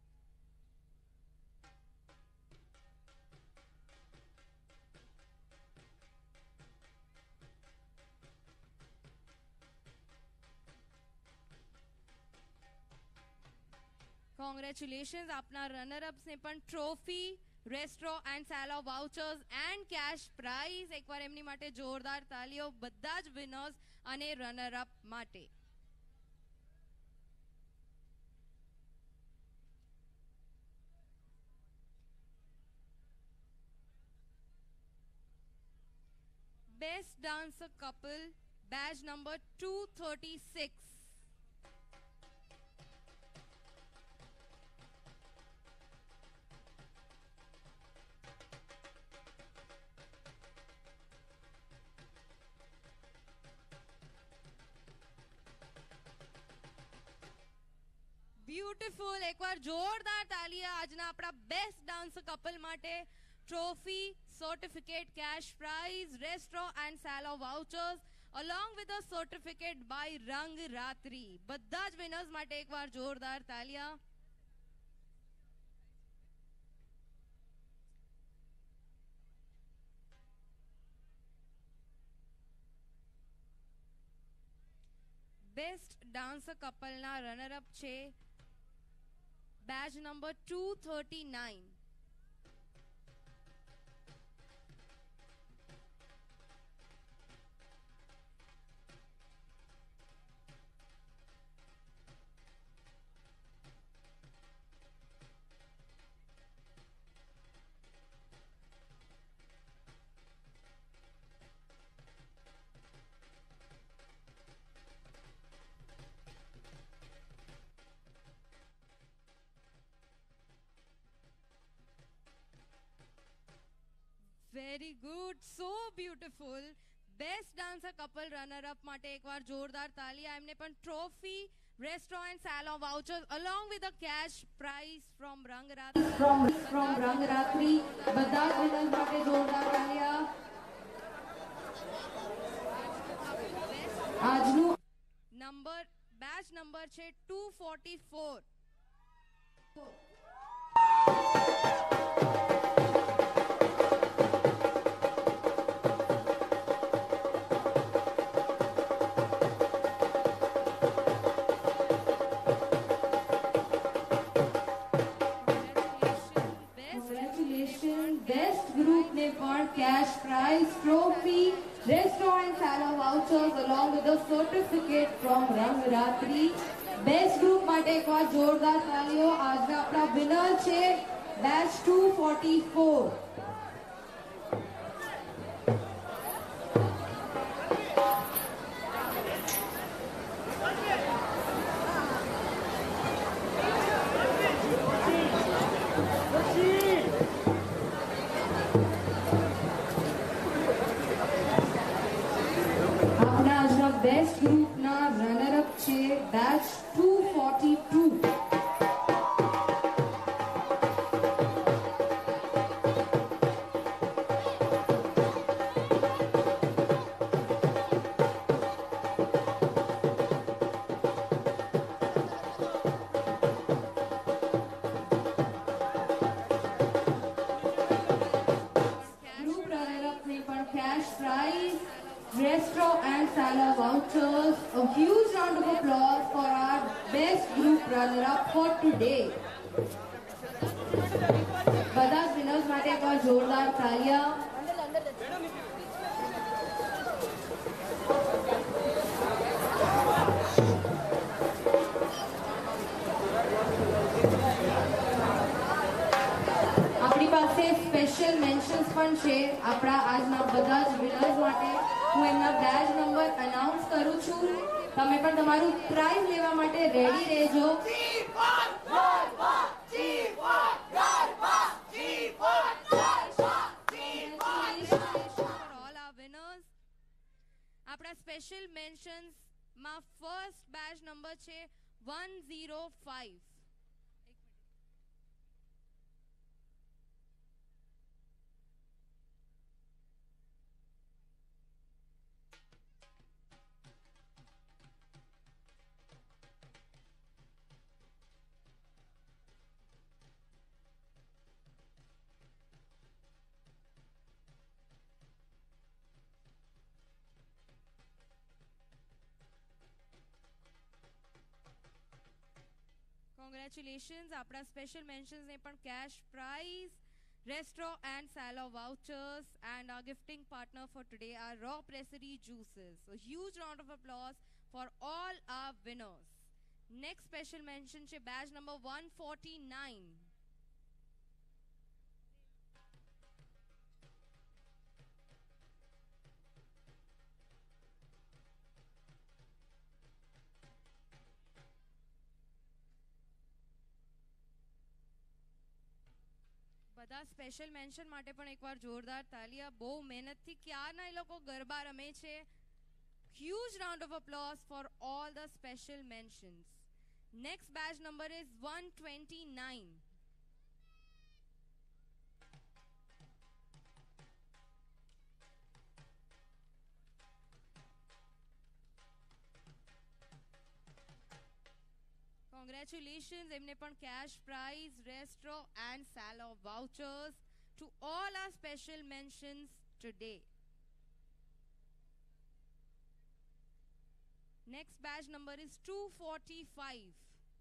Speaker 9: Congratulations, આપના runner ups ને પણ trophy, restaurant and salon vouchers and cash prize. એકવાર એમની માટે જોરદાર તાલીઓ બધા જ વિનર્સ અને રનર અપ માટે. Best dancer couple, badge number two thirty-six. Beautiful. એકવાર જોરદાર તાળીયા આજના આપણા બેસ્ટ ડાન્સર કપલ માટે. Trophy, certificate, cash prize, restaurant and salon vouchers along with a certificate by રંગ રાત્રી. બધા જ વિનર્સ માટે એકવાર જોરદાર તાળીયા. બેસ્ટ ડાન્સર કપલના રનર અપ છે batch number two thirty nine. Very good, so beautiful. Best dancer couple runner up માટે એકવાર જોરદાર તાળીયા. એમને પણ trophy, restaurant, salon vouchers along with a cash prize from રંગ રાત્રી from from રંગ રાત્રી. બધા જ વિનર્સ માટે જોરદાર તાળીયા. આજનું નંબર બેચ નંબર છે two forty four. Cash prize, trophy, restaurant, salon vouchers along with a certificate from રંગ રાત્રી. બેસ્ટ ગ્રુપ માટે એકવાર જોરદાર તાળીઓ. આજના આપણા વિનર છે batch two forty four. Best ગ્રુપના રનર અપ છે batch two forty two. Group runner up ને પણ cash prize, Restro and Sala vouchers. A huge round of applause for our best group runner-up for today. બધા વિનર્સ માટે એકવાર જોરદાર તાળીયા. આપણી પાસે સ્પેશિયલ મેન્શન્સ પણ છે આપણા આજના બધા જ વિનર્સ માટે. હું એમના બેચ નંબર અનાઉન્સ કરું છું. તમે પણ તમારું પ્રાઇઝ લેવા માટે રેડી રહેજો. આપણા સ્પેશિયલ મેન્શન્સ માં ફર્સ્ટ બેચ નંબર છે વન ઝીરો ફાઈવ. Congratulations. આપણા સ્પેશિયલ મેન્શન્સ ને પણ cash prize, resto and salon vouchers and our gifting partner for today are Raw Pressery Juices. A huge round of applause for all our winners. Next special mention છે badge number one forty-nine. બધા special mention માટે પણ એકવાર જોરદાર તાલિયા. બહુ મહેનતથી ક્યારના એ લોકો ગરબા રમે છે. Huge round of applause for all the special mentions. Next badge number is one twenty-nine. Congratulations, એમને પણ cash prize, restaurant and salon vouchers to all our special mentions today. Next badge number is two forty-five.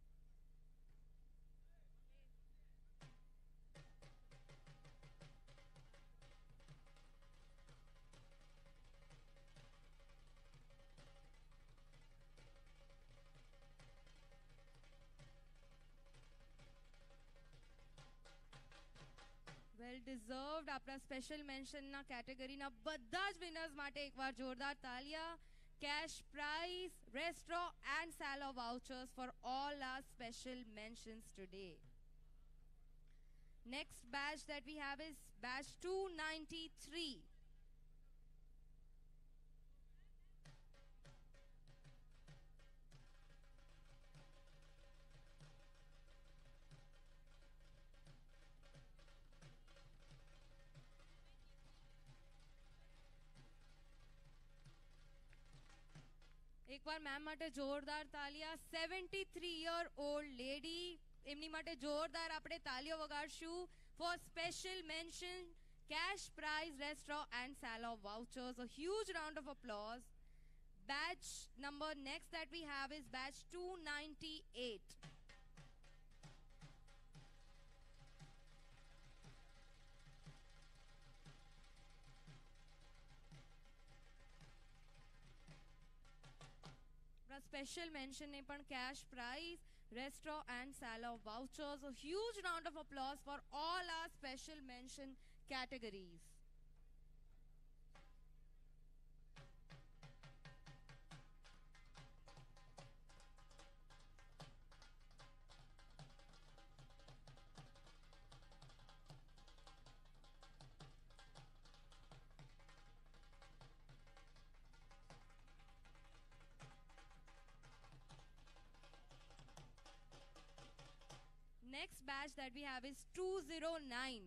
Speaker 9: Well deserved. આપણા special મેન્શનના કેટેગરીના બધા જ winners માટે એકવાર જોરદાર તાલિયા. Cash prize, restaurant and salon vouchers for all our special mentions today. Next badge that we have is badge two ninety-three. એકવાર ma'am માટે જોરદાર તાલિયા. seventy-three year old lady, એમની માટે જોરદાર આપણે તાલીઓ વગાડશું for special mention, cash prize, restaurant and salon vouchers. A huge round of applause. Badge number next that we have is badge two ninety-eight. Special mention ne pan cash prize, restaurant and salon vouchers. A huge round of applause for all our special mention categories. Next batch that we have is two oh nine.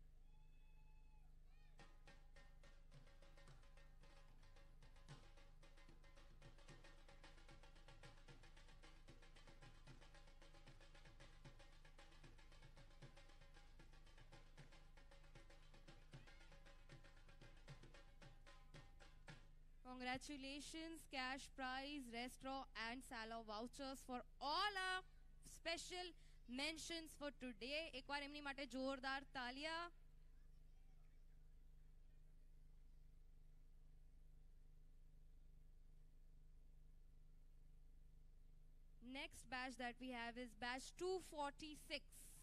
Speaker 9: Congratulations, cash prize, restaurant and salon vouchers for all our special mentions for today. એકવાર એમની માટે જોરદાર તાલિયા. Next batch that we have is batch two forty-six.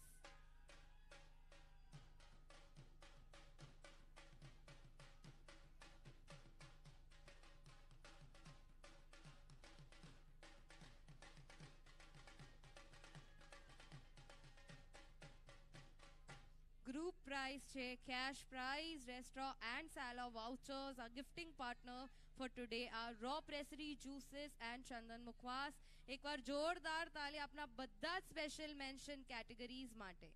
Speaker 9: Group prize છે, cash prize, restaurant and salon vouchers. Our gifting partner for today are Raw Pressery Juices and Chandan Mukhwas. એકવાર જોરદાર તાલી આપના બધા સ્પેશિયલ મેન્શન કેટેગરીઝ માટે.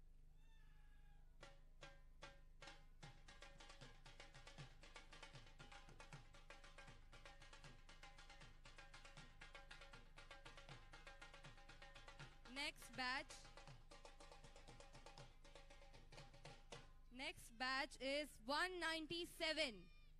Speaker 9: Next batch Next batch is one ninety-seven.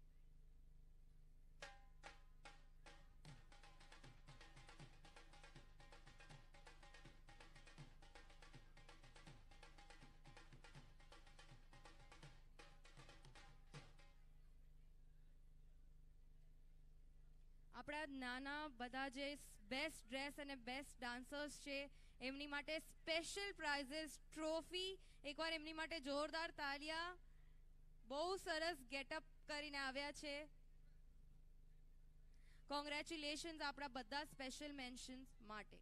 Speaker 9: આપણા નાના બધા જે બેસ્ટ ડ્રેસ અને બેસ્ટ ડાન્સર્સ છે એમની માટે સ્પેશિયલ પ્રાઇઝીસ, ટ્રોફી. એકવાર એમની માટે જોરદાર તાલિયા. બહુ સરસ ગેટઅપ કરીને આવ્યા છે. કોંગ્રેચ્યુલેશન્સ આપણા બધા સ્પેશિયલ મેન્શન્સ માટે.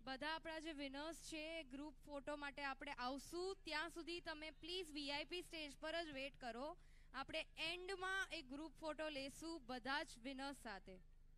Speaker 9: બધા આપણા જે વિનર્સ છે ગ્રુપ ફોટો માટે આપણે આવશું. ત્યાં સુધી તમે પ્લીઝ વીઆઈપી સ્ટેજ પર જ વેટ કરો. આપણે એન્ડમાં એક ગ્રુપ ફોટો લેશું બધા જ વિનર્સ સાથે.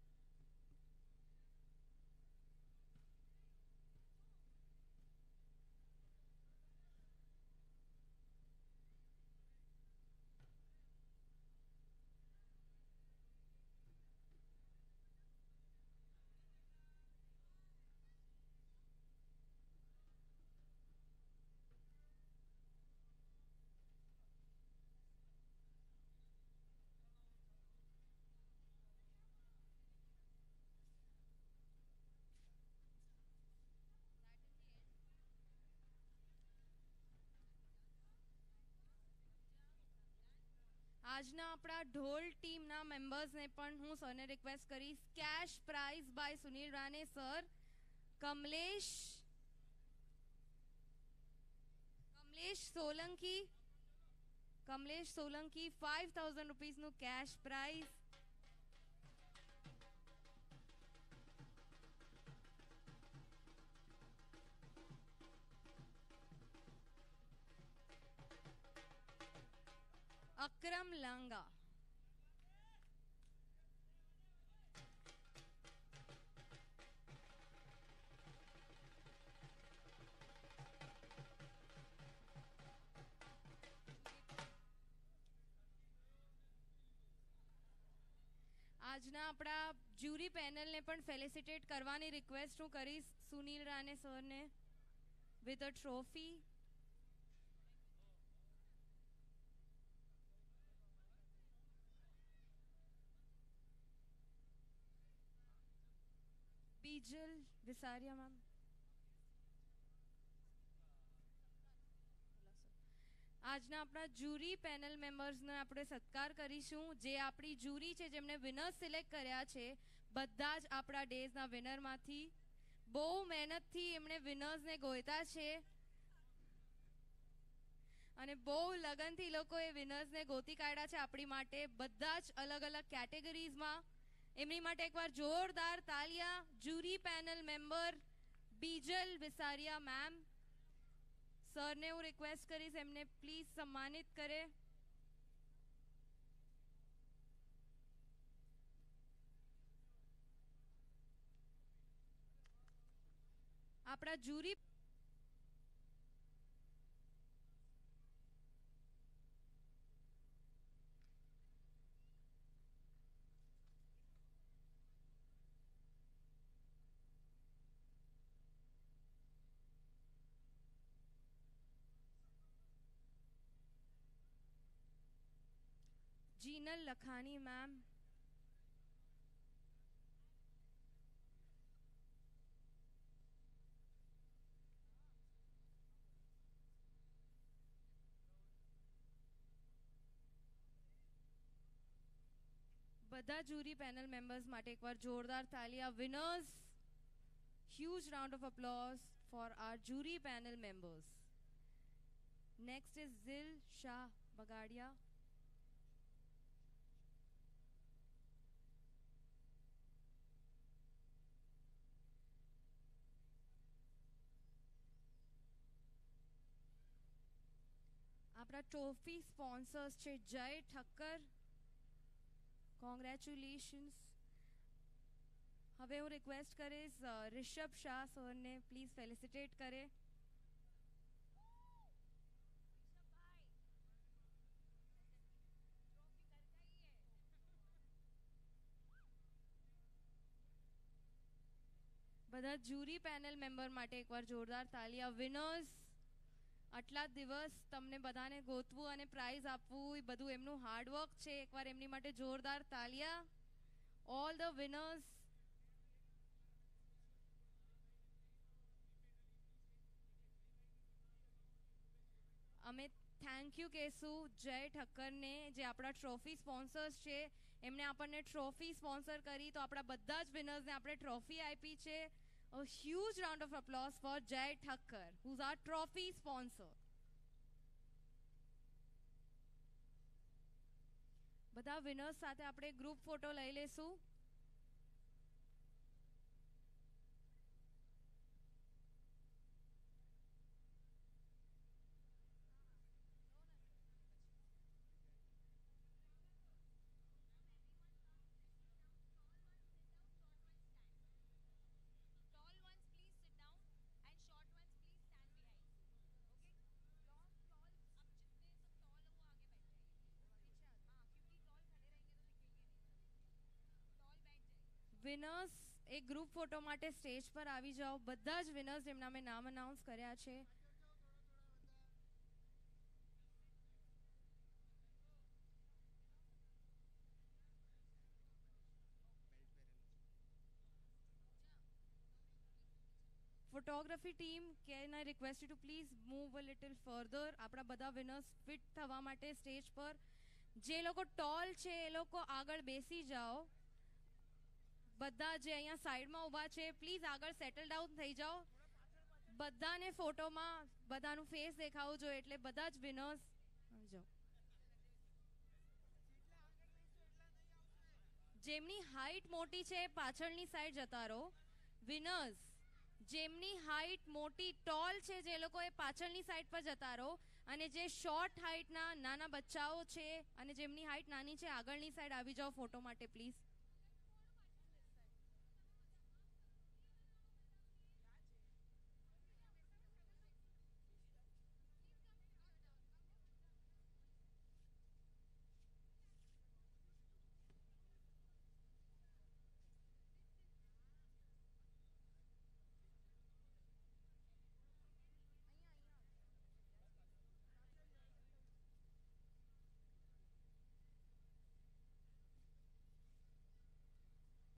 Speaker 9: આજના આપણા ઢોલ ટીમના મેમ્બર્સને પણ હું સરને રિક્વેસ્ટ કરીશ. Cash prize by Sunil Rane sir. Kamlesh Kamlesh Solanki Kamlesh Solanki five thousand રૂપીસનું કેશ પ્રાઇઝ. અક્રમ લાંગા આજના આપણા જ્યુરી પેનલને પણ ફેલિસિટેટ કરવાની રિક્વેસ્ટ હું કરીશ સુનિલ રાણે સરને with a trophy. Bijal Visaria ma'am. આજના આપણા જ્યુરી પેનલ મેમ્બર્સને આપણે સત્કાર કરીશું. જે આપણી જ્યુરી છે જેમને વિનર્સ સિલેક્ટ કર્યા છે બધા જ આપણા ડેઝના વિનરમાંથી. બહુ મહેનતથી એમણે વિનર્સને ગોયતા છે અને બહુ લગનથી લોકોએ વિનર્સને ગોતી કાઢ્યા છે આપણી માટે બધા જ અલગ અલગ કેટેગરીઝમાં. એમની માટે એકવાર જોરદાર તાલિયા. Jury panel member Bijal Visaria ma'am. સરને હું રિક્વેસ્ટ કરીશ એમને પ્લીઝ સન્માનિત કરે. આપણા જ્યુરી જીનલ લખાની મેમ. બધા જ્યુરી પેનલ મેમ્બર્સ માટે એકવાર જોરદાર તાલિયા. Winners, huge round of applause for our jury panel members. Next is Zil Shah Bagadia. આપણા ટ્રોફી સ્પોન્સર્સ છે જય ઠક્કર. કોંગ્રેચ્યુલેશન્સ. હવે હું રિક્વેસ્ટ કરીશ રિષભ શાહ સરને પ્લીઝ ફેલિસિટેટ કરે. બધા જ્યુરી પેનલ મેમ્બર માટે એકવાર જોરદાર તાલિયા. વિનર્સ, આટલા દિવસ તમને બધાને ગોતવું અને પ્રાઇઝ આપવું એ બધું એમનું હાર્ડવર્ક છે. એકવાર એમની માટે જોરદાર તાલિયા. All the winners. અમે થેન્ક યુ કહેશું જય ઠક્કરને જે આપણા ટ્રોફી સ્પોન્સર્સ છે. એમણે આપણને ટ્રોફી સ્પોન્સર કરી તો આપણા બધા જ વિનર્સને આપણે ટ્રોફી આપી છે. A huge round of applause for Jay Thakkar, who's our trophy sponsor. બધા વિનર્સ સાથે આપણે ગ્રુપ ફોટો લઈ લેશું. વિનર્સ એક ગ્રુપ ફોટો માટે સ્ટેજ પર આવી જાઓ. બધા જ વિનર્સ જેમના મેં નામ અનાઉન્સ કર્યા છે. Photography team, can I request you to please move a little further. આપણા બધા વિનર્સ ફિટ થવા માટે સ્ટેજ પર. જે લોકો ટોલ છે એ લોકો આગળ બેસી જાઓ. બધા જે અહીંયા સાઈડમાં ઊભા છે પ્લીઝ આગળ સેટલ ડાઉન થઈ જાઓ. બધાને ફોટોમાં બધાનું ફેસ દેખાવું જોઈએ એટલે બધા જ વિનર્સ જાઓ. જેમની હાઈટ મોટી છે પાછળની સાઈડ જતા રહો. વિનર્સ જેમની હાઈટ મોટી ટોલ છે જે લોકો એ પાછળની સાઈડ પર જતા રહો. અને જે શોર્ટ હાઈટના નાના બચ્ચાઓ છે અને જેમની હાઈટ નાની છે આગળની સાઈડ આવી જાઓ ફોટો માટે પ્લીઝ.